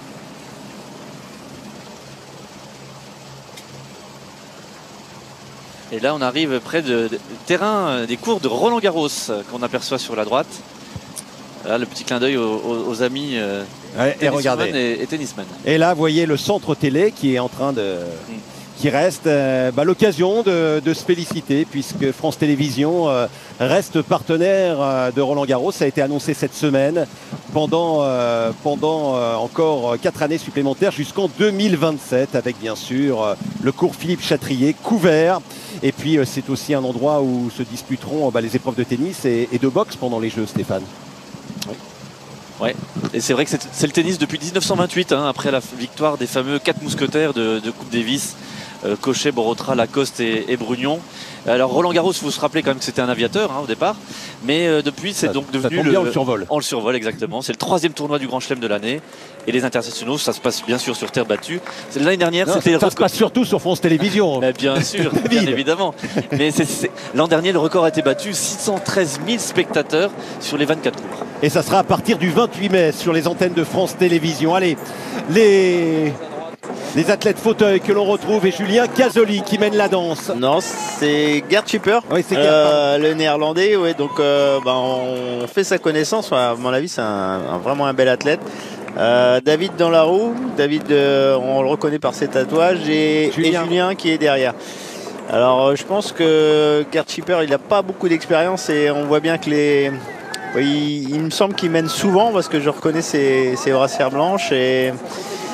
Et là, on arrive près du terrain des cours de Roland Garros qu'on aperçoit sur la droite. Là, le petit clin d'œil aux, aux, aux amis euh, ouais, et regardez. Et, et tennisman. Et là, vous voyez le centre télé qui est en train de... Mm. qui reste euh, bah, l'occasion de, de se féliciter puisque France Télévisions euh, reste partenaire euh, de Roland Garros. Ça a été annoncé cette semaine pendant, euh, pendant euh, encore quatre années supplémentaires jusqu'en deux mille vingt-sept avec bien sûr euh, le cours Philippe Chatrier couvert. Et puis euh, c'est aussi un endroit où se disputeront bah, les épreuves de tennis et, et de boxe pendant les Jeux, Stéphane. Oui. Ouais, et c'est vrai que c'est le tennis depuis mille neuf cent vingt-huit, hein, après la victoire des fameux quatre mousquetaires de, de Coupe Davis. Euh, Cochet, Borotra, Lacoste et, et Brugnon. Alors Roland Garros, il faut se rappeler quand même que c'était un aviateur hein, au départ, mais euh, depuis c'est donc devenu le, bien, on le survol. On le survole exactement. C'est le troisième tournoi du Grand Chelem de l'année et les internationaux, ça se passe bien sûr sur terre battue. L'année dernière, c'était ça se passe surtout sur France Télévisions. Mais bien sûr, bien évidemment. Mais l'an dernier, le record a été battu, six cent treize mille spectateurs sur les vingt-quatre cours. Et ça sera à partir du vingt-huit mai sur les antennes de France Télévisions. Allez, les Les athlètes fauteuils que l'on retrouve et Julien Casoli qui mène la danse. Non, c'est Gert Schipper, oui, euh, le néerlandais. Ouais, donc euh, bah, on fait sa connaissance. À mon avis, c'est un, un, vraiment un bel athlète. Euh, David dans la roue. David, euh, on le reconnaît par ses tatouages. Et Julien, et Julien qui est derrière. Alors, je pense que Gert Schipper, il n'a pas beaucoup d'expérience et on voit bien que les... Il, il me semble qu'il mène souvent parce que je reconnais ses, ses brassières blanches et...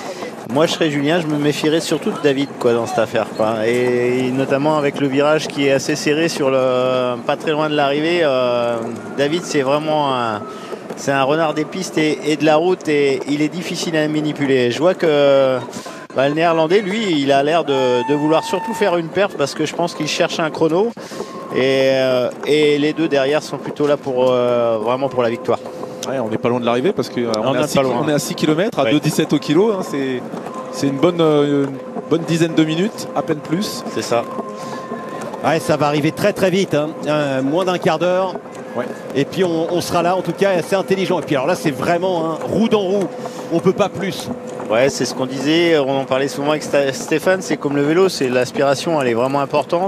moi je serais Julien, je me méfierais surtout de David quoi, dans cette affaire. Quoi. Et, et notamment avec le virage qui est assez serré sur le pas très loin de l'arrivée. Euh, David c'est vraiment un, c'est un renard des pistes et, et de la route et il est difficile à manipuler. Je vois que bah, le néerlandais lui il a l'air de, de vouloir surtout faire une perf parce que je pense qu'il cherche un chrono et, euh, et les deux derrière sont plutôt là pour euh, vraiment pour la victoire. Ouais, on n'est pas loin de l'arrivée parce qu'on on est, est à six kilomètres, à ouais. deux virgule dix-sept au kilo. Hein, c'est une bonne, euh, une bonne dizaine de minutes, à peine plus. C'est ça. Ouais, ça va arriver très très vite, hein. euh, moins d'un quart d'heure. Ouais. Et puis on, on sera là, en tout cas, c'est intelligent. Et puis alors là, c'est vraiment hein, roue dans roue, on peut pas plus. Ouais, c'est ce qu'on disait, on en parlait souvent avec Stéphane, c'est comme le vélo, c'est l'aspiration, elle est vraiment importante.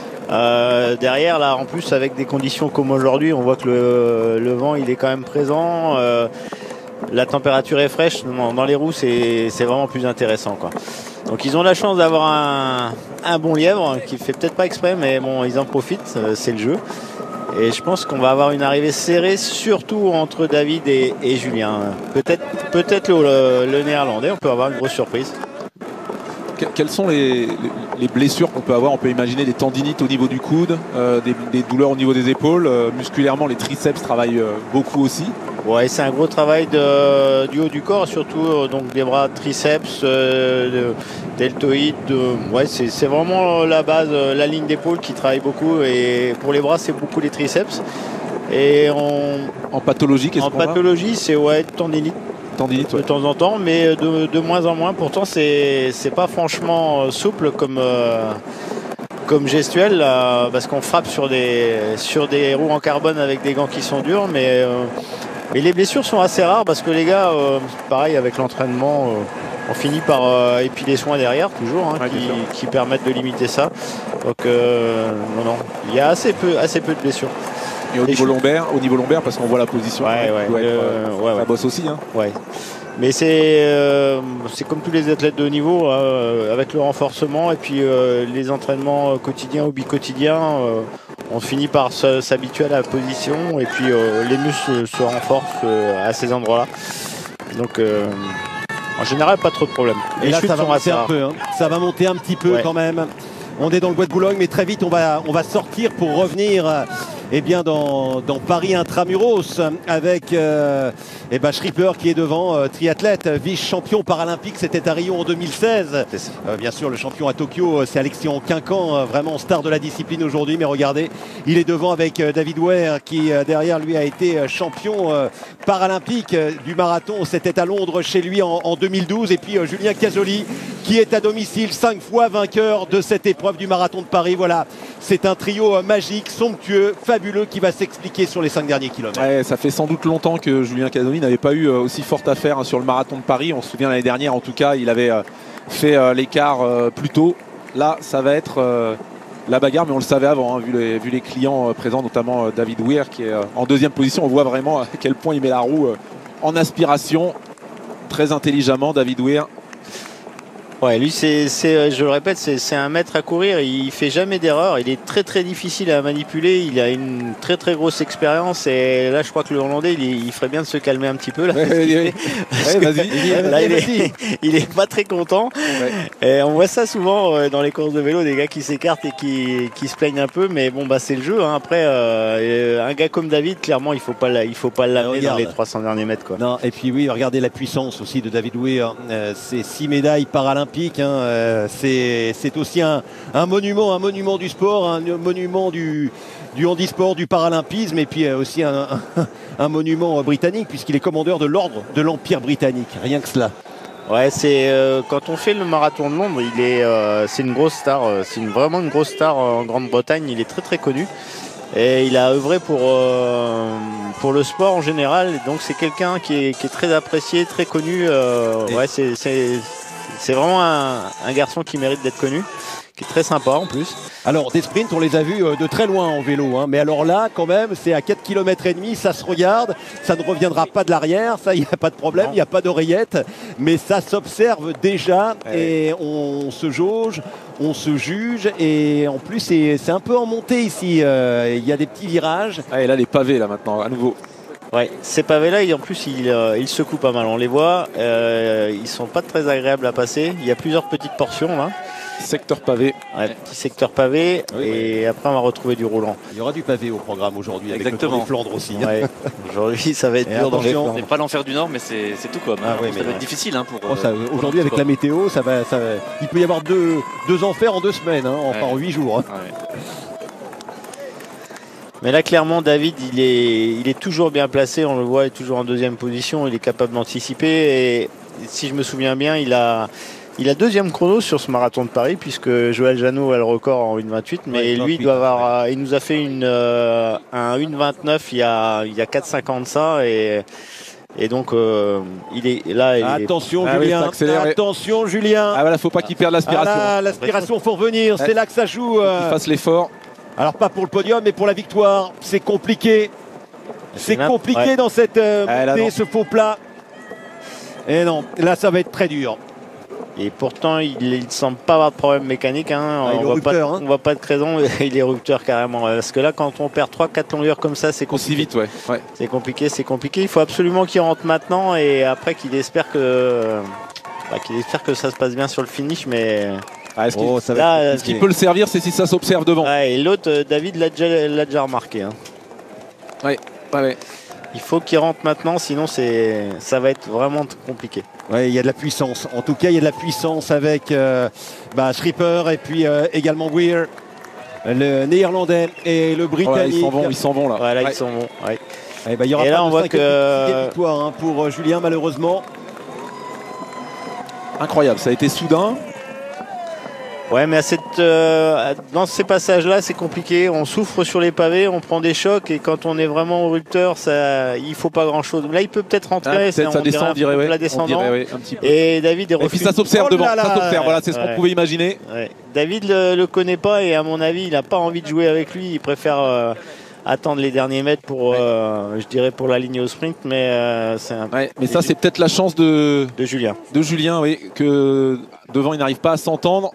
Euh, derrière là en plus avec des conditions comme aujourd'hui on voit que le, le vent il est quand même présent, euh, la température est fraîche dans, dans les roues c'est vraiment plus intéressant quoi. Donc ils ont la chance d'avoir un, un bon lièvre qui fait peut-être pas exprès mais bon ils en profitent, c'est le jeu et je pense qu'on va avoir une arrivée serrée surtout entre David et, et Julien. Peut-être peut-être le, le, le néerlandais, on peut avoir une grosse surprise. Quelles sont les, les blessures qu'on peut avoir? On peut imaginer des tendinites au niveau du coude, euh, des, des douleurs au niveau des épaules. Euh, musculairement, les triceps travaillent euh, beaucoup aussi. Ouais, c'est un gros travail de, du haut du corps, surtout euh, donc des bras, triceps, euh, de, deltoïdes. De, ouais, c'est vraiment la base, la ligne d'épaule qui travaille beaucoup. Et pour les bras, c'est beaucoup les triceps. Et on, en pathologie, qu'est-ce En qu'on pathologie, c'est ouais, tendinite. Tendinite, de ouais. temps en temps, mais de, de moins en moins. Pourtant, c'est pas franchement souple comme, euh, comme gestuelle, là, parce qu'on frappe sur des, sur des roues en carbone avec des gants qui sont durs, mais, euh, mais les blessures sont assez rares parce que les gars, euh, pareil avec l'entraînement, euh, on finit par euh, et puis les soins derrière toujours, hein, ouais, qui, qui permettent de limiter ça. Donc euh, non, non, il y a assez peu, assez peu de blessures. Et au niveau lombaire, au niveau lombaire, parce qu'on voit la position, ouais, ouais, doit le, être, euh, ouais, ça ouais. bosse aussi. Hein. Ouais. Mais c'est euh, c'est comme tous les athlètes de haut niveau, euh, avec le renforcement et puis euh, les entraînements quotidiens ou bi-quotidiens, euh, on finit par s'habituer à la position et puis euh, les muscles se renforcent euh, à ces endroits-là. Donc euh, en général, pas trop de problèmes. Et les là, chutes ça va sont monter assez un rares. peu. Hein. Ça va monter un petit peu ouais. quand même. On est dans le bois de Boulogne, mais très vite, on va, on va sortir pour revenir euh, eh bien, dans, dans Paris Intramuros avec euh, eh ben, Schripper qui est devant, euh, triathlète, vice-champion paralympique, c'était à Rio en deux mille seize. Euh, bien sûr, le champion à Tokyo, c'est Alexian Quincan, euh, vraiment star de la discipline aujourd'hui. Mais regardez, il est devant avec euh, David Ware qui, euh, derrière lui, a été euh, champion euh, paralympique euh, du marathon. C'était à Londres chez lui en, en deux mille douze. Et puis euh, Julien Casoli qui est à domicile, cinq fois vainqueur de cette épreuve du marathon de Paris. Voilà, c'est un trio magique, somptueux, fabuleux qui va s'expliquer sur les cinq derniers kilomètres. Ouais, ça fait sans doute longtemps que Julien Casoli n'avait pas eu aussi forte affaire hein, sur le marathon de Paris. On se souvient l'année dernière, en tout cas, il avait euh, fait euh, l'écart euh, plus tôt. Là, ça va être euh, la bagarre, mais on le savait avant, hein, vu, les, vu les clients euh, présents, notamment euh, David Weir qui est euh, en deuxième position. On voit vraiment à quel point il met la roue euh, en aspiration, très intelligemment, David Weir. Ouais, lui, c'est, je le répète, c'est un maître à courir. Il fait jamais d'erreur. Il est très très difficile à manipuler. Il a une très très grosse expérice. Et là, je crois que le Hollandais, il, il ferait bien de se calmer un petit peu. Là, ouais, ouais, ouais, vas-y. Là, il est, il est pas très content. Ouais. Et on voit ça souvent dans les courses de vélo, des gars qui s'écartent et qui, qui se plaignent un peu. Mais bon, bah c'est le jeu. Hein. Après, euh, un gars comme David, clairement, il faut pas, il faut pas l'amener dans les trois cents derniers mètres, quoi. Non. Et puis oui, regardez la puissance aussi de David Weir. Euh, c'est six médailles paralympiques. Hein, euh, c'est aussi un, un monument, un monument du sport, un monument du, du handisport, du paralympisme, et puis euh, aussi un, un, un monument euh, britannique, puisqu'il est commandeur de l'ordre de l'Empire britannique. Rien que cela. Ouais, c'est euh, quand on fait le marathon de Londres, il est, euh, c'est une grosse star, c'est une, vraiment une grosse star en Grande-Bretagne. Il est très très connu. Et il a œuvré pour, euh, pour le sport en général. Donc c'est quelqu'un qui est, qui est très apprécié, très connu. Euh, ouais, c'est C'est vraiment un, un garçon qui mérite d'être connu, qui est très sympa en plus. Alors des sprints, on les a vus de très loin en vélo, hein. Mais alors là quand même, c'est à quatre kilomètres et demi, ça se regarde, ça ne reviendra pas de l'arrière, ça il n'y a pas de problème, il n'y a pas d'oreillette, mais ça s'observe déjà ouais. Et on se jauge, on se juge et en plus c'est un peu en montée ici, euh, il y a des petits virages. Ah, et là les pavés là maintenant, à nouveau. Ouais, ces pavés-là, en plus, ils, euh, ils secouent pas mal. On les voit, euh, ils sont pas très agréables à passer. Il y a plusieurs petites portions là. Secteur pavé. Ouais, petit secteur pavé. Oui, et oui. Après, on va retrouver du roulant. Il y aura du pavé au programme aujourd'hui. Exactement. Avec le Flandre aussi. Ouais. Aujourd'hui, ça va être dur dans les Flandres. C'est pas l'enfer du Nord, mais c'est tout comme. Ah, oui, ça mais va ouais. être difficile hein, pour. Oh, Euh, aujourd'hui, avec la météo, ça va, ça va... il peut y avoir deux, deux enfers en deux semaines, hein, enfin ouais. en huit jours. Hein. Ouais. Mais là, clairement, David, il est, il est toujours bien placé. On le voit, il est toujours en deuxième position. Il est capable d'anticiper. Et si je me souviens bien, il a, il a deuxième chrono sur ce marathon de Paris, puisque Joël Janot a le record en une vingt-huit. Mais ouais, lui, il, doit avoir, ouais. il nous a fait une, euh, un une vingt-neuf il y a, il y a quatre cinq ans de ça. Et, et donc, euh, il est là. Il attention, est... Julien. Ah oui, attention, Julien. Ah voilà, faut pas qu'il perde l'aspiration. Ah l'aspiration, faut revenir. C'est là que ça joue. Euh... Qu'il fasse l'effort. Alors pas pour le podium, mais pour la victoire. C'est compliqué. C'est compliqué ouais. dans cette euh, ah, montée, ce faux plat. Et non, là ça va être très dur. Et pourtant, il ne semble pas avoir de problème mécanique. Hein. Ah, on ne voit, hein. voit pas de raison, il est rupteur carrément. Parce que là, quand on perd trois quatre longueurs comme ça, c'est compliqué. Aussi vite, ouais. ouais. C'est compliqué, c'est compliqué. Il faut absolument qu'il rentre maintenant et après qu'il espère que, bah, qu'il espère que ça se passe bien sur le finish, mais. Ah, est-ce qu'il oh, est qu peut le servir, c'est si ça s'observe devant. Ouais, et l'autre, David l'a déjà, déjà remarqué. Hein. Ouais, ouais. Il faut qu'il rentre maintenant, sinon ça va être vraiment compliqué. Ouais, il y a de la puissance. En tout cas, il y a de la puissance avec euh, bah, Schipper et puis euh, également Weir, le néerlandais et le britannique. Ouais, ils s'en vont, ils s'en vont là. Ouais, là, ouais. ils s'en vont. Ouais. Et, bah, il y aura et pas là, de on voit que victoire hein, pour euh, Julien, malheureusement. Incroyable, ça a été soudain. Ouais, mais à cette, euh, dans ces passages-là, c'est compliqué. On souffre sur les pavés, on prend des chocs et quand on est vraiment au rupteur, ça, il faut pas grand-chose. Là, il peut peut-être rentrer. Ah, peut ça descend, on dirait, ouais. La descendant. On dirait, ouais, un petit peu. Et David est refus. Et puis ça s'observe oh devant. là là, ça s'observe. Voilà, c'est ce ouais. qu'on pouvait imaginer. Ouais. David le, le connaît pas et à mon avis, il n'a pas envie de jouer avec lui. Il préfère euh, attendre les derniers mètres pour, ouais. euh, je dirais, pour la ligne au sprint. Mais euh, c'est un. Ouais, mais ça, c'est peut-être la chance de de Julien. De Julien, oui, que devant, il n'arrive pas à s'entendre.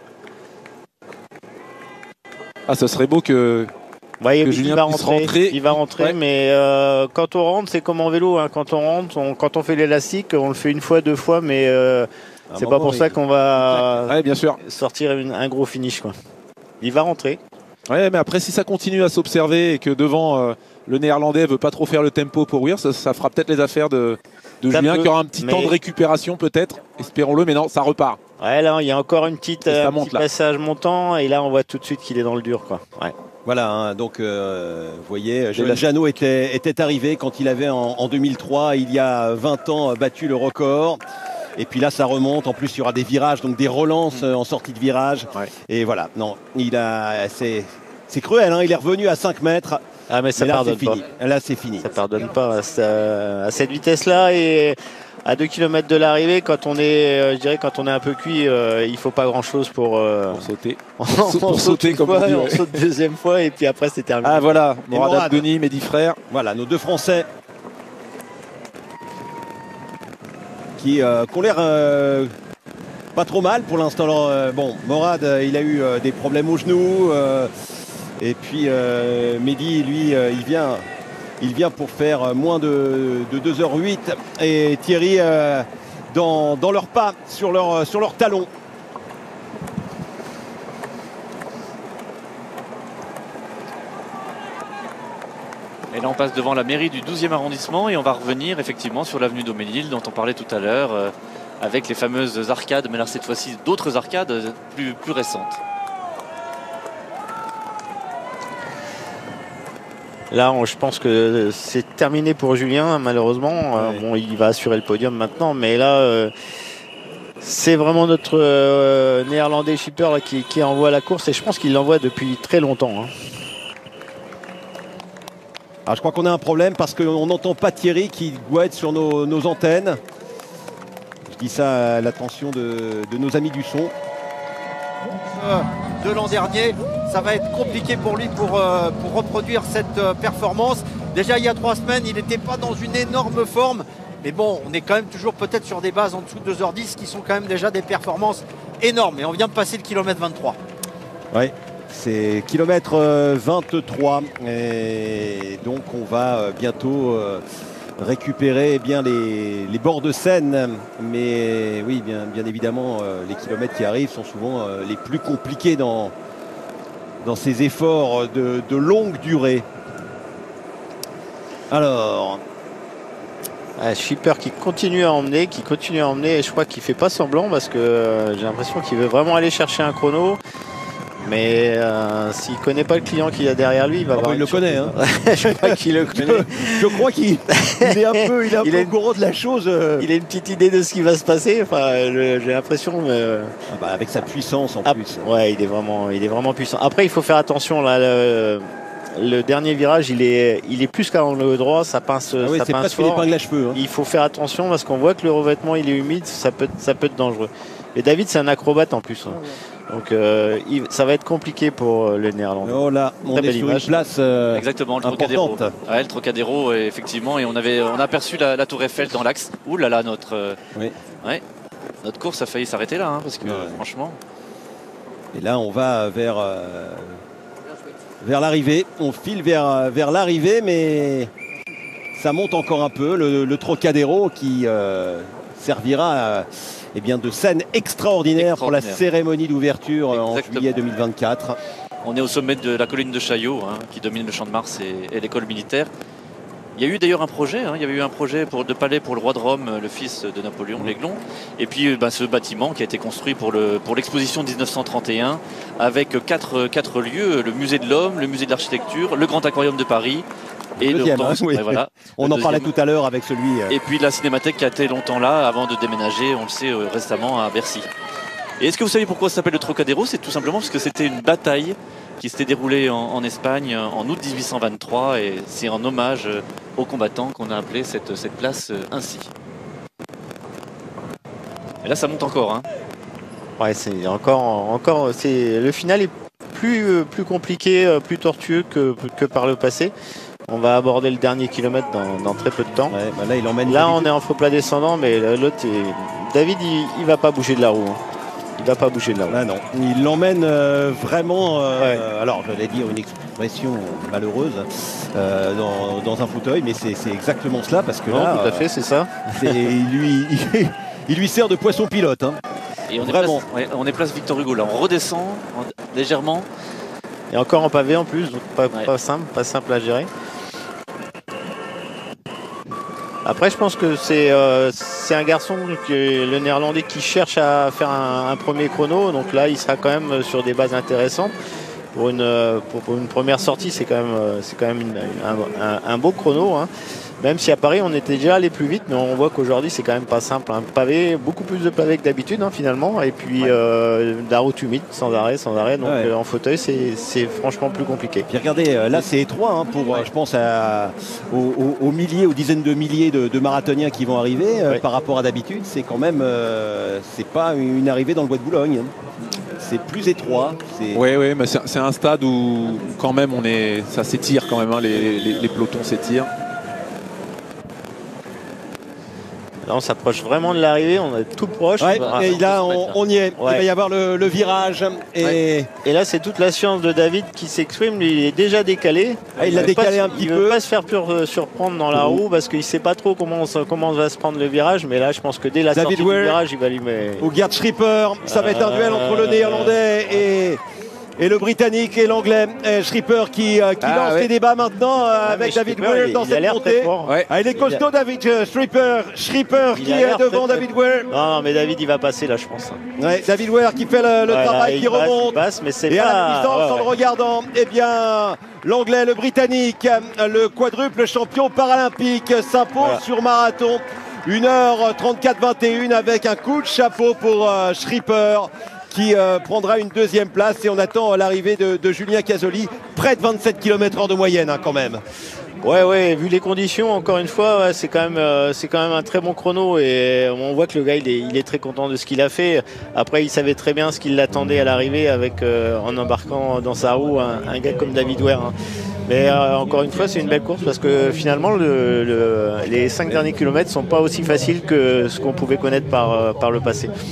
Ah, ce serait beau que, ouais, que il Julien va puisse rentrer, rentrer. Il va rentrer, ouais. mais euh, quand on rentre, c'est comme en vélo. Hein. Quand on rentre, on, quand on fait l'élastique, on le fait une fois, deux fois, mais euh, c'est pas pour il... ça qu'on va ouais, bien sûr. sortir une, un gros finish. Quoi. Il va rentrer. Ouais, mais après, si ça continue à s'observer et que devant, euh, le néerlandais veut pas trop faire le tempo pour Weir, ça, ça fera peut-être les affaires de, de Julien, peut, qui aura un petit mais... temps de récupération peut-être, espérons-le, mais non, ça repart. Ouais, là, il y a encore une petite, un monte, petit là. passage montant, et là, on voit tout de suite qu'il est dans le dur. Quoi. Ouais. Voilà, hein, donc euh, vous voyez, Joël Janot était, était arrivé quand il avait en, en deux mille trois, il y a vingt ans, battu le record. Et puis là, ça remonte. En plus, il y aura des virages, donc des relances mmh. en sortie de virage. Ouais. Et voilà, non, il a, c'est cruel, hein, il est revenu à cinq mètres. Ah, mais ça mais là, pardonne fini. pas. Là, c'est fini. Ça pardonne pas à, ce, à cette vitesse-là et à deux kilomètres de l'arrivée, quand on est, je dirais, quand on est un peu cuit, euh, il faut pas grand-chose pour, euh, pour sauter. on, on, pour sauter, comme fois, on dit. Ouais. On saute deuxième fois et puis après c'est terminé. Ah voilà, Morad Abdoni, mes dix frères. Voilà, nos deux Français qui, euh, qui ont l'air euh, pas trop mal pour l'instant. Euh, bon, Morad, euh, il a eu euh, des problèmes au genou. Euh, et puis euh, Mehdi, lui, euh, il vient. Il vient pour faire moins de, de deux heures huit et Thierry euh, dans, dans leurs pas, sur leur, sur leur talon. Et là on passe devant la mairie du douzième arrondissement et on va revenir effectivement sur l'avenue d'Auménil dont on parlait tout à l'heure euh, avec les fameuses arcades, mais là cette fois-ci d'autres arcades plus, plus récentes. Là, on, je pense que c'est terminé pour Julien, malheureusement. Ouais. Euh, bon, il va assurer le podium maintenant, mais là, euh, c'est vraiment notre euh, néerlandais Schipper là, qui, qui envoie la course, et je pense qu'il l'envoie depuis très longtemps. Hein. Alors, je crois qu'on a un problème parce qu'on n'entend pas Thierry qui doit être sur nos, nos antennes. Je dis ça à l'attention de, de nos amis du son. Euh, de l'an dernier, ça va être compliqué pour lui pour, euh, pour reproduire cette euh, performance. Déjà il y a trois semaines, il n'était pas dans une énorme forme, mais bon, on est quand même toujours peut-être sur des bases en dessous de deux heures dix qui sont quand même déjà des performances énormes. Et on vient de passer le kilomètre vingt-trois. Oui, C'est kilomètre vingt-trois et donc on va bientôt euh, récupérer eh bien les, les bords de Seine. Mais oui, bien, bien évidemment, euh, les kilomètres qui arrivent sont souvent euh, les plus compliqués dans, dans ces efforts de, de longue durée. Alors... Ah, Schipper qui continue à emmener, qui continue à emmener et je crois qu'il fait pas semblant parce que euh, j'ai l'impression qu'il veut vraiment aller chercher un chrono. Mais euh, s'il ne connaît pas le client qu'il y a derrière lui, il va oh, avoir. Il le connaît. Hein. Je crois qu'il le connaît. Je, je crois qu'il est un peu, il est un il peu au courant de la chose. Euh... Il a une petite idée de ce qui va se passer. Enfin, j'ai l'impression. Euh... Ah bah, avec sa puissance en ah, plus. Ouais, il est vraiment, il est vraiment puissant. Après, il faut faire attention là. Le... Le dernier virage, il est, il est plus qu'à l'angle droit, ça pince, ah oui, ça pince presque une épingle à cheveux. Hein. Il faut faire attention parce qu'on voit que le revêtement il est humide, ça peut, ça peut être dangereux. Et David, c'est un acrobate en plus. Hein. Donc euh, il, ça va être compliqué pour euh, le Néerlandais. Oh là, on Très est sur image. Une place euh, exactement, le Trocadéro. Ouais, le Trocadéro, effectivement, et on avait, on a aperçu la, la Tour Eiffel dans l'axe. Ouh là là, notre, euh, oui. ouais, notre course a failli s'arrêter là, hein, parce que ouais. franchement. Et là, on va vers. Euh, vers l'arrivée, on file vers, vers l'arrivée, mais ça monte encore un peu. Le, le Trocadéro qui euh, servira euh, eh bien de scène extraordinaire, extraordinaire pour la cérémonie d'ouverture en juillet deux mille vingt-quatre. On est au sommet de la colline de Chaillot, hein, qui domine le Champ de Mars et, et l'école militaire. Il y a eu d'ailleurs un projet, hein, il y avait eu un projet pour, de palais pour le roi de Rome, le fils de Napoléon, mmh. l'Aiglon. Et puis ben, ce bâtiment qui a été construit pour l'exposition pour dix-neuf cent trente et un avec quatre, quatre lieux, le musée de l'homme, le musée de l'architecture, le grand aquarium de Paris. Et deuxième, le, hein, oui. ouais, voilà, on en parlait tout à l'heure avec celui... Euh... Et puis la cinémathèque qui a été longtemps là avant de déménager, on le sait, euh, récemment à Bercy. Et est-ce que vous savez pourquoi ça s'appelle le Trocadéro? C'est tout simplement parce que c'était une bataille qui s'était déroulée en, en Espagne en août mille huit cent vingt-trois et c'est en hommage aux combattants qu'on a appelé cette, cette place ainsi. Et là ça monte encore. Hein. Ouais, c'est encore, encore c'est le final est plus, plus compliqué, plus tortueux que, que par le passé. On va aborder le dernier kilomètre dans, dans très peu de temps. Ouais, bah là, il emmène là on est en faux plat descendant, mais l'autre, David, il, il va pas bouger de la roue. Hein. Il va pas bouger de là. Ah non, il l'emmène euh, vraiment. Euh, ouais. Alors, j'allais dire une expression malheureuse euh, dans, dans un fauteuil, mais c'est exactement cela parce que non, là, tout à fait, c'est ça. Il lui, il, il lui sert de poisson pilote. Hein. Et on vraiment. Est place, ouais, on est place Victor Hugo. Là, on redescend légèrement. Et encore en pavé en plus, donc pas, ouais. pas simple, pas simple à gérer. Après, je pense que c'est euh, un garçon, que, le néerlandais, qui cherche à faire un, un premier chrono. Donc là, il sera quand même sur des bases intéressantes. Pour une, pour, pour une première sortie, c'est quand même, quand même une, un, un, un beau chrono. Hein. Même si à Paris, on était déjà allé plus vite, mais on voit qu'aujourd'hui, c'est quand même pas simple. Un hein. pavé, beaucoup plus de pavés que d'habitude, hein, finalement. Et puis, ouais. euh, de la route humide, sans arrêt, sans arrêt. Donc, ouais. euh, en fauteuil, c'est franchement plus compliqué. Puis regardez, euh, là, c'est étroit hein, pour, ouais. euh, je pense, à, aux, aux, aux milliers, aux dizaines de milliers de, de marathoniens qui vont arriver. Euh, ouais. Par rapport à d'habitude, c'est quand même, euh, c'est pas une arrivée dans le bois de Boulogne. Hein. C'est plus étroit. Oui, oui, mais c'est un stade où, quand même, on est, ça s'étire quand même. Hein, les, les, les pelotons s'étirent. Là, on s'approche vraiment de l'arrivée, on est tout proche. Ouais, et là, on, on y est. Ouais. Il va y avoir le, le virage. Et, ouais. et là, c'est toute la science de David qui s'exprime. Lui, il est déjà décalé. Ah, il l'a décalé un petit il peu. Il ne veut pas se faire pur, surprendre dans la roue parce qu'il ne sait pas trop comment, comment va se prendre le virage. Mais là, je pense que dès la David sortie Ware, du virage, il va lui mettre... Ou Gerd Schipper. Ça va être un duel entre le Néerlandais et... Et le Britannique et l'Anglais, Schipper qui, euh, qui ah, lance ouais. les débats maintenant euh, avec David Ware dans cette montée. Ouais. Ah, il est costaud, David euh, Schipper, Schipper qui est devant David Ware. Non, non, mais David il va passer là, je pense. Ouais, David Ware qui fait le, le ouais, travail, là, qui passe, remonte. Passe, mais et pas... à la distance, ouais, ouais. en le regardant, eh bien, l'Anglais, le Britannique, le quadruple champion paralympique s'impose voilà. sur marathon. une heure trente-quatre vingt et un avec un coup de chapeau pour euh, Schipper. Qui euh, prendra une deuxième place et on attend euh, l'arrivée de, de Julien Casoli, près de vingt-sept kilomètres heure de moyenne hein, quand même. Ouais, ouais, vu les conditions, encore une fois, ouais, c'est quand même, euh, c'est quand même un très bon chrono et on voit que le gars, il est, il est très content de ce qu'il a fait. Après, il savait très bien ce qu'il l'attendait à l'arrivée avec, euh, en embarquant dans sa roue un, un gars comme David Ware. Hein. Mais euh, encore une fois, c'est une belle course parce que finalement, le, le, les cinq derniers kilomètres sont pas aussi faciles que ce qu'on pouvait connaître par, euh, par le passé.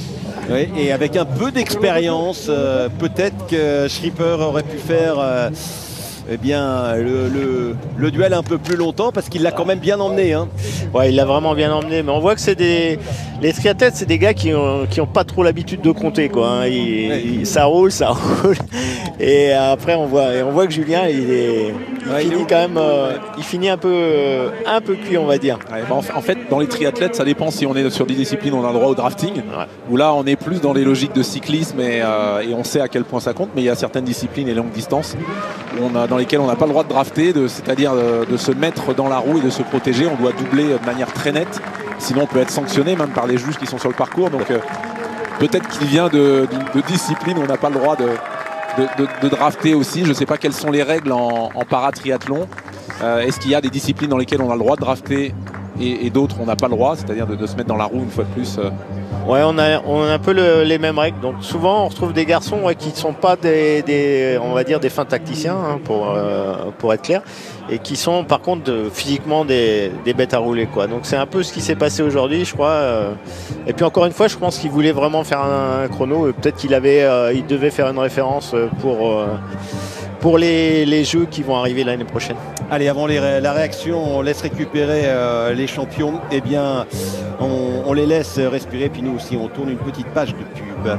Oui, et avec un peu d'expérience, euh, peut-être que Schipper aurait pu faire euh, eh bien, le, le, le duel un peu plus longtemps parce qu'il l'a quand même bien emmené. Hein. Ouais, il l'a vraiment bien emmené, mais on voit que c'est des... Les triathlètes, c'est des gars qui n'ont qui ont pas trop l'habitude de compter. Quoi, hein. il, ouais. il, ça roule, ça roule. Et après, on voit, et on voit que Julien, il est... Il ouais, finit il quand même, euh, il finit un peu, euh, un peu cuit, on va dire. Ouais, bah en fait, dans les triathlètes, ça dépend si on est sur des disciplines où on a le droit au drafting, ouais. Où là, on est plus dans les logiques de cyclisme et, euh, et on sait à quel point ça compte. Mais il y a certaines disciplines et longues distances où on a, dans lesquelles on n'a pas le droit de drafter, c'est-à-dire de, de se mettre dans la roue et de se protéger. On doit doubler de manière très nette. Sinon, on peut être sanctionné même par les juges qui sont sur le parcours. Donc, euh, peut-être qu'il vient de, de, de disciplines où on n'a pas le droit de... De, de, de drafter aussi. Je ne sais pas quelles sont les règles en, en paratriathlon. Euh, Est-ce qu'il y a des disciplines dans lesquelles on a le droit de drafter et, et d'autres on n'a pas le droit, c'est-à-dire de, de se mettre dans la roue une fois de plus euh... Ouais, on a, on a un peu le, les mêmes règles. Donc souvent on retrouve des garçons ouais, qui ne sont pas des, des, on va dire des fins tacticiens hein, pour, euh, pour être clair, et qui sont par contre de, physiquement des, des bêtes à rouler quoi. Donc c'est un peu ce qui s'est passé aujourd'hui, je crois. Euh. Et puis encore une fois, je pense qu'il voulait vraiment faire un, un chrono. Peut-être qu'il avait, euh, il devait faire une référence pour euh, pour les, les jeux qui vont arriver l'année prochaine. Allez, avant les, la réaction, on laisse récupérer euh, les champions. Eh bien, on, on les laisse respirer. Puis nous aussi, on tourne une petite page de pub.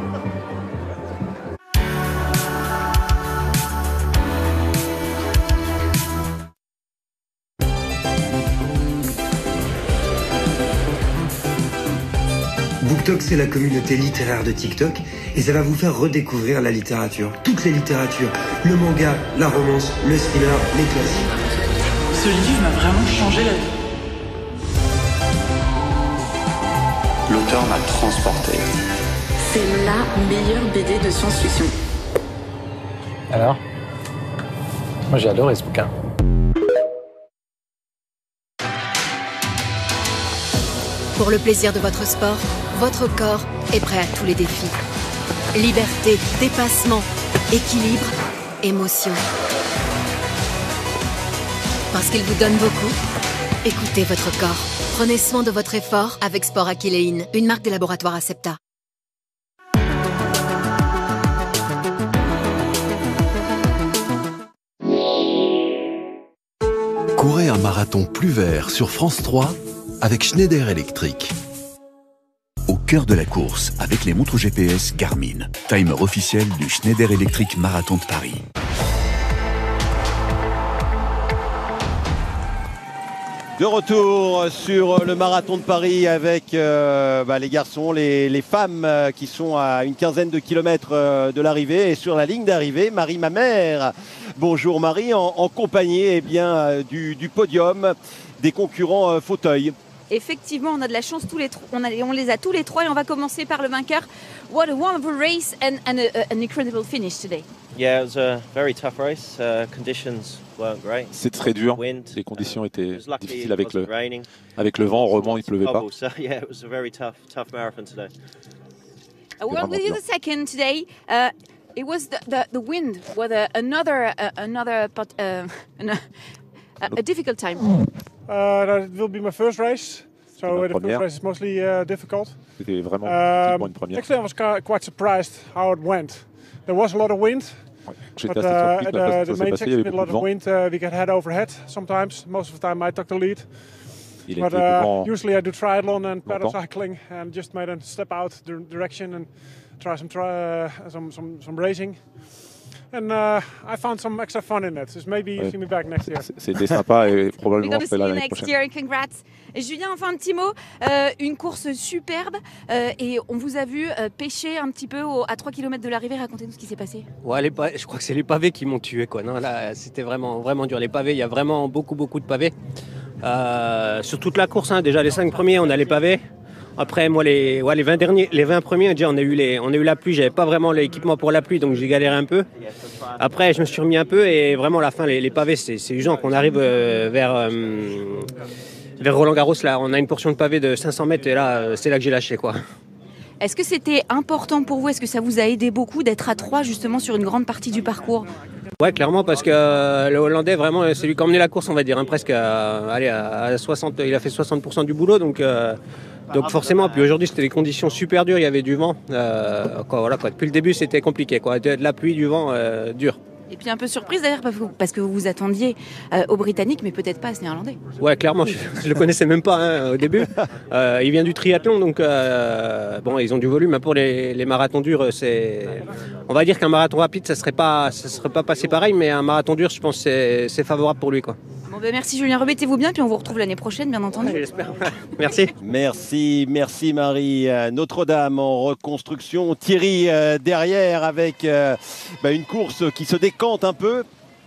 BookTok, c'est la communauté littéraire de TikTok et ça va vous faire redécouvrir la littérature. Toutes les littératures, le manga, la romance, le thriller, les classiques. Ce livre m'a vraiment changé la vie. L'auteur m'a transporté. C'est la meilleure B D de science-fiction. Alors ? Moi j'ai adoré ce bouquin. Pour le plaisir de votre sport, votre corps est prêt à tous les défis. Liberté, dépassement, équilibre, émotion. Parce qu'il vous donne beaucoup, écoutez votre corps. Prenez soin de votre effort avec Sport Achilleine, une marque des laboratoires Acepta. Courez un marathon plus vert sur France trois avec Schneider Electric. Au cœur de la course avec les montres G P S Garmin, timer officiel du Schneider Electric Marathon de Paris. De retour sur le marathon de Paris avec euh, bah, les garçons, les, les femmes euh, qui sont à une quinzaine de kilomètres euh, de l'arrivée. Et sur la ligne d'arrivée, Marie Mamère. Bonjour Marie, en, en compagnie eh bien, euh, du, du podium des concurrents euh, fauteuil. Effectivement, on a de la chance tous les trois. On, a, on les a tous les trois et on va commencer par le vainqueur. What a wonderful race and, and a, a, an incredible finish today. Yeah, it was a very tough race. Uh, conditions weren't great. C'est très dur. Les conditions étaient difficiles avec le, avec le vent. Heureusement, il ne pleuvait pas. So yeah, it was a very tough, tough marathon today. Uh, well, with you the second today. Uh, it was the, the, the wind. Was a, another uh, another but, uh, a, a difficult time. Uh, that will be my first race. So uh, the first race is mostly uh, difficult. C'était vraiment um, une première. Actually, I was quite surprised how it went. There was a lot of wind. But uh, at uh, the main section, with a lot of wind, uh, we get head over head sometimes. Most of the time, I took the lead. But uh, usually, I do triathlon and paracycling, and just made a step out the direction and try some try uh, some some some racing. And uh, I found some extra fun in it. So maybe you see me back next year. C'était sympa et probablement je serai là l'année prochaine. Year, congrats. Julien, enfin un petit mot. Euh, une course superbe euh, et on vous a vu euh, pêcher un petit peu au, à trois kilomètres de l'arrivée. Racontez-nous ce qui s'est passé. Ouais, les pa- je crois que c'est les pavés qui m'ont tué, quoi. Non, là, c'était vraiment, vraiment dur. Les pavés, il y a vraiment beaucoup, beaucoup de pavés. Euh, sur toute la course, hein, déjà les cinq premiers, on a les pavés. Après, moi, les, ouais, les vingt derniers, les vingt premiers, déjà, on a eu les, on a eu la pluie. J'avais pas vraiment l'équipement pour la pluie, donc j'ai galéré un peu. Après, je me suis remis un peu et vraiment, à la fin, les, les pavés, c'est, c'est usant. Qu'on arrive euh, vers, euh, vers Roland-Garros, là, on a une portion de pavés de cinq cents mètres et là, c'est là que j'ai lâché, quoi. Est-ce que c'était important pour vous? Est-ce que ça vous a aidé beaucoup d'être à trois, justement, sur une grande partie du parcours? Ouais, clairement, parce que euh, le Hollandais, vraiment, c'est lui qui a emmené la course, on va dire, hein, presque à, allez, à soixante, il a fait soixante pour cent du boulot, donc, euh, donc forcément. Puis aujourd'hui, c'était des conditions super dures, il y avait du vent. Euh, quoi, voilà, quoi. Depuis le début, c'était compliqué, quoi. De, de la pluie, du vent, euh, dur. Et puis un peu surprise d'ailleurs parce que vous vous attendiez euh, aux Britanniques mais peut-être pas à ce Néerlandais. Ouais, clairement, je, je le connaissais même pas hein, au début. Euh, il vient du triathlon donc euh, bon, ils ont du volume. Pour les, les marathons durs, c'est, on va dire qu'un marathon rapide, ça serait pas, ça serait pas passé pareil, mais un marathon dur, je pense, c'est, c'est favorable pour lui, quoi. Bon ben merci Julien, remettez-vous bien puis on vous retrouve l'année prochaine, bien entendu. Ouais, j'espère. Merci. Merci, merci Marie. Notre-Dame en reconstruction. Thierry euh, derrière avec euh, bah, une course qui se décante un peu.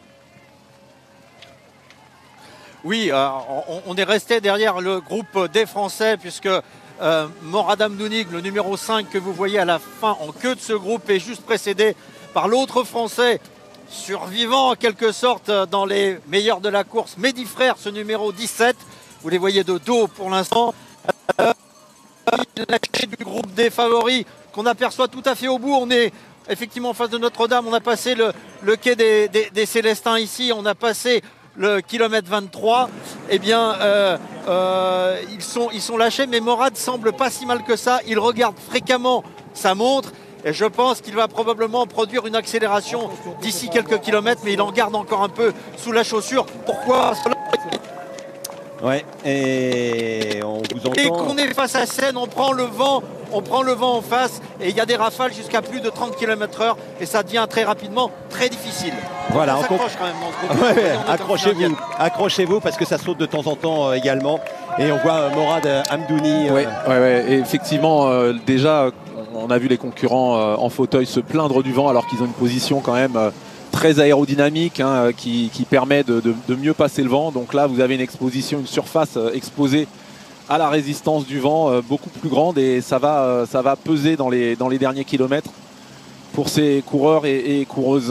Oui, euh, on, on est resté derrière le groupe des Français puisque euh, Morad Amdounig, le numéro cinq que vous voyez à la fin en queue de ce groupe, est juste précédé par l'autre Français survivant en quelque sorte dans les meilleurs de la course, Mehdi Frère, ce numéro dix-sept. Vous les voyez de dos pour l'instant. Euh, lâché du groupe des favoris qu'on aperçoit tout à fait au bout. On est effectivement en face de Notre-Dame. On a passé le, le quai des, des, des Célestins ici. On a passé le kilomètre vingt-trois. Eh bien, euh, euh, ils, sont, ils sont lâchés, mais Morad semble pas si mal que ça. Il regarde fréquemment sa montre. Et je pense qu'il va probablement produire une accélération d'ici quelques kilomètres, mais il en garde encore un peu sous la chaussure. Pourquoi cela ? Ouais, et on vous entend. Et qu'on est face à Seine, on prend le vent, on prend le vent en face, et il y a des rafales jusqu'à plus de trente kilomètres heure, et ça devient très rapidement très difficile. Voilà, on s'accroche quand même dans ce groupe. Ouais, accrochez-vous, accrochez-vous parce que ça saute de temps en temps euh, également. Et on voit euh, Morad euh, Amdouni. Euh... Ouais, ouais, ouais. Et effectivement, euh, déjà, on a vu les concurrents euh, en fauteuil se plaindre du vent alors qu'ils ont une position quand même euh, très aérodynamique hein, qui, qui permet de, de, de mieux passer le vent. Donc là, vous avez une exposition, une surface euh, exposée à la résistance du vent euh, beaucoup plus grande et ça va, euh, ça va peser dans les, dans les derniers kilomètres pour ces coureurs et, et coureuses.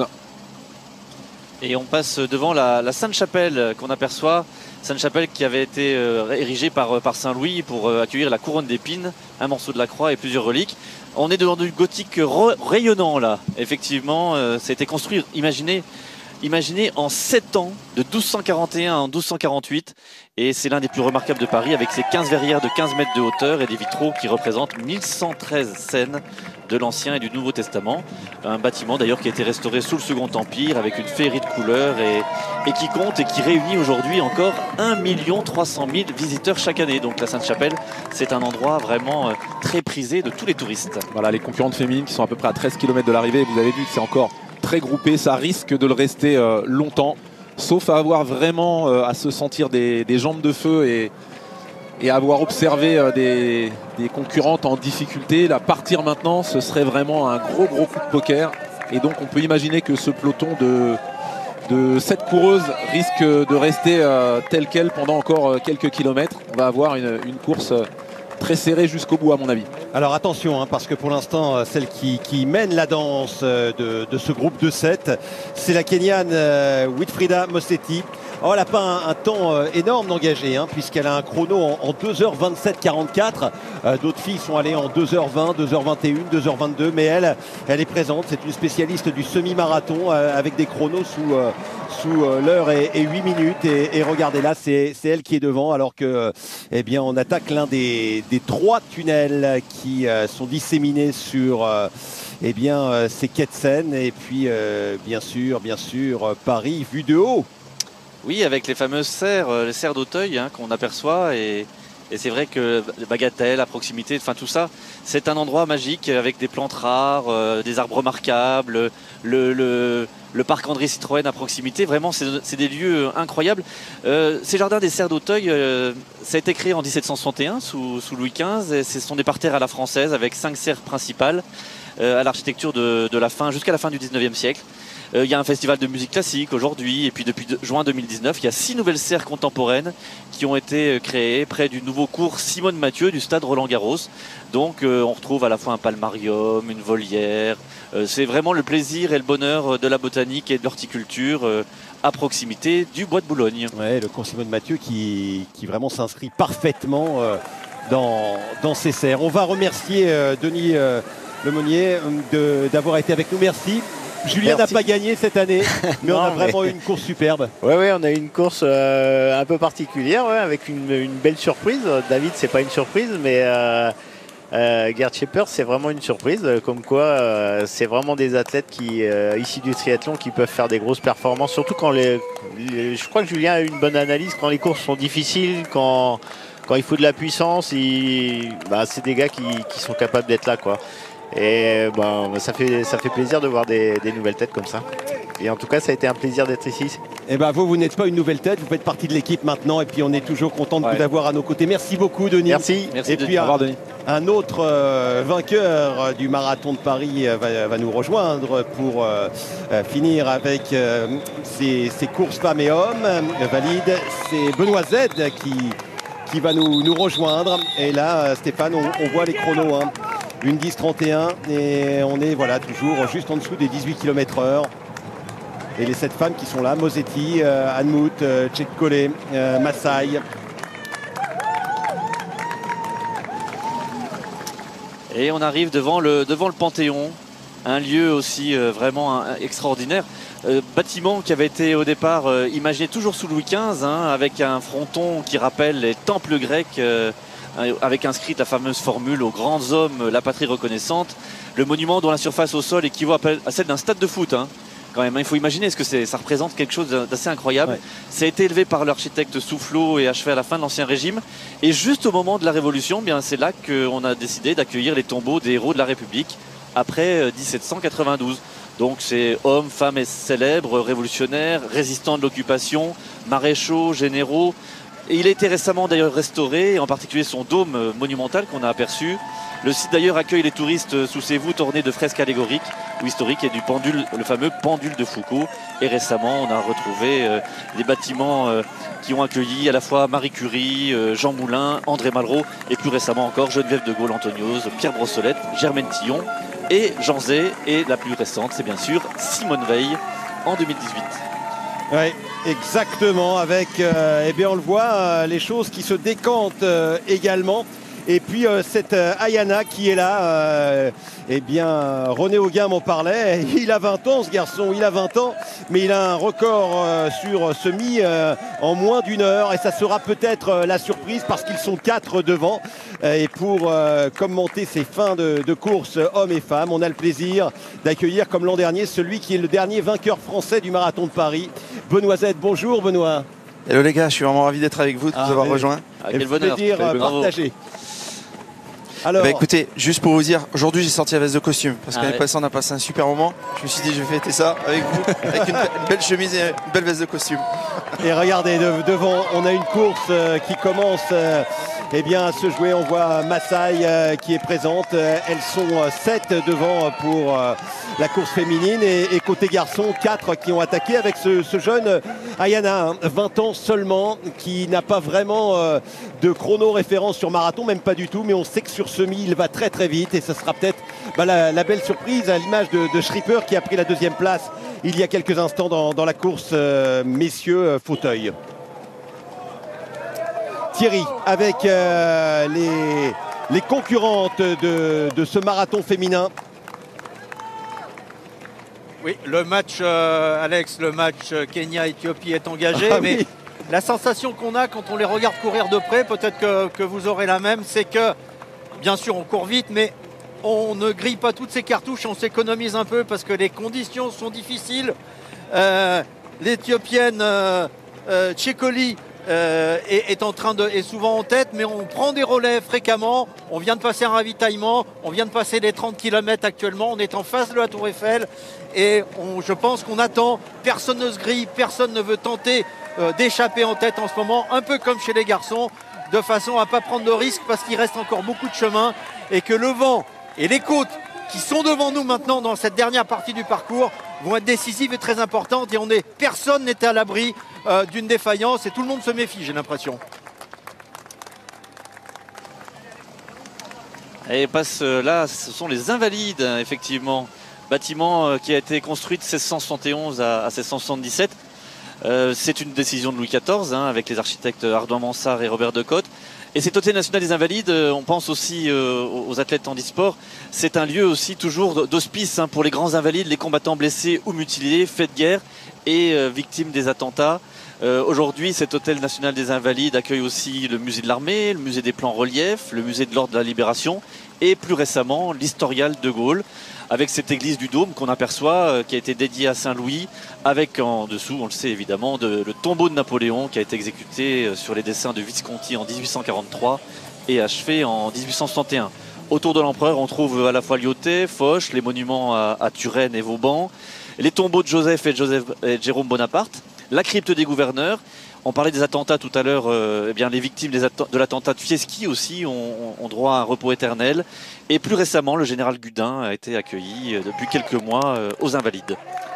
Et on passe devant la, la Sainte-Chapelle qu'on aperçoit. Sainte-Chapelle qui avait été euh, érigée par, par Saint-Louis pour euh, accueillir la couronne d'épines, un morceau de la croix et plusieurs reliques. On est devant du gothique rayonnant là. Effectivement, euh, ça a été construit, imaginez, imaginez en sept ans, de douze cent quarante et un en douze cent quarante-huit. Et c'est l'un des plus remarquables de Paris avec ses quinze verrières de quinze mètres de hauteur et des vitraux qui représentent mille cent treize scènes de l'Ancien et du Nouveau Testament. Un bâtiment d'ailleurs qui a été restauré sous le Second Empire avec une féerie de couleurs et, et qui compte et qui réunit aujourd'hui encore un million trois cent mille visiteurs chaque année. Donc la Sainte-Chapelle, c'est un endroit vraiment très prisé de tous les touristes. Voilà, les concurrentes féminines qui sont à peu près à treize kilomètres de l'arrivée. Vous avez vu que c'est encore très groupé, ça risque de le rester euh, longtemps, sauf à avoir vraiment euh, à se sentir des, des jambes de feu et et avoir observé euh, des, des concurrentes en difficulté. Là, partir maintenant, ce serait vraiment un gros gros coup de poker. Et donc on peut imaginer que ce peloton de, de sept coureuses risque de rester euh, tel quel pendant encore euh, quelques kilomètres. On va avoir une, une course euh, très serrée jusqu'au bout à mon avis. Alors attention, hein, parce que pour l'instant, celle qui, qui mène la danse de, de ce groupe de sept, c'est la Kenyane euh, Wilfrida Mosetti. Oh, elle n'a pas un, un temps euh, énorme d'engagé, hein, puisqu'elle a un chrono en, en deux heures vingt-sept quarante-quatre. Euh, D'autres filles sont allées en deux heures vingt, deux heures vingt et un, deux heures vingt-deux, mais elle, elle est présente. C'est une spécialiste du semi-marathon euh, avec des chronos sous, euh, sous euh, l'heure et, et huit minutes. Et, et regardez là, c'est elle qui est devant, alors que, euh, eh bien, on attaque l'un des, des trois tunnels qui euh, sont disséminés sur euh, eh bien, euh, ces quais de Seine. Et puis, euh, bien sûr, bien sûr, Paris vu de haut. Oui, avec les fameuses serres, les serres d'Auteuil hein, qu'on aperçoit et, et c'est vrai que Bagatelle, à proximité, enfin tout ça, c'est un endroit magique avec des plantes rares, euh, des arbres remarquables, le, le, le parc André Citroën à proximité. Vraiment, c'est des lieux incroyables. Euh, ces jardins des serres d'Auteuil, euh, ça a été créé en dix-sept cent soixante et un sous, sous Louis quinze. Et ce sont des parterres à la française avec cinq serres principales euh, à l'architecture de, de la fin jusqu'à la fin du dix-neuvième siècle. Il euh, y a un festival de musique classique aujourd'hui et puis depuis de, juin deux mille dix-neuf, il y a six nouvelles serres contemporaines qui ont été créées près du nouveau cours Simone Mathieu du stade Roland-Garros. Donc euh, on retrouve à la fois un palmarium, une volière. Euh, C'est vraiment le plaisir et le bonheur de la botanique et de l'horticulture euh, à proximité du bois de Boulogne. Ouais, le cours Simone Mathieu qui, qui vraiment s'inscrit parfaitement euh, dans, dans ces serres. On va remercier euh, Denis euh, Lemonnier d'avoir été avec nous. Merci. Julien n'a pas gagné cette année, mais non, on a vraiment mais... eu une course superbe. Oui, ouais, on a eu une course euh, un peu particulière, ouais, avec une, une belle surprise. David, c'est pas une surprise, mais euh, euh, Gerd Schepper, c'est vraiment une surprise. Comme quoi, euh, c'est vraiment des athlètes qui, euh, ici du triathlon, qui peuvent faire des grosses performances. Surtout quand les, les je crois que Julien a eu une bonne analyse quand les courses sont difficiles, quand quand il faut de la puissance, il, bah, c'est des gars qui, qui sont capables d'être là, quoi. Et bon, ça fait, ça fait plaisir de voir des, des nouvelles têtes comme ça. Et en tout cas, ça a été un plaisir d'être ici. Et ben vous, vous n'êtes pas une nouvelle tête, vous faites partie de l'équipe maintenant. Et puis on est toujours content de ouais. vous avoir à nos côtés. Merci beaucoup, Denis. Merci. Merci et de puis un, un autre euh, vainqueur du marathon de Paris euh, va, va nous rejoindre pour euh, euh, finir avec euh, ces, ces courses femmes et hommes euh, valides. C'est Benoît Z qui, qui va nous, nous rejoindre. Et là, Stéphane, on, on voit les chronos. Hein. Une dix trente et un et on est voilà, toujours juste en dessous des dix-huit kilomètres heure. Et les sept femmes qui sont là, Mosetti, euh, Anmout, euh, Tchekkolé, euh, Massaï. Et on arrive devant le, devant le Panthéon, un lieu aussi euh, vraiment un, extraordinaire. Euh, bâtiment qui avait été au départ euh, imaginé toujours sous Louis quinze, hein, avec un fronton qui rappelle les temples grecs. Euh, avec inscrite la fameuse formule aux grands hommes, la patrie reconnaissante. Le monument dont la surface au sol équivaut à celle d'un stade de foot. Hein. Quand même, il faut imaginer, ce que ça représente quelque chose d'assez incroyable. Ouais. Ça a été élevé par l'architecte Soufflot et achevé à la fin de l'Ancien Régime. Et juste au moment de la Révolution, bien c'est là qu'on a décidé d'accueillir les tombeaux des héros de la République après dix-sept cent quatre-vingt-douze. Donc c'est hommes, femmes et célèbres, révolutionnaires, résistants de l'occupation, maréchaux, généraux. Et il a été récemment d'ailleurs restauré, en particulier son dôme monumental qu'on a aperçu. Le site d'ailleurs accueille les touristes sous ses voûtes ornées de fresques allégoriques ou historiques et du pendule, le fameux pendule de Foucault. Et récemment, on a retrouvé euh, des bâtiments euh, qui ont accueilli à la fois Marie Curie, euh, Jean Moulin, André Malraux et plus récemment encore Geneviève de Gaulle Antoniose, Pierre Brossolette, Germaine Tillon et Jean Zay. Et la plus récente, c'est bien sûr Simone Veil en deux mille dix-huit. Oui, exactement, avec, euh, eh bien on le voit, euh, les choses qui se décantent euh, également. Et puis euh, cette euh, Ayana qui est là, euh, eh bien René Auguin m'en parlait, il a vingt ans ce garçon, il a vingt ans, mais il a un record euh, sur semi euh, en moins d'une heure et ça sera peut-être euh, la surprise parce qu'ils sont quatre devant. Euh, et pour euh, commenter ces fins de, de course hommes et femmes, on a le plaisir d'accueillir comme l'an dernier celui qui est le dernier vainqueur français du marathon de Paris, Benoît Z. Bonjour Benoît. Hello les gars, je suis vraiment ravi d'être avec vous, de ah, vous avoir rejoint. Ah, quel bonheur, plaisir partagé. Alors... Bah écoutez, juste pour vous dire, aujourd'hui j'ai sorti la veste de costume parce ah, qu'année ouais. passée on a passé un super moment. Je me suis dit je vais fêter ça avec vous, avec une, une belle chemise et une belle veste de costume. Et regardez, de, devant, on a une course euh, qui commence euh, eh bien, à se jouer. On voit Massaï euh, qui est présente. Euh, elles sont euh, sept devant pour euh, la course féminine et, et côté garçon, quatre qui ont attaqué avec ce, ce jeune Ayana, hein, vingt ans seulement, qui n'a pas vraiment euh, de chrono référence sur marathon, même pas du tout, mais on sait que sur semi, il va très très vite et ce sera peut-être bah, la, la belle surprise à l'image de, de Schipper qui a pris la deuxième place il y a quelques instants dans, dans la course euh, messieurs euh, fauteuil. Thierry avec euh, les, les concurrentes de, de ce marathon féminin. Oui, le match, euh, Alex, le match Kenya-Éthiopie est engagé, ah, mais oui. La sensation qu'on a quand on les regarde courir de près, peut-être que, que vous aurez la même, c'est que, bien sûr, on court vite, mais on ne grille pas toutes ces cartouches, on s'économise un peu parce que les conditions sont difficiles. Euh, L'Éthiopienne euh, euh, Tchekoli euh, est, est, en train de, est souvent en tête, mais on prend des relais fréquemment. On vient de passer un ravitaillement, on vient de passer les trente kilomètres actuellement, on est en face de la Tour Eiffel et on, je pense qu'on attend, personne ne se grille, personne ne veut tenter euh, d'échapper en tête en ce moment, un peu comme chez les garçons, de façon à ne pas prendre de risques parce qu'il reste encore beaucoup de chemin et que le vent et les côtes qui sont devant nous maintenant dans cette dernière partie du parcours vont être décisives et très importantes et on est, personne n'était à l'abri euh, d'une défaillance et tout le monde se méfie, j'ai l'impression. Et passe euh, là, ce sont les Invalides, hein, effectivement. Bâtiment euh, qui a été construit de mille six cent soixante et onze à, à mille six cent soixante-dix-sept. Euh, c'est une décision de Louis quatorze, hein, avec les architectes Ardouin Mansart et Robert Decotte. Et cet hôtel national des Invalides, euh, on pense aussi euh, aux athlètes handisport. C'est un lieu aussi toujours d'hospice hein, pour les grands invalides, les combattants blessés ou mutilés, faits de guerre et euh, victimes des attentats. Euh, Aujourd'hui, cet hôtel national des Invalides accueille aussi le musée de l'armée, le musée des plans reliefs, le musée de l'ordre de la libération et plus récemment l'historial de Gaulle, avec cette église du Dôme qu'on aperçoit, euh, qui a été dédiée à Saint-Louis, avec en dessous, on le sait évidemment, de, le tombeau de Napoléon qui a été exécuté euh, sur les dessins de Visconti en dix-huit cent quarante-trois et achevé en dix-huit cent soixante et un. Autour de l'empereur, on trouve à la fois Lyautey, Foch, les monuments à, à Turenne et Vauban, les tombeaux de Joseph et, Joseph et Jérôme Bonaparte, la crypte des gouverneurs. On parlait des attentats tout à l'heure, euh, eh bien les victimes des de l'attentat de Fieschi aussi ont, ont droit à un repos éternel. Et plus récemment, le général Gudin a été accueilli euh, depuis quelques mois euh, aux Invalides.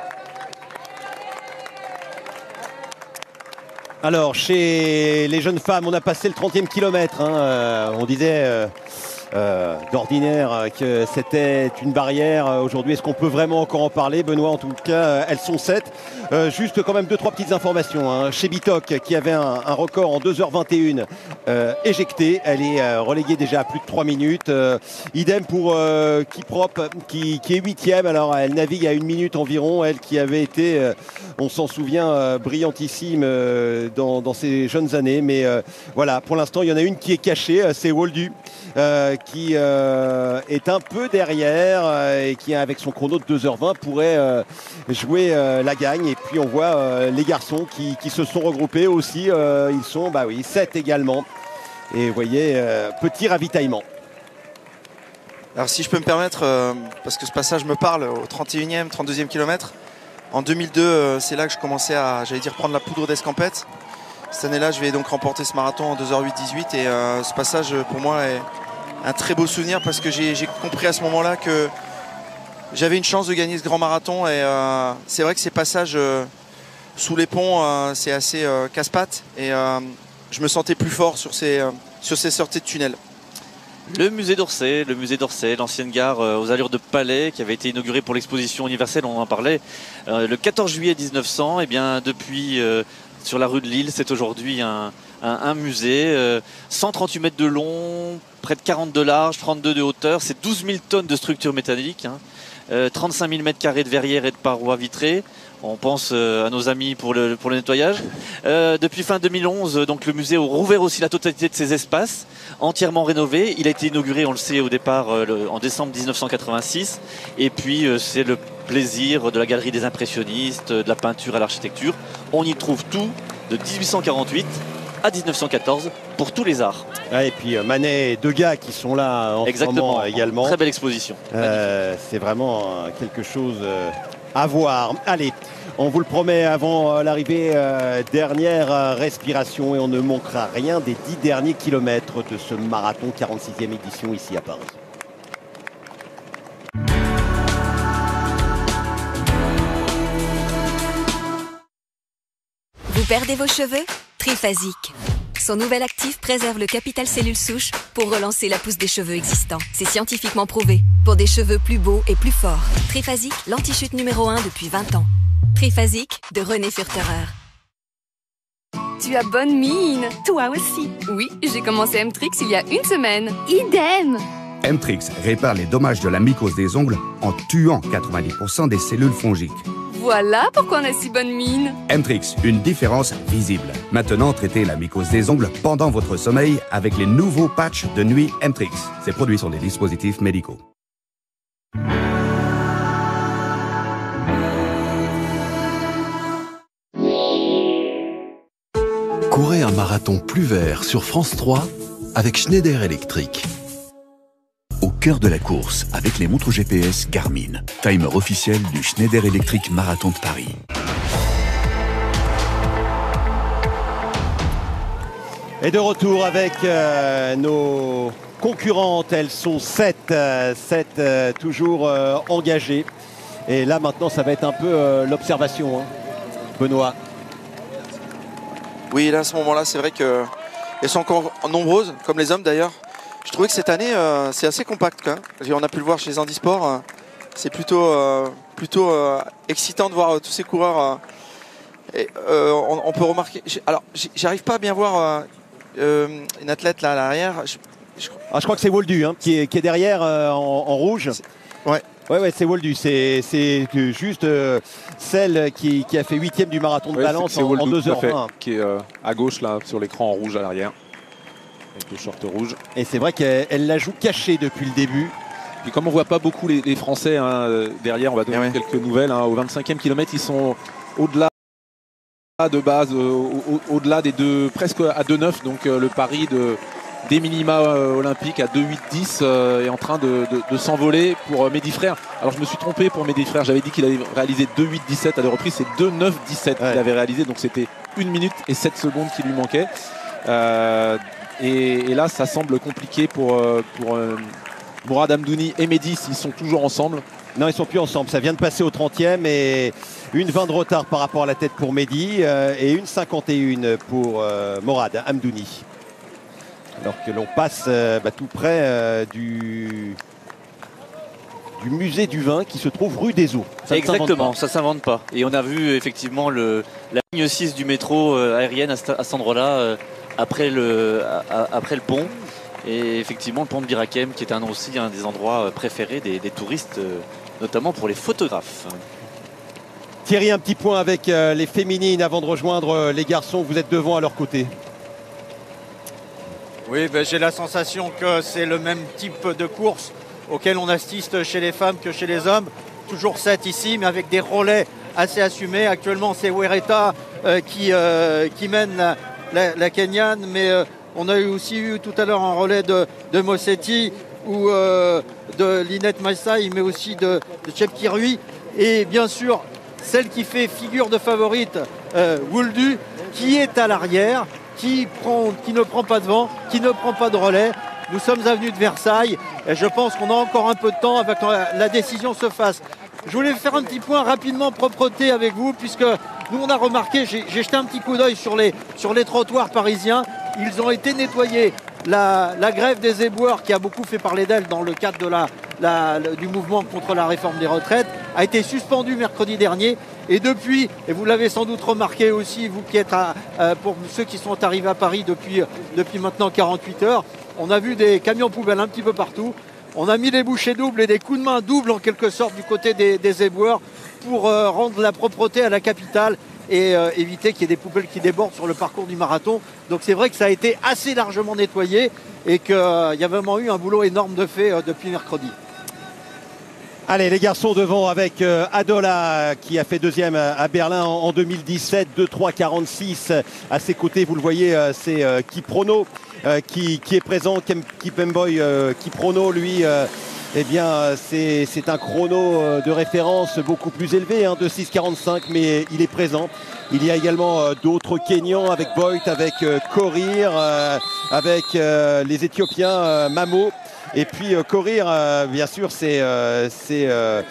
Alors, chez les jeunes femmes, on a passé le trentième kilomètre. Hein, euh, on disait euh, euh, d'ordinaire que c'était une barrière. Aujourd'hui, est-ce qu'on peut vraiment encore en parler? Benoît, en tout cas, elles sont sept. Euh, juste quand même deux, trois petites informations. Hein. Chez Bitoc, qui avait un, un record en deux heures vingt et une euh, éjectée, elle est euh, reléguée déjà à plus de trois minutes. Euh, idem pour euh, Kiprop, qui, qui est huitième. Alors, elle navigue à une minute environ. Elle qui avait été, euh, on s'en souvient, euh, brillantissime euh, dans, dans ses jeunes années. Mais euh, voilà, pour l'instant, il y en a une qui est cachée. Euh, c'est Woldu, euh, qui euh, est un peu derrière euh, et qui, avec son chrono de deux heures vingt, pourrait euh, jouer euh, la gagne. Et puis on voit euh, les garçons qui, qui se sont regroupés aussi, euh, ils sont bah oui, sept également. Et vous voyez, euh, petit ravitaillement. Alors si je peux me permettre, euh, parce que ce passage me parle, au trente et unième, trente-deuxième kilomètre, en deux mille deux, euh, c'est là que je commençais à, j'allais dire, prendre la poudre d'escampette. Cette année-là, je vais donc remporter ce marathon en deux heures huit dix-huit et euh, ce passage pour moi est un très beau souvenir parce que j'ai compris à ce moment-là que j'avais une chance de gagner ce grand marathon et euh, c'est vrai que ces passages euh, sous les ponts, euh, c'est assez euh, casse-pattes et euh, je me sentais plus fort sur ces, euh, sur ces sorties de tunnel. Le musée d'Orsay, le musée d'Orsay, l'ancienne gare euh, aux allures de palais qui avait été inaugurée pour l'exposition universelle, on en parlait, euh, le quatorze juillet mille neuf cents, et bien depuis euh, sur la rue de Lille, c'est aujourd'hui un, un, un musée, euh, cent trente-huit mètres de long, près de quarante de large, trente-deux de hauteur, c'est douze mille tonnes de structures métalliques. Hein. Euh, trente-cinq mille mètres carrés de verrières et de parois vitrées. On pense euh, à nos amis pour le, pour le nettoyage. Euh, depuis fin deux mille onze, donc le musée a rouvert aussi la totalité de ses espaces, entièrement rénové. Il a été inauguré, on le sait, au départ euh, le, en décembre mille neuf cent quatre-vingt-six. Et puis euh, c'est le plaisir de la galerie des impressionnistes, de la peinture à l'architecture. On y trouve tout de mille huit cent quarante-huit à mille neuf cent quatorze pour tous les arts. Ah, et puis euh, Manet et Degas qui sont là en Exactement, ce moment également. Très belle exposition. Euh, c'est vraiment euh, quelque chose euh, à voir. Allez, on vous le promet avant euh, l'arrivée, euh, dernière euh, respiration et on ne manquera rien des dix derniers kilomètres de ce marathon quarante-sixième édition ici à Paris. Vous perdez vos cheveux? Triphasique. Son nouvel actif préserve le capital cellule souche pour relancer la pousse des cheveux existants. C'est scientifiquement prouvé. Pour des cheveux plus beaux et plus forts. Triphasique, l'anti-chute numéro un depuis vingt ans. Triphasique de René Furterer. Tu as bonne mine. Toi aussi. Oui, j'ai commencé M-Trix il y a une semaine. Idem. M-Trix répare les dommages de la mycose des ongles en tuant quatre-vingt-dix pour cent des cellules fongiques. Voilà pourquoi on a si bonne mine. M-Trix, une différence visible. Maintenant, traitez la mycose des ongles pendant votre sommeil avec les nouveaux patchs de nuit M-Trix. Ces produits sont des dispositifs médicaux. Courez un marathon plus vert sur France trois avec Schneider Electric. Au cœur de la course avec les montres G P S Garmin, timer officiel du Schneider Electric Marathon de Paris. Et de retour avec euh, nos concurrentes, elles sont sept, euh, sept euh, toujours euh, engagées. Et là maintenant ça va être un peu euh, l'observation, hein. Benoît. Oui, là à ce moment-là c'est vrai qu'elles sont encore nombreuses, comme les hommes d'ailleurs. Je trouvais que cette année, euh, c'est assez compact. Quoi. On a pu le voir chez les handisports. Euh, c'est plutôt, euh, plutôt euh, excitant de voir euh, tous ces coureurs Et, euh, on, on peut remarquer. Alors, j'arrive pas à bien voir euh, euh, une athlète là à l'arrière. Je, je... Ah, je crois que c'est Woldu hein, qui, est, qui est derrière euh, en, en rouge. Ouais. Ouais, ouais, c'est Woldu. C'est juste euh, celle qui, qui a fait huitième du marathon de ouais, Valence en, en deux heures vingt. Qui est euh, à gauche là sur l'écran en rouge à l'arrière. Avec le short rouge. Et c'est vrai qu'elle la joue cachée depuis le début. Puis comme on voit pas beaucoup les, les Français hein, derrière, on va donner ouais. quelques nouvelles. Hein, au vingt-cinquième kilomètre, ils sont au-delà de base, au-delà au, des deux, presque à deux neuf. Donc euh, le pari de, des minima euh, olympiques à deux huit dix euh, est en train de, de, de s'envoler pour euh, Mehdi Frère. Alors je me suis trompé pour Mehdi Frère. J'avais dit qu'il avait réalisé deux huit dix-sept à deux reprises. C'est deux neuf dix-sept ouais. qu'il avait réalisé. Donc c'était une minute et sept secondes qui lui manquaient. Euh, et, et là, ça semble compliqué pour... Euh, pour euh, Mourad Amdouni et Mehdi, s'ils sont toujours ensemble. Non, ils sont plus ensemble. Ça vient de passer au trentième et une vingt de retard par rapport à la tête pour Mehdi euh, et une cinquante et un pour euh, Mourad Amdouni. Alors que l'on passe euh, bah, tout près euh, du, du musée du vin qui se trouve rue des Eaux. Ça Exactement, ça s'invente pas. Et on a vu effectivement le, la ligne six du métro euh, aérienne à, à cet endroit-là euh, après, le, à, après le pont. Et effectivement, le pont de Bir Hakeim, qui est un, aussi un des endroits préférés des, des touristes, notamment pour les photographes. Thierry, un petit point avec euh, les féminines avant de rejoindre euh, les garçons. Vous êtes devant à leur côté. Oui, ben, j'ai la sensation que c'est le même type de course auquel on assiste chez les femmes que chez les hommes. Toujours sept ici, mais avec des relais assez assumés. Actuellement, c'est Wereta euh, qui, euh, qui mène la, la, la Kenyane, mais... Euh, on a eu aussi eu tout à l'heure un relais de, de Mossetti ou euh, de Linette Maïsaï, mais aussi de, de Chepkirui. Et bien sûr, celle qui fait figure de favorite, euh, Woldu, qui est à l'arrière, qui, prend, qui ne prend pas de vent, qui ne prend pas de relais. Nous sommes avenue de Versailles et je pense qu'on a encore un peu de temps avant que la, la décision se fasse. Je voulais faire un petit point rapidement propreté avec vous, puisque nous on a remarqué, j'ai jeté un petit coup d'œil sur les, sur les trottoirs parisiens. Ils ont été nettoyés. La, la grève des éboueurs, qui a beaucoup fait parler d'elle dans le cadre de la, la, du mouvement contre la réforme des retraites, a été suspendue mercredi dernier. Et depuis, et vous l'avez sans doute remarqué aussi, vous qui êtes à, euh, pour ceux qui sont arrivés à Paris depuis, depuis maintenant quarante-huit heures, on a vu des camions poubelles un petit peu partout. On a mis des bouchées doubles et des coups de main doubles en quelque sorte du côté des, des éboueurs pour euh, rendre la propreté à la capitale et euh, éviter qu'il y ait des poubelles qui débordent sur le parcours du marathon. Donc c'est vrai que ça a été assez largement nettoyé et qu'il euh, y a vraiment eu un boulot énorme de fait euh, depuis mercredi. Allez, les garçons devant avec euh, Adola qui a fait deuxième à Berlin en, en deux mille dix-sept, deux trois quarante-six. À ses côtés, vous le voyez, euh, c'est euh, Kiprono euh, qui, qui est présent. Kipemboy euh, Kiprono, lui, euh, eh bien, c'est un chrono euh, de référence beaucoup plus élevé, hein, de six quarante-cinq, mais il est présent. Il y a également euh, d'autres Kenyans avec Boyt, avec euh, Korir, euh, avec euh, les Éthiopiens euh, Mamo. Et puis euh, Korir, euh, bien sûr, c'est euh, euh,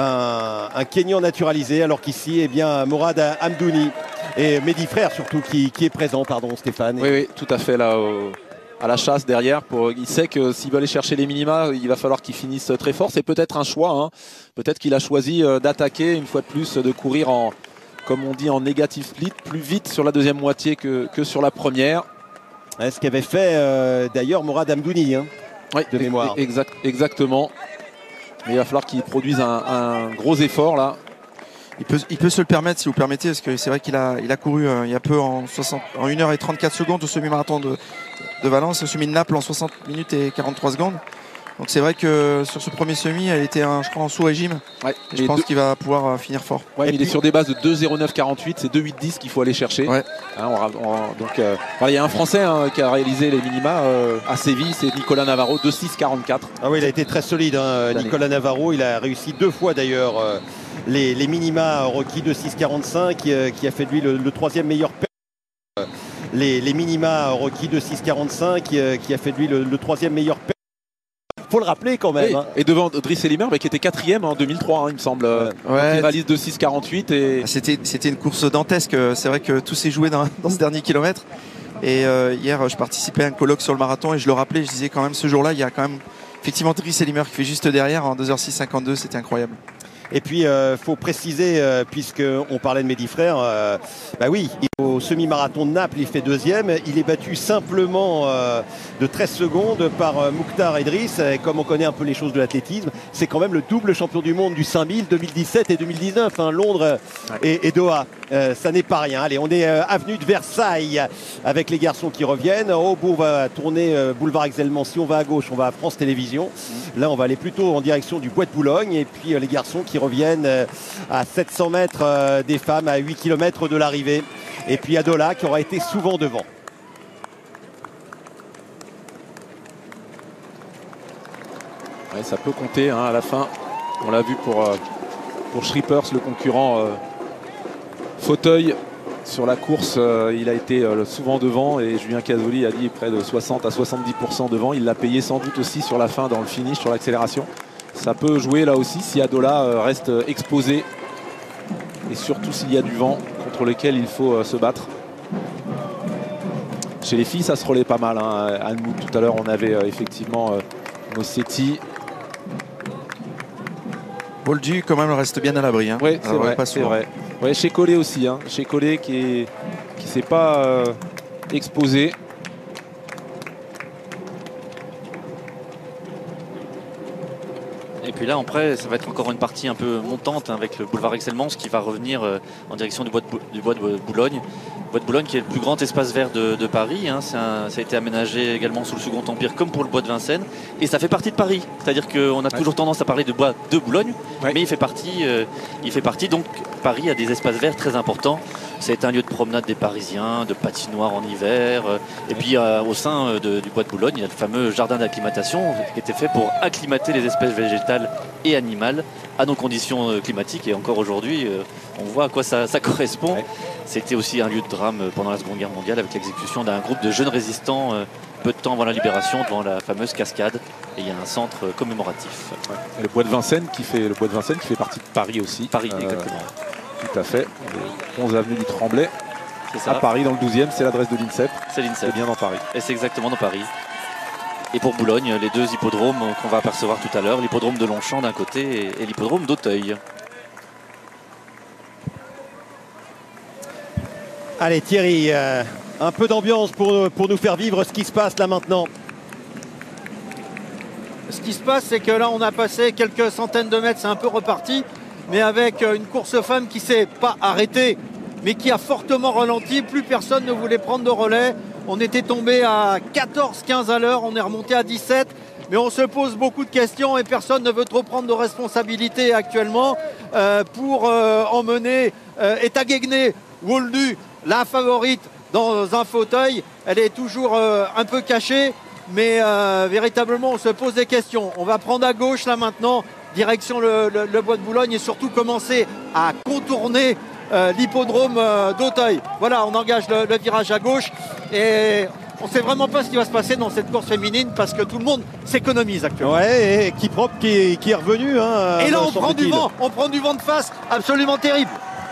un, un Kenyan naturalisé, alors qu'ici, eh bien, Mourad Amdouni et Mehdi Frère surtout qui, qui est présent, pardon Stéphane. Oui, oui, tout à fait là, au, à la chasse derrière. Pour, il sait que s'il veut aller chercher les minima, il va falloir qu'il finisse très fort. C'est peut-être un choix, hein. Peut-être qu'il a choisi euh, d'attaquer une fois de plus, de courir en, comme on dit, en négatif split, plus vite sur la deuxième moitié que, que sur la première. Ouais, ce qu'avait fait euh, d'ailleurs Mourad Amdouni, hein. Oui, de mémoire. Exact, exactement. Mais il va falloir qu'il produise un, un gros effort là. Il peut, il peut se le permettre, si vous permettez, parce que c'est vrai qu'il a, il a couru euh, il y a peu en, soixante, en une heure trente-quatre secondes au semi-marathon de, de Valence, au semi de Naples en soixante minutes et quarante-trois secondes. Donc c'est vrai que sur ce premier semi, elle était, un, je crois, en sous-régime. Ouais, et je pense qu'il va pouvoir euh, finir fort. Ouais, il puis... est sur des bases de deux zéro neuf quarante-huit, c'est deux huit dix qu'il faut aller chercher. Ouais. Hein, on, on, donc, euh, il y a un Français hein, qui a réalisé les minima euh, à Séville, c'est Nicolas Navarro, deux six quarante-quatre. Ah oui, il a été très solide, hein, Nicolas Navarro. Il a réussi deux fois d'ailleurs euh, les, les minima requis de six quarante-cinq, euh, qui a fait de lui le, le troisième meilleur père. Les, les minima requis de six quarante-cinq, euh, qui a fait de lui le, le troisième meilleur père. Faut le rappeler quand même. Oui. Hein. Et devant Driss Elimer, bah, qui était quatrième en deux mille trois, hein, il me semble. Ouais. Il réalise de six quarante-huit. Et... C'était une course dantesque. C'est vrai que tout s'est joué dans, dans ce dernier kilomètre. Et euh, hier, je participais à un colloque sur le marathon et je le rappelais. Je disais quand même, ce jour-là, il y a quand même effectivement Driss Elimer qui fait juste derrière en deux heures six cinquante-deux. C'était incroyable. Et puis, il euh, faut préciser, euh, puisqu'on parlait de Mehdi Frère, euh, bah oui, au semi-marathon de Naples, il fait deuxième. Il est battu simplement euh, de treize secondes par euh, Mouktar Edriss. Et comme on connaît un peu les choses de l'athlétisme, c'est quand même le double champion du monde du cinq mille deux mille dix-sept et deux mille dix-neuf, hein, Londres et, et Doha. Euh, ça n'est pas rien. Allez, on est euh, avenue de Versailles avec les garçons qui reviennent. Au bout, on va tourner euh, boulevard Exelmans. Si on va à gauche, on va à France Télévisions. Là, on va aller plutôt en direction du Bois de Boulogne. Et puis euh, les garçons qui reviennent euh, à sept cents mètres euh, des femmes, à huit kilomètres de l'arrivée. Et puis Adola qui aura été souvent devant. Ouais, ça peut compter hein, à la fin. On l'a vu pour, euh, pour Schrippers, le concurrent euh, fauteuil. Sur la course, euh, il a été euh, souvent devant et Julien Casoli a dit près de soixante à soixante-dix pour cent devant. Il l'a payé sans doute aussi sur la fin, dans le finish, sur l'accélération. Ça peut jouer là aussi si Adola euh, reste exposé et surtout s'il y a du vent contre lequel il faut euh, se battre. Chez les filles, ça se relaie pas mal. Hein. Anne-Mout, tout à l'heure, on avait euh, effectivement euh, Mossetti. Boldu, quand même, reste bien à l'abri. Hein. Oui, c'est vrai. C'est vrai. Ouais, chez Collet aussi, hein. Chez Collet qui ne qui s'est pas euh, exposé. Et puis là, après, ça va être encore une partie un peu montante hein, avec le boulevard Exelmans qui va revenir euh, en direction du bois, de, du bois de Boulogne. Le bois de Boulogne qui est le plus grand espace vert de, de Paris. Hein. Un, ça a été aménagé également sous le Second Empire comme pour le bois de Vincennes. Et ça fait partie de Paris. C'est-à-dire qu'on a ouais. toujours tendance à parler de bois de Boulogne, ouais. mais il fait partie, euh, il fait partie. Donc Paris a des espaces verts très importants. C'est un lieu de promenade des Parisiens, de patinoire en hiver. Euh, et puis euh, au sein de, du bois de Boulogne, il y a le fameux jardin d'acclimatation qui était fait pour acclimater les espèces végétales et animales à nos conditions euh, climatiques. Et encore aujourd'hui, euh, on voit à quoi ça, ça correspond. Ouais. C'était aussi un lieu de drame pendant la Seconde Guerre mondiale avec l'exécution d'un groupe de jeunes résistants euh, peu de temps avant la libération devant la fameuse cascade. Et il y a un centre euh, commémoratif. Ouais. Et le bois de Vincennes qui fait le bois de Vincennes qui fait partie de Paris aussi. Paris, euh, exactement. Tout à fait. onze avenue du Tremblay. C'est ça. À Paris, dans le douzième, c'est l'adresse de l'INSEP. C'est l'INSEP. C'est bien dans Paris. Et c'est exactement dans Paris. Et pour Boulogne, les deux hippodromes qu'on va apercevoir tout à l'heure, l'hippodrome de Longchamp d'un côté et l'hippodrome d'Auteuil. Allez Thierry, euh, un peu d'ambiance pour, pour nous faire vivre ce qui se passe là maintenant. Ce qui se passe, c'est que là on a passé quelques centaines de mètres, c'est un peu reparti, mais avec une course femme qui s'est pas arrêtée, mais qui a fortement ralenti. Plus personne ne voulait prendre de relais. On était tombé à quatorze quinze à l'heure, on est remonté à dix-sept. Mais on se pose beaucoup de questions et personne ne veut trop prendre de responsabilités actuellement euh, pour euh, emmener euh, Etaguegné Woldu, la favorite, dans un fauteuil. Elle est toujours euh, un peu cachée, mais euh, véritablement on se pose des questions. On va prendre à gauche là maintenant, direction le, le, le bois de Boulogne et surtout commencer à contourner euh, l'hippodrome euh, d'Auteuil. Voilà, on engage le, le virage à gauche et on ne sait vraiment pas ce qui va se passer dans cette course féminine parce que tout le monde s'économise actuellement. Ouais, et Kiprop qui, qui est revenu. Hein, et là, on prend du vent, on prend du vent de face, absolument terrible.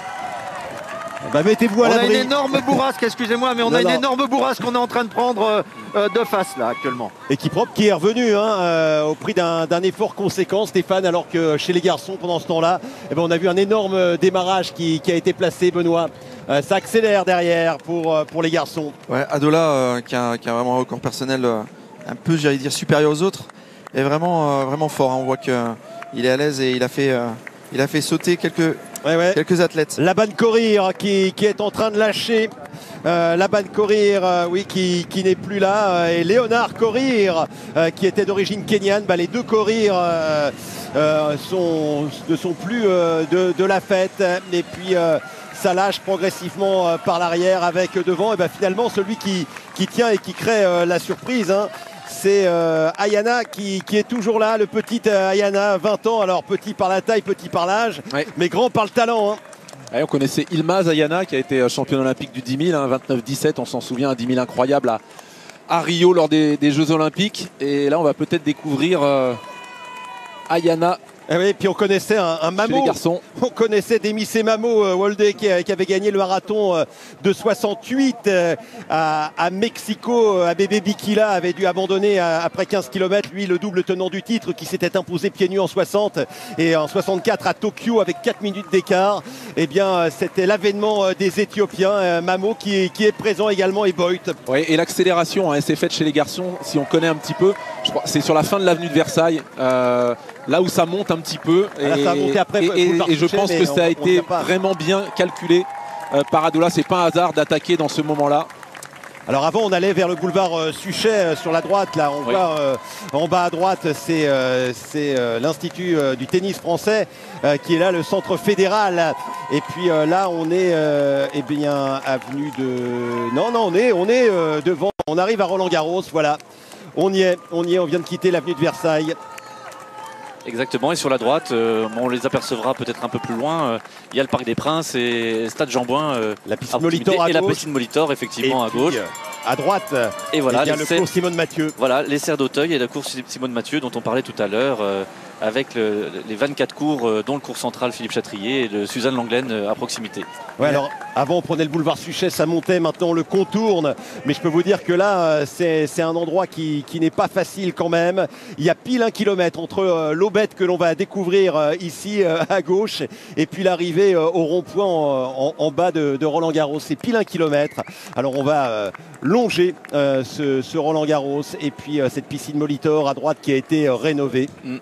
Bah, mettez-vous à l'abri. On a une énorme bourrasque, excusez-moi, mais on non, a une non. énorme bourrasque qu'on est en train de prendre euh, de face là actuellement. Et Kiprop qui est revenu hein, euh, au prix d'un effort conséquent, Stéphane, alors que chez les garçons pendant ce temps-là, eh ben, on a vu un énorme démarrage qui, qui a été placé, Benoît. Euh, ça accélère derrière pour, pour les garçons. Ouais, Adola euh, qui, a, qui a vraiment un record personnel euh, un peu, j'allais dire, supérieur aux autres, est vraiment, euh, vraiment fort. Hein. On voit qu'il est à l'aise et il a fait, euh, il a fait sauter quelques, ouais, ouais. quelques athlètes. Laban Korir qui, qui est en train de lâcher. Euh, Laban Korir, euh, oui, qui, qui n'est plus là. Euh, et Léonard Korir, euh, qui était d'origine kenyane. Bah, les deux Korir euh, euh, sont, ne sont plus euh, de, de la fête. Et puis... Euh, ça lâche progressivement euh, par l'arrière avec devant et ben finalement celui qui, qui tient et qui crée euh, la surprise hein, c'est euh, Ayana qui, qui est toujours là, le petit euh, Ayana, vingt ans, alors petit par la taille, petit par l'âge, ouais. mais grand par le talent hein. Ouais, on connaissait Ilmaz Ayana qui a été championne olympique du dix mille, hein, vingt-neuf dix-sept, on s'en souvient, un dix mille incroyable à, à Rio lors des, des Jeux olympiques et là on va peut-être découvrir euh, Ayana Ah oui, puis on connaissait un, un Mamo. Chez les garçons. On connaissait Demis Mamo, euh, Wolde, qui, qui avait gagné le marathon euh, de soixante-huit euh, à, à Mexico. Abebe Bikila avait dû abandonner à, après quinze kilomètres. Lui, le double tenant du titre, qui s'était imposé pieds nus en soixante et en soixante-quatre à Tokyo avec quatre minutes d'écart. Eh bien, c'était l'avènement des Éthiopiens. Euh, Mamo qui, qui est présent également et Boyt. Oui, et l'accélération, hein, elle s'est faite chez les garçons. Si on connaît un petit peu, c'est sur la fin de l'avenue de Versailles. Euh, Là où ça monte un petit peu, et, là, ça a monté après, et, et, et je pense que ça a été vraiment bien calculé euh, par Adola. C'est pas un hasard d'attaquer dans ce moment-là. Alors avant, on allait vers le boulevard euh, Suchet euh, sur la droite. Là, on oui. voit euh, en bas à droite, c'est euh, euh, l'Institut euh, du tennis français euh, qui est là, le centre fédéral. Et puis euh, là, on est euh, eh bien avenue de. Non, non, on est, on est euh, devant. On arrive à Roland-Garros. Voilà, on y est, on y est. On vient de quitter l'avenue de Versailles. Exactement, et sur la droite, euh, on les apercevra peut-être un peu plus loin. Euh, il y a le Parc des Princes et Stade Jean-Bouin. Euh, la piscine Molitor à et gauche. la piscine Molitor, effectivement, et à gauche. À droite, et voilà, et bien le cours Simone Mathieu. Voilà, les serres d'Auteuil et la course Simone Mathieu dont on parlait tout à l'heure, euh, avec le, les vingt-quatre cours, euh, dont le cours central Philippe Chatrier et de Suzanne Langlaine euh, à proximité. Ouais, alors avant on prenait le boulevard Suchet, ça montait, maintenant on le contourne. Mais je peux vous dire que là, c'est un endroit qui, qui n'est pas facile quand même. Il y a pile un kilomètre entre euh, l'aubette que l'on va découvrir euh, ici euh, à gauche et puis l'arrivée euh, au rond-point en, en, en bas de, de Roland-Garros. C'est pile un kilomètre. Alors on va euh, longer euh, ce, ce Roland-Garros et puis euh, cette piscine Molitor à droite qui a été euh, rénovée. Mm.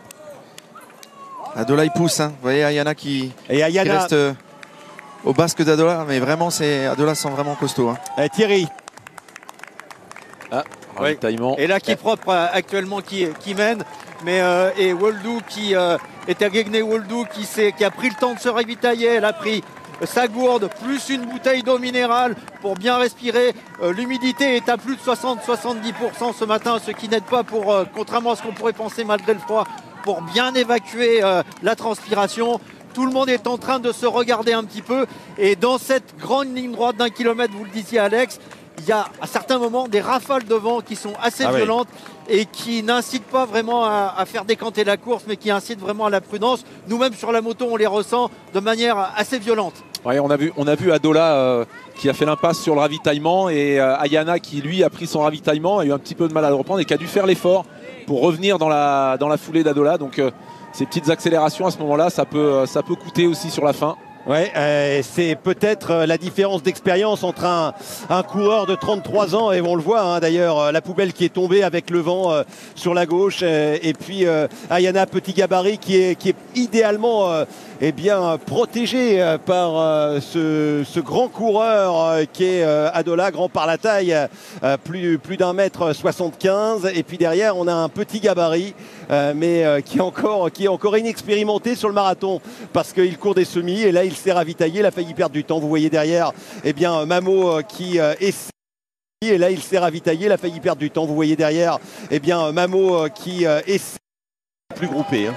Adola il pousse, hein. Vous voyez Ayana qui, et Ayana... qui reste euh, au basque d'Adola, mais vraiment c'est Adola sent vraiment costaud. Hein. Et Thierry. Ah, oui. Et là qui est propre euh, actuellement qui, qui mène, mais euh, et Woldou qui euh, était Guegné Woldou qui, qui a pris le temps de se ravitailler, elle a pris sa gourde plus une bouteille d'eau minérale pour bien respirer. Euh, L'humidité est à plus de soixante à soixante-dix pour cent ce matin, ce qui n'aide pas pour, euh, contrairement à ce qu'on pourrait penser malgré le froid, pour bien évacuer euh, la transpiration. Tout le monde est en train de se regarder un petit peu. Et dans cette grande ligne droite d'un kilomètre, vous le disiez Alex, il y a à certains moments des rafales de vent qui sont assez ah violentes oui. et qui n'incitent pas vraiment à, à faire décanter la course, mais qui incitent vraiment à la prudence. Nous-mêmes sur la moto, on les ressent de manière assez violente. Ouais, on a vu, on a vu Adola euh, qui a fait l'impasse sur le ravitaillement et euh, Ayana qui lui a pris son ravitaillement, a eu un petit peu de mal à le reprendre et qui a dû faire l'effort pour revenir dans la, dans la foulée d'Adola. Donc euh, ces petites accélérations à ce moment-là, ça peut, ça peut coûter aussi sur la fin. Ouais, euh, c'est peut-être euh, la différence d'expérience entre un, un coureur de trente-trois ans et on le voit hein, d'ailleurs euh, la poubelle qui est tombée avec le vent euh, sur la gauche euh, et puis euh, Ayana petit gabarit qui est, qui est idéalement euh, eh bien, protégé euh, par euh, ce, ce grand coureur euh, qui est euh, Adola, grand par la taille, euh, plus, plus d'un mètre soixante-quinze et puis derrière on a un petit gabarit euh, mais euh, qui, est encore, qui est encore inexpérimenté sur le marathon parce qu'il court des semis et là il s'est ravitaillé, il a failli perdre du temps. Vous voyez derrière, eh bien, Mamo qui euh, essaie. Et là, il s'est ravitaillé, il a failli perdre du temps. Vous voyez derrière, eh bien, Mamo qui euh, essaie plus groupé. Hein.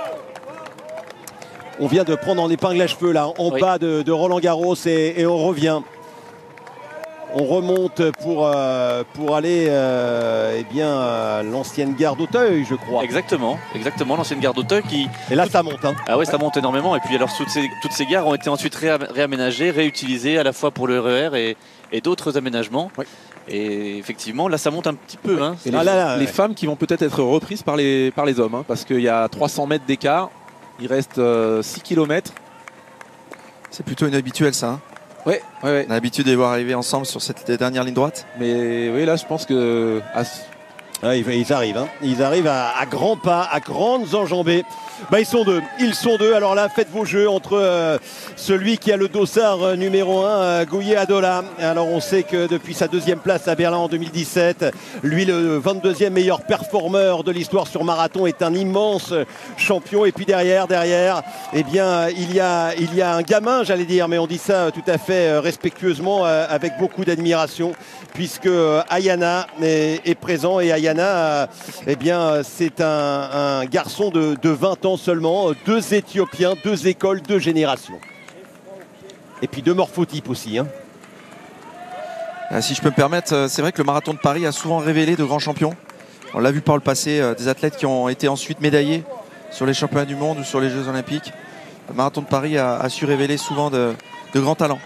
On vient de prendre en épingle à cheveux là, en oui. bas de, de Roland-Garros et, et on revient. On remonte pour, euh, pour aller euh, eh bien, à l'ancienne gare d'Auteuil, je crois. Exactement, exactement, l'ancienne gare d'Auteuil qui... Et là, ça monte. Hein. Ah ouais, ça monte énormément. Et puis alors, toutes ces, toutes ces gares ont été ensuite ré réaménagées, réutilisées à la fois pour le R E R et, et d'autres aménagements. Oui. Et effectivement, là, ça monte un petit peu. Hein. Et les, ah là, là, les ouais. femmes qui vont peut-être être reprises par les, par les hommes, hein, parce qu'il y a trois cents mètres d'écart, il reste euh, six kilomètres. C'est plutôt inhabituel, ça. Hein. Ouais, ouais, ouais. On a l'habitude de les voir arriver ensemble sur cette dernière ligne droite. Mais oui, là, je pense que... À... Ah, ils arrivent, hein. Ils arrivent à, à grands pas, à grandes enjambées. Bah, ils sont deux, ils sont deux. Alors là, faites vos jeux entre euh, celui qui a le dossard euh, numéro un, euh, Gouye Adola. Alors on sait que depuis sa deuxième place à Berlin en deux mille dix-sept, lui le vingt-deuxième meilleur performeur de l'histoire sur marathon, est un immense champion. Et puis derrière, derrière, eh bien, il y a, il y a un gamin, j'allais dire, mais on dit ça tout à fait euh, respectueusement, euh, avec beaucoup d'admiration, puisque euh, Ayana est, est présent et Ayana, euh, eh bien, c'est un, un garçon de, de vingt ans seulement, deux Éthiopiens, deux écoles, deux générations. Et puis deux morphotypes aussi. Hein. Ah, si je peux me permettre, c'est vrai que le marathon de Paris a souvent révélé de grands champions. On l'a vu par le passé, des athlètes qui ont été ensuite médaillés sur les championnats du monde ou sur les Jeux Olympiques. Le marathon de Paris a, a su révéler souvent de, de grands talents.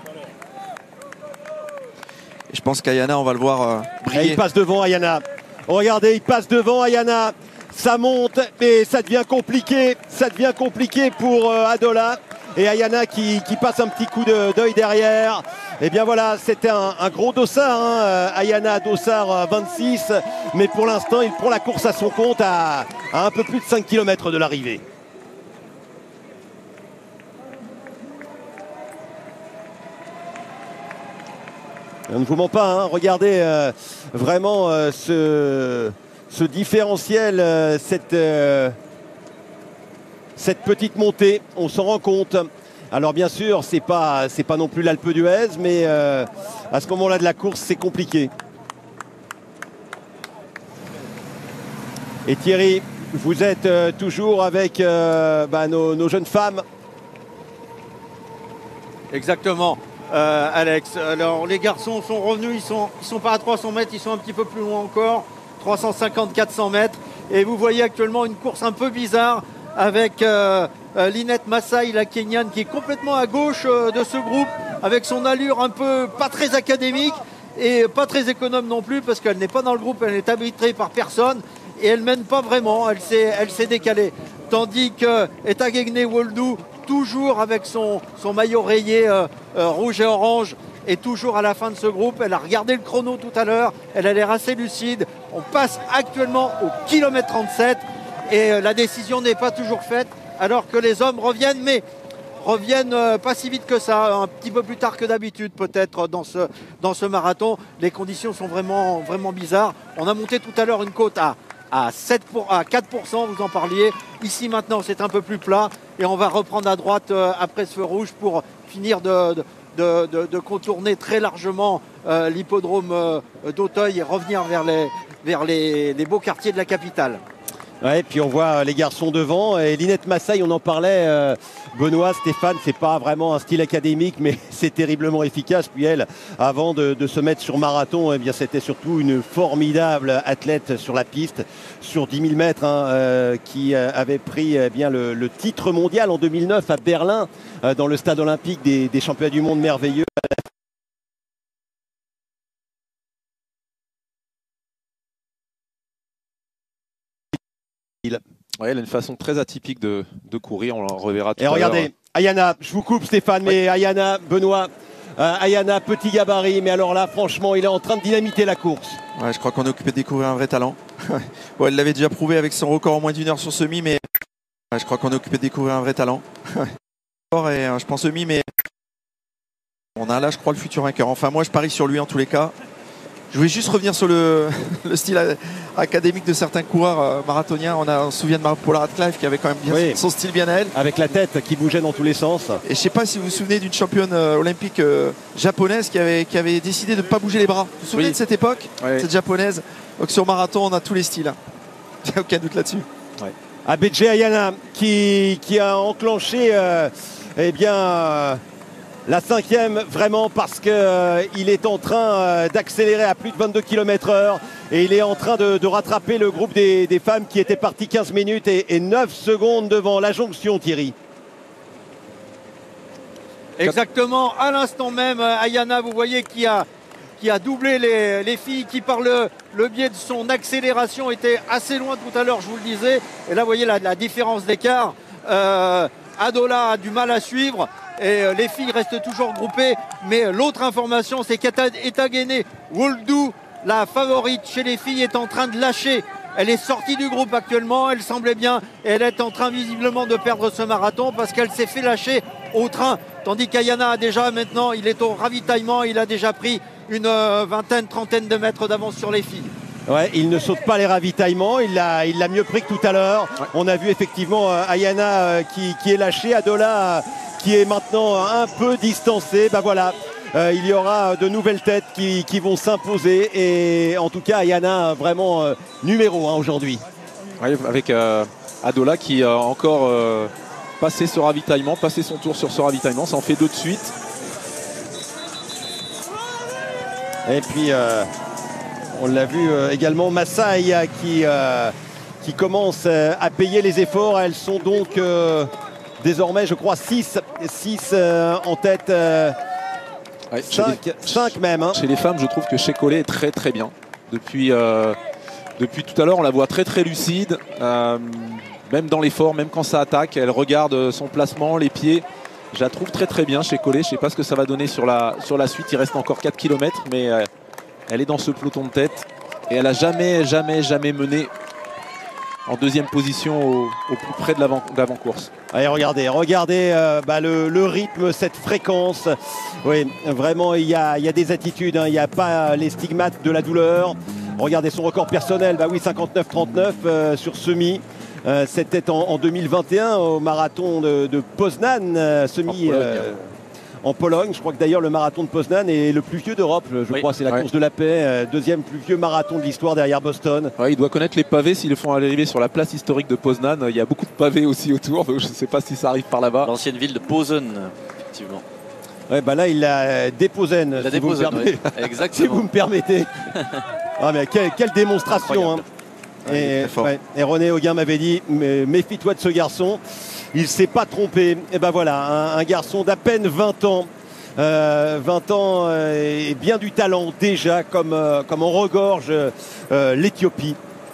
Et je pense qu'Ayana, on va le voir euh, briller. Et il passe devant Ayana. Regardez, il passe devant Ayana. Ça monte, mais ça devient compliqué. Ça devient compliqué pour euh, Adola. Et Ayana qui, qui passe un petit coup d'œil de, derrière. Et bien voilà, c'était un, un gros dossard. Hein. Ayana dossard vingt-six. Mais pour l'instant, il prend la course à son compte à, à un peu plus de cinq kilomètres de l'arrivée. On ne vous ment pas, hein. Regardez euh, vraiment euh, ce, ce différentiel, euh, cette, euh, cette petite montée, on s'en rend compte. Alors bien sûr, c'est pas, c'est pas non plus l'Alpe d'Huez, mais euh, à ce moment-là de la course, c'est compliqué. Et Thierry, vous êtes euh, toujours avec euh, bah, nos, nos jeunes femmes. Exactement. Euh, Alex, alors les garçons sont revenus, ils sont, ils sont pas à trois cents mètres, ils sont un petit peu plus loin encore, trois cent cinquante à quatre cents mètres, et vous voyez actuellement une course un peu bizarre avec euh, euh, Linette Massaï, la Kenyane, qui est complètement à gauche euh, de ce groupe, avec son allure un peu pas très académique et pas très économe non plus, parce qu'elle n'est pas dans le groupe, elle est arbitrée par personne et elle mène pas vraiment, elle s'est elle s'est décalée, tandis que Etagegne Woldou, toujours avec son, son maillot rayé euh, euh, rouge et orange, et toujours à la fin de ce groupe. Elle a regardé le chrono tout à l'heure, elle a l'air assez lucide. On passe actuellement au kilomètre trente-sept et euh, la décision n'est pas toujours faite, alors que les hommes reviennent, mais reviennent euh, pas si vite que ça, un petit peu plus tard que d'habitude peut-être dans ce, dans ce marathon. Les conditions sont vraiment, vraiment bizarres. On a monté tout à l'heure une côte à À, sept pour, à quatre pour cent, vous en parliez. Ici maintenant c'est un peu plus plat et on va reprendre à droite euh, après ce feu rouge pour finir de, de, de, de contourner très largement euh, l'hippodrome euh, d'Auteuil et revenir vers, les, vers les, les beaux quartiers de la capitale. Ouais, puis on voit les garçons devant. Et Linette Massaï, on en parlait, euh, Benoît, Stéphane, c'est pas vraiment un style académique, mais c'est terriblement efficace. Puis elle, avant de, de se mettre sur marathon, eh bien c'était surtout une formidable athlète sur la piste, sur dix mille mètres, hein, euh, qui avait pris eh bien, le, le titre mondial en deux mille neuf à Berlin, euh, dans le stade olympique des, des championnats du monde merveilleux. Ouais, elle a une façon très atypique de, de courir, on la reverra tout et à l'heure. Et regardez, Ayana, je vous coupe Stéphane, ouais. Mais Ayana, Benoît, euh, Ayana, petit gabarit, mais alors là, franchement, il est en train de dynamiter la course. Ouais, je crois qu'on est occupé de découvrir un vrai talent. Bon, elle l'avait déjà prouvé avec son record en moins d'une heure sur semi, mais ouais, je crois qu'on est occupé de découvrir un vrai talent. Et euh, je pense semi, mais on a là, je crois, le futur vainqueur. Enfin, moi, je parie sur lui en tous les cas. Je voulais juste revenir sur le, le style académique de certains coureurs euh, marathoniens. On, a, on se souvient de Paula Radcliffe qui avait quand même bien oui. son style bien à elle. Avec la tête qui bougeait dans tous les sens. Et je ne sais pas si vous vous souvenez d'une championne euh, olympique euh, japonaise qui avait, qui avait décidé de ne pas bouger les bras. Vous vous souvenez oui. de cette époque, oui. cette japonaise? Donc sur marathon, on a tous les styles. Il n'y a aucun doute là-dessus. Ouais. Abedje Ayana qui, qui a enclenché euh, eh bien, euh, la cinquième, vraiment parce qu'il euh, est en train euh, d'accélérer à plus de vingt-deux kilomètres heure et il est en train de, de rattraper le groupe des, des femmes qui étaient parties quinze minutes et, et neuf secondes devant la jonction, Thierry. Exactement, à l'instant même, Ayana, vous voyez, qui a, qui a doublé les, les filles, qui par le, le biais de son accélération était assez loin tout à l'heure, je vous le disais. Et là, vous voyez la, la différence d'écart. Euh, Adola a du mal à suivre. Et les filles restent toujours groupées, mais l'autre information, c'est qu'Etagegne Woldou, la favorite chez les filles, est en train de lâcher. Elle est sortie du groupe actuellement, elle semblait bien, et elle est en train visiblement de perdre ce marathon parce qu'elle s'est fait lâcher au train. Tandis qu'Ayana a déjà maintenant, il est au ravitaillement, il a déjà pris une vingtaine, trentaine de mètres d'avance sur les filles. Ouais, il ne saute pas les ravitaillements, il l'a il l'a mieux pris que tout à l'heure. Ouais. On a vu effectivement euh, Ayana euh, qui, qui est lâchée, Adola euh, qui est maintenant un peu distancé. Ben voilà, euh, il y aura de nouvelles têtes qui, qui vont s'imposer et en tout cas Ayana vraiment euh, numéro un aujourd'hui. Ouais, avec euh, Adola qui a encore euh, passé ce ravitaillement, passé son tour sur ce ravitaillement, ça en fait deux de suite. Et puis... Euh, on l'a vu euh, également Massaï qui, euh, qui commencent euh, à payer les efforts. Elles sont donc euh, désormais, je crois, six euh, en tête. Euh, ouais, cinq même. Hein. Chez les femmes, je trouve que Chekole est très très bien. Depuis, euh, depuis tout à l'heure, on la voit très très lucide. Euh, même dans l'effort, même quand ça attaque, elle regarde son placement, les pieds. Je la trouve très très bien chez Collet. Je ne sais pas ce que ça va donner sur la, sur la suite. Il reste encore quatre kilomètres, mais euh, elle est dans ce peloton de tête. Et elle n'a jamais, jamais, jamais mené en deuxième position au, au plus près de l'avant-course. Allez, regardez, regardez euh, bah, le, le rythme, cette fréquence. Oui, vraiment, il y a, y a des attitudes. Hein. Il n'y a pas les stigmates de la douleur. Regardez son record personnel. Bah oui, cinquante-neuf trente-neuf euh, sur semi. Euh, C'était en, en deux mille vingt et un au marathon de, de Poznan, euh, semi. En Pologne. Euh, en Pologne. Je crois que d'ailleurs le marathon de Poznan est le plus vieux d'Europe. Je oui. crois c'est la ouais. course de la paix, euh, deuxième plus vieux marathon de l'histoire derrière Boston. Ouais, il doit connaître les pavés s'ils le font arriver sur la place historique de Poznan. Il y a beaucoup de pavés aussi autour, donc je ne sais pas si ça arrive par là-bas. L'ancienne ville de Posen, effectivement. Ouais, bah là il l'a déposen, la si, déposen, oui. Exactement. si vous me permettez. Ah, mais quelle, quelle démonstration. Hein. Et, ouais, et René Auguin m'avait dit méfie-toi de ce garçon, il ne s'est pas trompé. Et ben voilà, un, un garçon d'à peine vingt ans, euh, vingt ans euh, et bien du talent déjà, comme, euh, comme on regorge euh, l'Éthiopie.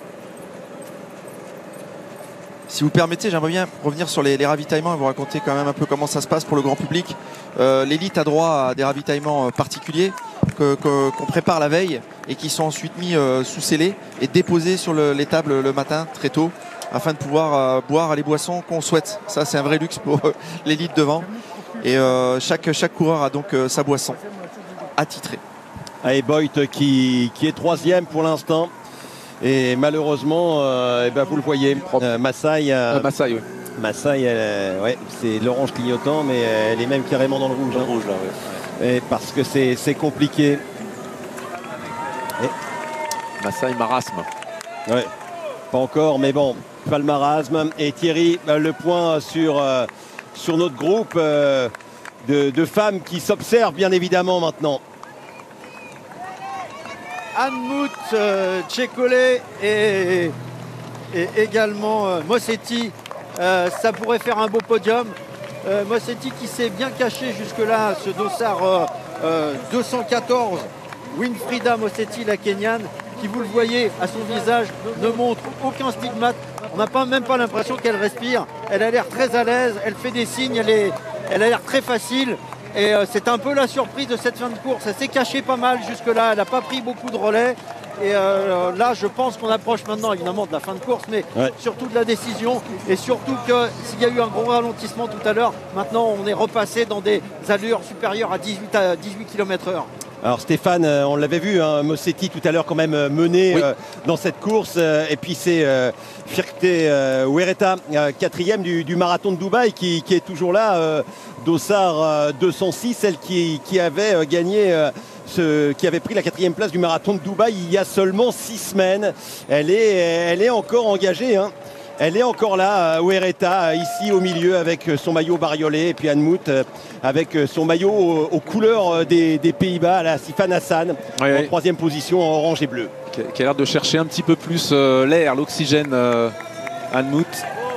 Si vous permettez, j'aimerais bien revenir sur les, les ravitaillements et vous raconter quand même un peu comment ça se passe pour le grand public. Euh, L'élite a droit à des ravitaillements particuliers qu'on que, qu'on prépare la veille et qui sont ensuite mis euh, sous scellés et déposés sur le, les tables le matin très tôt afin de pouvoir euh, boire les boissons qu'on souhaite. Ça, c'est un vrai luxe pour euh, l'élite devant. Et euh, chaque, chaque coureur a donc euh, sa boisson attitrée. Et Boyd qui, qui est troisième pour l'instant. Et malheureusement, euh, et ben vous le voyez, euh, Massaï, euh, euh, Massaï, oui. Massaï, euh, ouais, c'est l'orange clignotant, mais elle est même carrément dans le rouge. Dans hein. le rouge là, oui. Et parce que c'est compliqué. Et... Massaï marasme. Ouais, pas encore, mais bon, pas le marasme. Et Thierry, le point sur, euh, sur notre groupe euh, de, de femmes qui s'observent bien évidemment maintenant. Anne-Mout, euh, Chekole et, et également euh, Mossetti, euh, ça pourrait faire un beau podium. Euh, Mossetti qui s'est bien caché jusque-là, ce dossard euh, euh, deux cent quatorze. Winfrida Mossetti, la Kenyane, qui vous le voyez à son visage, ne montre aucun stigmate. On n'a pas, même pas l'impression qu'elle respire. Elle a l'air très à l'aise, elle fait des signes, elle, est, elle a l'air très facile. Et euh, c'est un peu la surprise de cette fin de course. Elle s'est cachée pas mal jusque-là, elle n'a pas pris beaucoup de relais. Et euh, là, je pense qu'on approche maintenant évidemment de la fin de course, mais ouais. surtout de la décision. Et surtout que s'il y a eu un gros ralentissement tout à l'heure, maintenant on est repassé dans des allures supérieures à dix-huit, à dix-huit kilomètres heure. Alors Stéphane, on l'avait vu, hein, Mossetti tout à l'heure quand même mené oui. euh, dans cette course. Euh, et puis c'est euh, Firkte euh, Wereta, euh, quatrième du, du marathon de Dubaï, qui, qui est toujours là. Euh, Dossard euh, deux cent six, celle qui, qui avait euh, gagné, euh, ce, qui avait pris la quatrième place du marathon de Dubaï il y a seulement six semaines. Elle est, elle est encore engagée. Hein. Elle est encore là, Wereta, ici au milieu avec son maillot bariolé, et puis Anne-Mout avec son maillot aux, aux couleurs des, des Pays-Bas, la Sifan Hassan, oui, en oui. troisième position en orange et bleu. Qui a, qui a l'air de chercher un petit peu plus euh, l'air, l'oxygène, euh, Anne-Mout.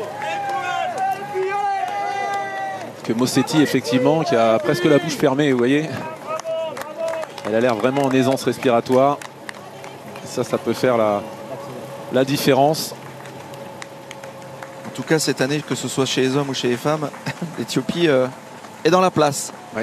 Que Mossetti, effectivement, qui a presque la bouche fermée, vous voyez. Elle a l'air vraiment en aisance respiratoire. Ça, ça peut faire la, la différence. En tout cas, cette année, que ce soit chez les hommes ou chez les femmes, l'Éthiopie euh, est dans la place. Oui.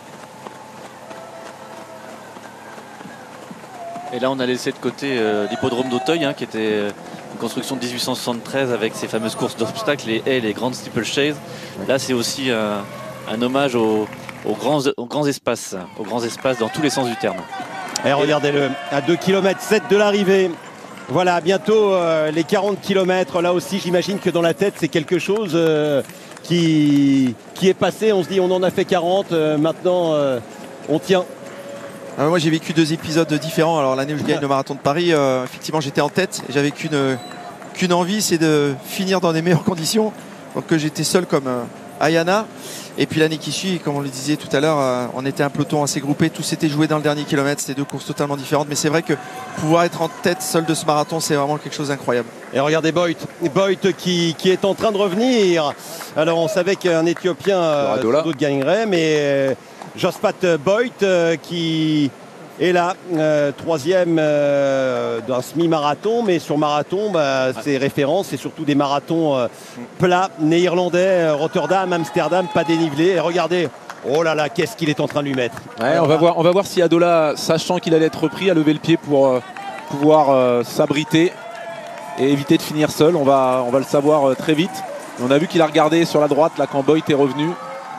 Et là, on a laissé de côté euh, l'hippodrome d'Auteuil, hein, qui était euh, une construction de dix-huit cent soixante-treize avec ses fameuses courses d'obstacles, les haies, les grandes steeplechase. Oui. Là, c'est aussi euh, un hommage aux, aux, grands, aux grands espaces, aux grands espaces dans tous les sens du terme. Et regardez-le, à deux virgule sept kilomètres de l'arrivée. Voilà, bientôt euh, les quarante kilomètres. Là aussi, j'imagine que dans la tête, c'est quelque chose euh, qui, qui est passé. On se dit, on en a fait quarante. Euh, maintenant, euh, on tient. Ah, moi, j'ai vécu deux épisodes différents. Alors, l'année où je gagne le marathon de Paris, euh, effectivement, j'étais en tête. J'avais qu'une qu'une envie, c'est de finir dans des meilleures conditions. Donc, j'étais seul comme euh, Ayana. Et puis l'année qui suit, comme on le disait tout à l'heure, euh, on était un peloton assez groupé, tout s'était joué dans le dernier kilomètre, c'était deux courses totalement différentes, mais c'est vrai que pouvoir être en tête seul de ce marathon, c'est vraiment quelque chose d'incroyable. Et regardez Boit, Boit qui, qui est en train de revenir. Alors on savait qu'un Éthiopien euh, sans doute gagnerait, mais euh, Jospat Boit euh, qui est là, euh, troisième euh, d'un semi-marathon, mais sur marathon, bah, ses références, c'est surtout des marathons euh, plats, néerlandais, Rotterdam, Amsterdam, pas dénivelé. Et regardez, oh là là, qu'est-ce qu'il est en train de lui mettre. Ouais, on va voir, on va voir si Adola, sachant qu'il allait être repris, a levé le pied pour euh, pouvoir euh, s'abriter et éviter de finir seul. On va, on va le savoir euh, très vite. Et on a vu qu'il a regardé sur la droite là quand Boit est revenu.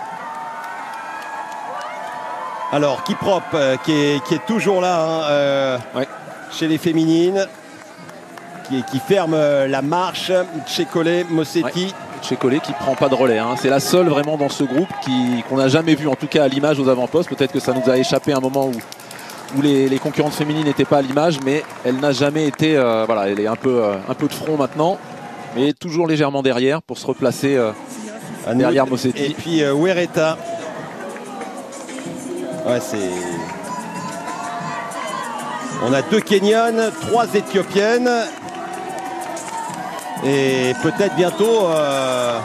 Alors Kiprop euh, qui, est, qui est toujours là hein, euh, ouais. chez les féminines, qui, qui ferme euh, la marche. Tchekolé, Mossetti. Ouais. Tchekolé qui prend pas de relais. Hein. C'est la seule vraiment dans ce groupe qui, qu'on n'a jamais vu, en tout cas à l'image aux avant-postes. Peut-être que ça nous a échappé un moment où, où les, les concurrentes féminines n'étaient pas à l'image, mais elle n'a jamais été. Euh, voilà, elle est un peu, euh, un peu de front maintenant, mais toujours légèrement derrière pour se replacer euh, derrière Mossetti. Et puis euh, Wereta. Ouais, c'est... On a deux Kenyanes, trois Éthiopiennes. Et peut-être bientôt euh...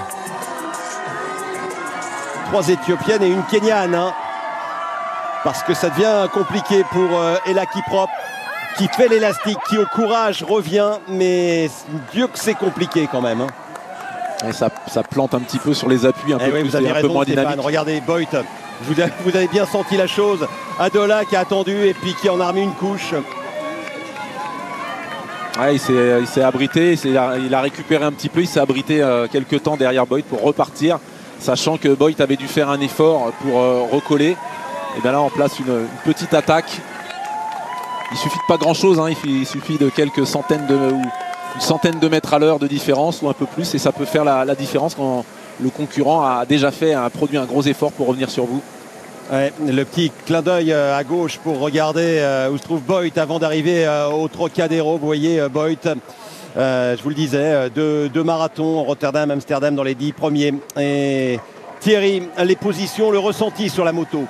trois Éthiopiennes et une Kenyane. Hein. Parce que ça devient compliqué pour euh, Ella Kiprop, qui fait l'élastique, qui au courage revient. Mais Dieu que c'est compliqué quand même. Hein. Et ça, ça plante un petit peu sur les appuis, un eh peu, oui, plus, vous avez un raison, peu moins Stéphane. dynamique. Regardez, Boit. Vous avez, vous avez bien senti la chose. Adola qui a attendu et puis qui en a remis une couche. Ouais, il s'est abrité, il a, il a récupéré un petit peu, il s'est abrité euh, quelques temps derrière Boit pour repartir, sachant que Boit avait dû faire un effort pour euh, recoller. Et bien là, on place une, une petite attaque. Il suffit de pas grand chose, hein, il, il suffit de quelques centaines de, ou une centaine de mètres à l'heure de différence ou un peu plus, et ça peut faire la, la différence quand le concurrent a déjà fait, a produit un gros effort pour revenir sur vous. Ouais, le petit clin d'œil à gauche pour regarder euh, où se trouve Boit avant d'arriver euh, au Trocadéro. Vous voyez euh, Boit, euh, je vous le disais, deux, deux marathons, Rotterdam, Amsterdam dans les dix premiers. Et Thierry, les positions, le ressenti sur la moto.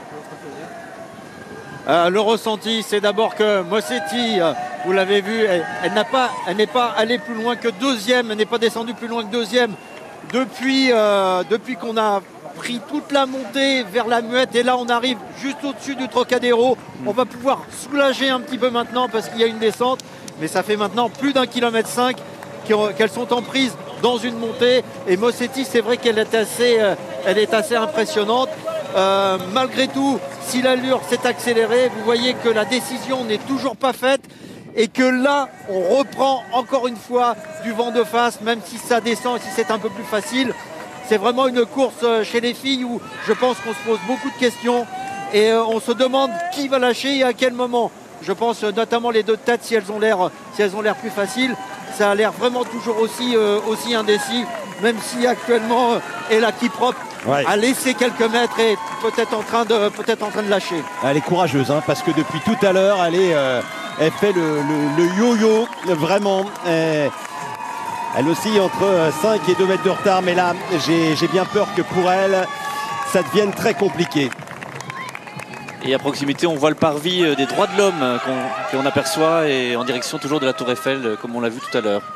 Euh, le ressenti, c'est d'abord que Mossetti, euh, vous l'avez vu, elle, elle n'a pas, elle n'est pas allée plus loin que deuxième, elle n'est pas descendue plus loin que deuxième depuis, euh, depuis qu'on a pris toute la montée vers la Muette, et là on arrive juste au-dessus du Trocadéro. On va pouvoir soulager un petit peu maintenant parce qu'il y a une descente, mais ça fait maintenant plus d'un kilomètre cinq qu'elles sont en prise dans une montée, et Mossetti, c'est vrai qu'elle est assez, euh, elle est assez impressionnante. Euh, malgré tout, si l'allure s'est accélérée, vous voyez que la décision n'est toujours pas faite et que là, on reprend encore une fois du vent de face, même si ça descend et si c'est un peu plus facile. C'est vraiment une course chez les filles où je pense qu'on se pose beaucoup de questions et euh, on se demande qui va lâcher et à quel moment. Je pense notamment les deux têtes, si elles ont l'air si elles ont l'air plus faciles, ça a l'air vraiment toujours aussi, euh, aussi indécis, même si actuellement, euh, Ella Kiprop ouais. a laissé quelques mètres et peut-être en train de peut-être en train de lâcher. Elle est courageuse, hein, parce que depuis tout à l'heure, elle est, euh, elle fait le, le, le yo-yo, vraiment. Elle, elle oscille entre cinq et deux mètres de retard, mais là, j'ai bien peur que pour elle, ça devienne très compliqué. Et à proximité, on voit le parvis des droits de l'homme qu'on qu'on aperçoit, et en direction toujours de la Tour Eiffel, comme on l'a vu tout à l'heure.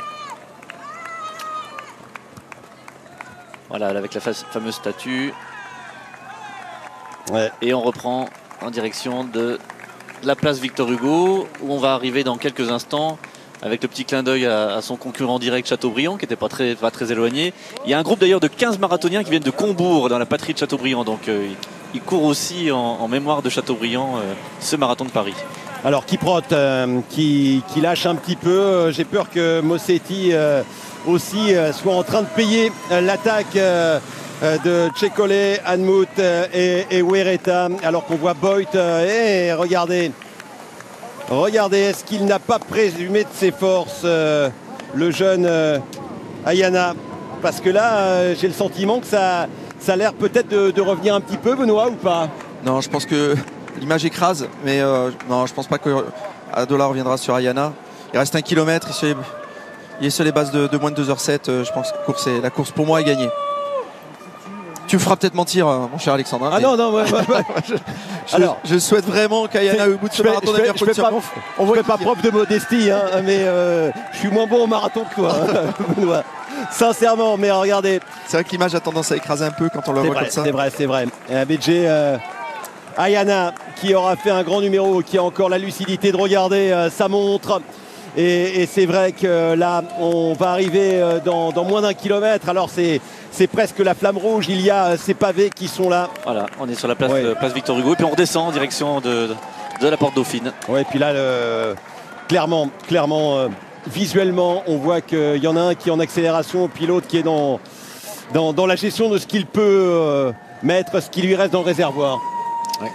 Voilà, avec la fameuse statue. Ouais. Et on reprend en direction de la place Victor Hugo, où on va arriver dans quelques instants, avec le petit clin d'œil à, à son concurrent direct Chateaubriand, qui n'était pas très, pas très éloigné. Il y a un groupe d'ailleurs de quinze marathoniens qui viennent de Combourg, dans la patrie de Chateaubriand. Donc euh, il court aussi en, en mémoire de Chateaubriand euh, ce marathon de Paris. Alors Kiprot euh, qui, qui lâche un petit peu. J'ai peur que Mossetti euh, aussi euh, soit en train de payer euh, l'attaque euh, de Tchekolé, Anmut euh, et, et Wereta, alors qu'on voit Boit. Euh, et regardez, regardez, est-ce qu'il n'a pas présumé de ses forces, euh, le jeune euh, Ayana? Parce que là, euh, j'ai le sentiment que ça, ça a l'air peut-être de, de revenir un petit peu, Benoît, ou pas? Non, je pense que l'image écrase, mais euh, non, je pense pas que Adola reviendra sur Ayana. Il reste un kilomètre, il est, il est sur les bases de, de moins de deux heures sept. Euh, je pense que la course, est, la course pour moi est gagnée. tu me feras peut-être mentir, mon cher Alexandre. Hein, ah non, non, ouais, ouais, ouais. je, je, Alors, je souhaite vraiment qu'Ayana, au bout de ce marathon, je fais, je fais pas, on ne fait pas preuve de modestie, hein, mais euh, je suis moins bon au marathon que toi, Benoît. Sincèrement, mais regardez. C'est vrai que l'image a tendance à écraser un peu quand on le voit vrai, comme ça. C'est vrai, c'est vrai. B J euh, Ayana qui aura fait un grand numéro, qui a encore la lucidité de regarder euh, sa montre. Et, et c'est vrai que là, on va arriver dans, dans moins d'un kilomètre. Alors c'est c'est presque la flamme rouge. Il y a ces pavés qui sont là. Voilà, on est sur la place, ouais. euh, place Victor Hugo. Et puis on redescend en direction de, de la porte Dauphine. Ouais, et puis là, le, clairement, clairement, euh, visuellement, on voit qu'il y en a un qui est en accélération, puis l'autre qui est dans, dans, dans la gestion de ce qu'il peut euh, mettre, ce qui lui reste dans le réservoir. Ouais.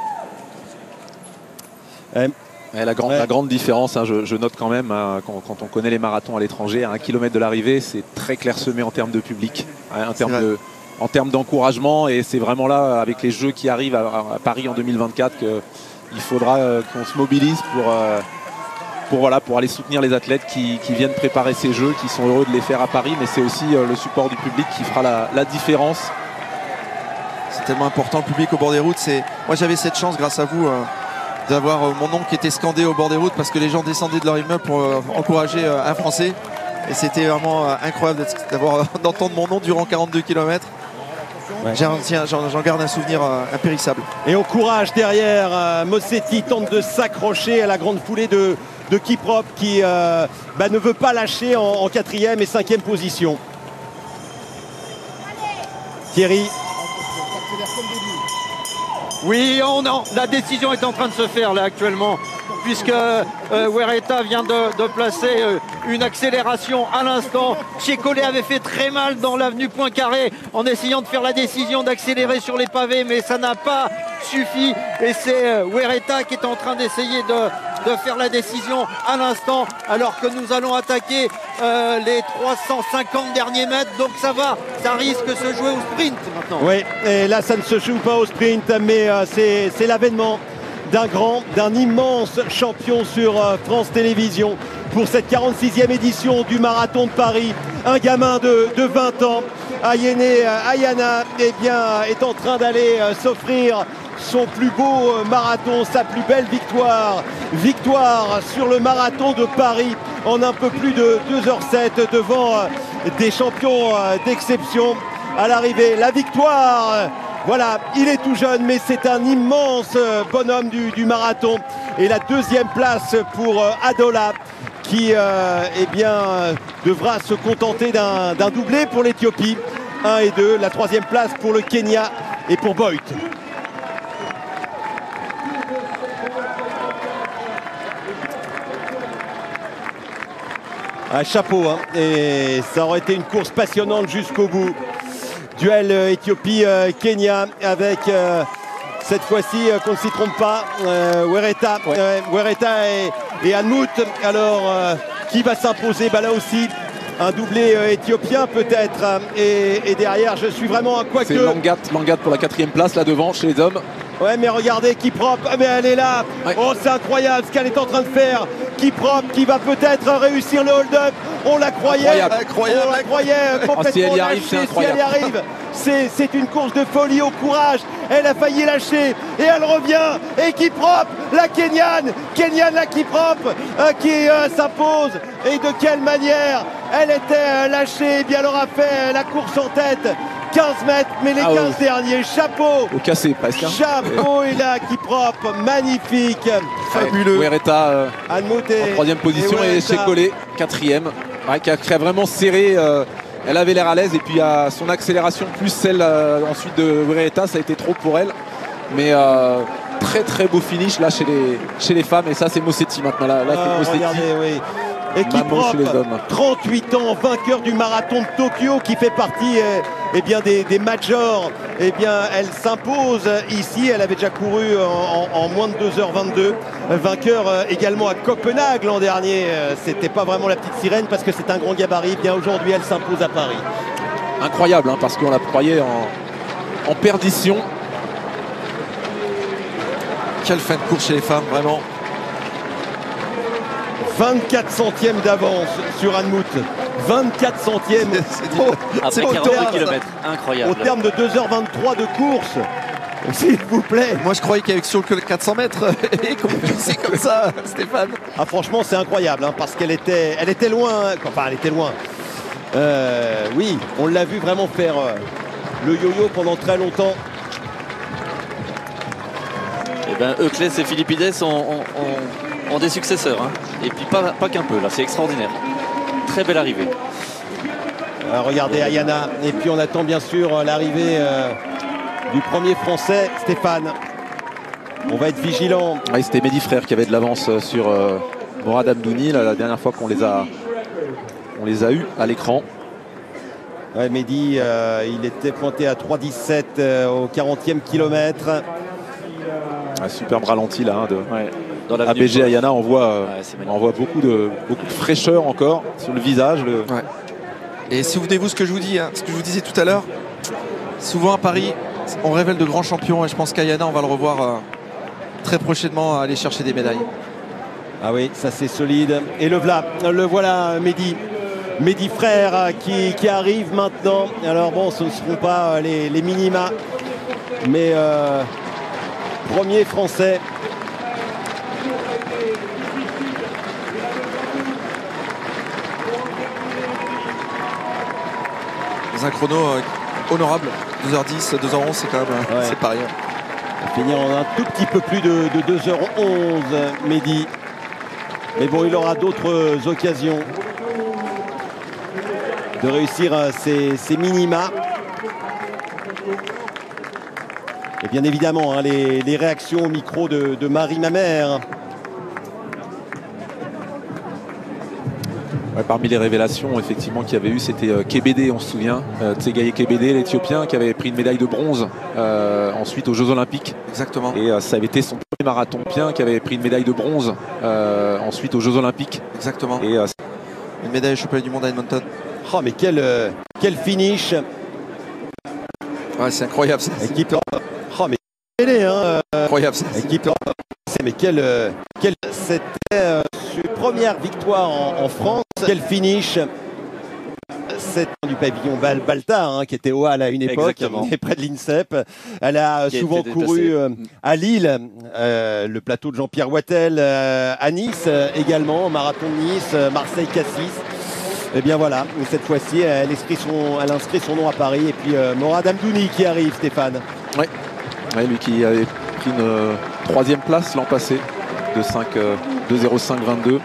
Ouais. Ouais, la, grande, ouais. la grande différence, hein, je, je note quand même, hein, quand, quand on connaît les marathons à l'étranger, à un kilomètre de l'arrivée, c'est très clairsemé en termes de public, hein, en termes de, en termes d'encouragement. Et c'est vraiment là, avec les Jeux qui arrivent à, à Paris en deux mille vingt-quatre, qu'il faudra euh, qu'on se mobilise pour, euh, pour, voilà, pour aller soutenir les athlètes qui, qui viennent préparer ces Jeux, qui sont heureux de les faire à Paris. Mais c'est aussi euh, le support du public qui fera la, la différence. C'est tellement important, le public au bord des routes. Moi, j'avais cette chance, grâce à vous, euh... d'avoir mon nom qui était scandé au bord des routes parce que les gens descendaient de leur immeuble pour euh, encourager euh, un Français. Et c'était vraiment euh, incroyable d'avoir d'entendre mon nom durant quarante-deux kilomètres. Ouais. J'en garde un souvenir euh, impérissable. Et au courage derrière, euh, Mossetti tente de s'accrocher à la grande foulée de, de Kiprop qui euh, bah, ne veut pas lâcher en, en quatrième et cinquième position. Thierry. Oui, on, non, la décision est en train de se faire là actuellement, puisque euh, Huerta vient de, de placer euh, une accélération à l'instant. Chekole avait fait très mal dans l'avenue Poincaré en essayant de faire la décision d'accélérer sur les pavés, mais ça n'a pas suffi. Et c'est euh, Huerta qui est en train d'essayer de, de faire la décision à l'instant, alors que nous allons attaquer euh, les trois cent cinquante derniers mètres. Donc ça va, ça risque de se jouer au sprint maintenant. Oui, et là ça ne se joue pas au sprint, mais euh, c'est l'avènement d'un grand, d'un immense champion sur euh, France Télévisions pour cette quarante-sixième édition du Marathon de Paris. Un gamin de, de vingt ans, Ayene euh, Ayana, eh bien, est en train d'aller euh, s'offrir son plus beau euh, marathon, sa plus belle victoire. Victoire sur le Marathon de Paris en un peu plus de deux heures sept devant euh, des champions euh, d'exception. À l'arrivée, la victoire. Voilà, il est tout jeune, mais c'est un immense bonhomme du, du marathon. Et la deuxième place pour euh, Adola, qui euh, eh bien, devra se contenter d'un doublé pour l'Éthiopie. un et deux. La troisième place pour le Kenya et pour Boyd. Un chapeau, hein. Et ça aurait été une course passionnante jusqu'au bout. Duel euh, Éthiopie-Kenya euh, avec euh, cette fois-ci, euh, qu'on ne s'y trompe pas, euh, Huerta, ouais. euh, Huerta et, et Anmout. Alors, euh, qui va s'imposer? Bah, là aussi, un doublé euh, éthiopien peut-être. Euh, et, et derrière, je suis vraiment à quoi que... C'est Langat, Langat pour la quatrième place, là devant, chez les hommes. Ouais, mais regardez, Kiprop, mais elle est là. Ouais. Oh, c'est incroyable ce qu'elle est en train de faire. Kiprop qui va peut-être réussir le hold-up. On la croyait, incroyable. Incroyable. On la croyait complètement. Oh, si elle y arrive, c'est incroyable. Si elle y arrive, c'est une course de folie au courage. Elle a failli lâcher et elle revient. Et Kiprop, la Kenyane, Kenyane la Kiprop euh, qui euh, s'impose. Et de quelle manière elle était euh, lâchée. Et bien, elle aura fait la course en tête. quinze mètres, mais les ah, quinze oh. derniers, chapeau. Au cassé presque. Hein. Chapeau et là qui propre, magnifique, fabuleux. Huerta euh, en troisième position et, et Chekole quatrième, ouais, qui a, qui a vraiment serré. Euh, elle avait l'air à l'aise et puis à son accélération plus celle euh, ensuite de Huerta, ça a été trop pour elle. Mais euh, très très beau finish là chez les, chez les femmes et ça c'est Mossetti maintenant. Là, là ah, Mossetti. Regardez, oui. Et qui propre, trente-huit ans, vainqueur du marathon de Tokyo, qui fait partie eh, eh bien des, des majors. Eh bien, elle s'impose ici. Elle avait déjà couru en, en, en moins de deux heures vingt-deux. Vainqueur euh, également à Copenhague l'an dernier. Euh, C'était pas vraiment la petite sirène parce que c'est un grand gabarit. Eh bien, aujourd'hui, elle s'impose à Paris. Incroyable, hein, parce qu'on la croyait en, en perdition. Quelle fin de course chez les femmes, vraiment. vingt-quatre centièmes d'avance sur Anmout. vingt-quatre centièmes. Après quarante kilomètres, incroyable. Au terme de deux heures vingt-trois de course. S'il vous plaît. Moi je croyais qu'avec sur le quatre cents mètres et qu'on puissait comme ça, Stéphane. Ah franchement c'est incroyable hein, parce qu'elle était, elle était loin. Enfin elle était loin. Euh, oui, on l'a vu vraiment faire euh, le yo-yo pendant très longtemps. Et ben Euclès et Philippides ont, ont, ont, ont des successeurs. Hein. Et puis pas, pas qu'un peu là, c'est extraordinaire. Très belle arrivée. Euh, regardez Ayana. Et puis on attend bien sûr l'arrivée euh, du premier français, Stéphane. On va être vigilant. Oui, c'était Mehdi Frère qui avait de l'avance sur euh, Morad Amdouni la, la dernière fois qu'on les a on les a eus à l'écran. Ouais, Mehdi, euh, il était pointé à trois dix-sept euh, au quarantième kilomètre. Un superbe ralenti là hein, de ouais, dans A B G Ayana, on voit, euh, ouais, on voit beaucoup de, beaucoup de fraîcheur encore sur le visage. Le... Ouais. Et souvenez-vous ce que je vous dis, hein, ce que je vous disais tout à l'heure, souvent à Paris, on révèle de grands champions et je pense qu'Ayana, on va le revoir euh, très prochainement aller chercher des médailles. Ah oui, ça c'est solide. Et le voilà, le voilà Mehdi. Mehdi Frère qui, qui arrive maintenant. Alors bon, ce ne seront pas les, les minima, mais euh, premier français. Dans un chrono euh, honorable, deux heures dix, deux heures onze, c'est quand même ouais. C'est pas rien. Finir en un tout petit peu plus de, de deux heures onze, Mehdi. Mais bon, il aura d'autres occasions de réussir ces, ces minima. Et bien évidemment, hein, les, les réactions au micro de, de Marie Mamère. Ouais, parmi les révélations effectivement qu'il y avait eu, c'était euh, Kebede, on se souvient, euh, Tsegaye Kebede, l'Éthiopien, qui avait pris une médaille de bronze euh, ensuite aux Jeux Olympiques. Exactement. Et euh, ça avait été son premier marathonien qui avait pris une médaille de bronze euh, ensuite aux Jeux Olympiques. Exactement. Et euh, une médaille championnat du monde à Edmonton. Oh mais quel, euh, quel finish. Ouais, c'est incroyable ça. Équipe. Oh mais télé, hein, euh, incroyable ça. Équipe. Mais quel, euh, quel c'était euh, une première victoire en, en France. Quel finish. C'est du pavillon Bal Baltard hein, qui était au Hall à une époque, et près de l'INSEP. Elle a qui souvent couru euh, à Lille, euh, le plateau de Jean-Pierre Wattel, euh, à Nice euh, également, marathon de Nice, euh, Marseille-Cassis. Et bien voilà, cette fois-ci, elle, elle inscrit son nom à Paris. Et puis euh, Morad Amdouni qui arrive, Stéphane. Oui, ouais, lui qui avait pris une euh, troisième place l'an passé, de deux zéro cinq vingt-deux,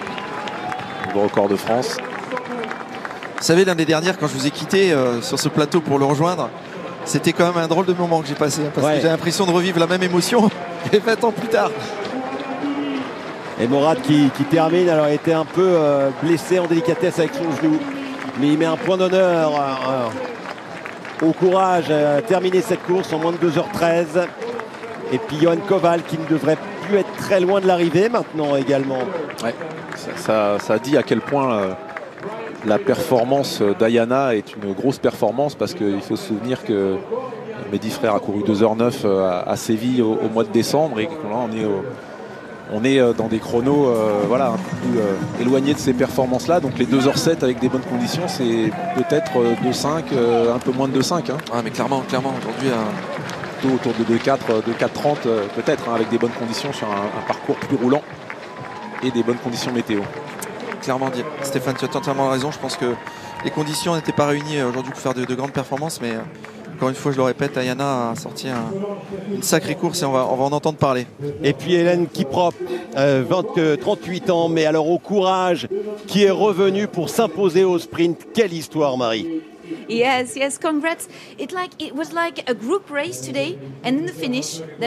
le record de France. Vous savez, l'année dernière, quand je vous ai quitté euh, sur ce plateau pour le rejoindre, c'était quand même un drôle de moment que j'ai passé. Hein, parce ouais. que j'ai l'impression de revivre la même émotion vingt ans plus tard. Et Morad qui, qui termine, alors il était un peu euh, blessé en délicatesse avec son genou. Mais il met un point d'honneur euh, au courage à terminer cette course en moins de deux heures treize. Et puis Johan Koval qui ne devrait plus être très loin de l'arrivée maintenant également. Ouais, ça, ça, ça dit à quel point... Euh... la performance d'Ayana est une grosse performance parce qu'il faut se souvenir que Mehdi Frère a couru deux heures neuf à Séville au, au mois de décembre et que là on est, au, on est dans des chronos euh, voilà, un peu plus euh, éloignés de ces performances là. Donc les deux heures sept avec des bonnes conditions, c'est peut-être deux cinq, euh, un peu moins de deux cinq. Hein. Ah mais clairement, clairement aujourd'hui euh... plutôt autour de deux quatre, deux quatre trente euh, peut-être hein, avec des bonnes conditions sur un, un parcours plus roulant et des bonnes conditions météo. Clairement dit. Stéphane, tu as totalement raison. Je pense que les conditions n'étaient pas réunies aujourd'hui pour faire de, de grandes performances, mais euh, encore une fois, je le répète, Ayana a sorti un, une sacrée course et on va, on va en entendre parler. Et puis Hélène Kiprop, euh, vingt, trente-huit ans, mais alors au courage, qui est revenu pour s'imposer au sprint. Quelle histoire, Marie! Yes, yes, congrats. It like it was like a group race today, and in the finish.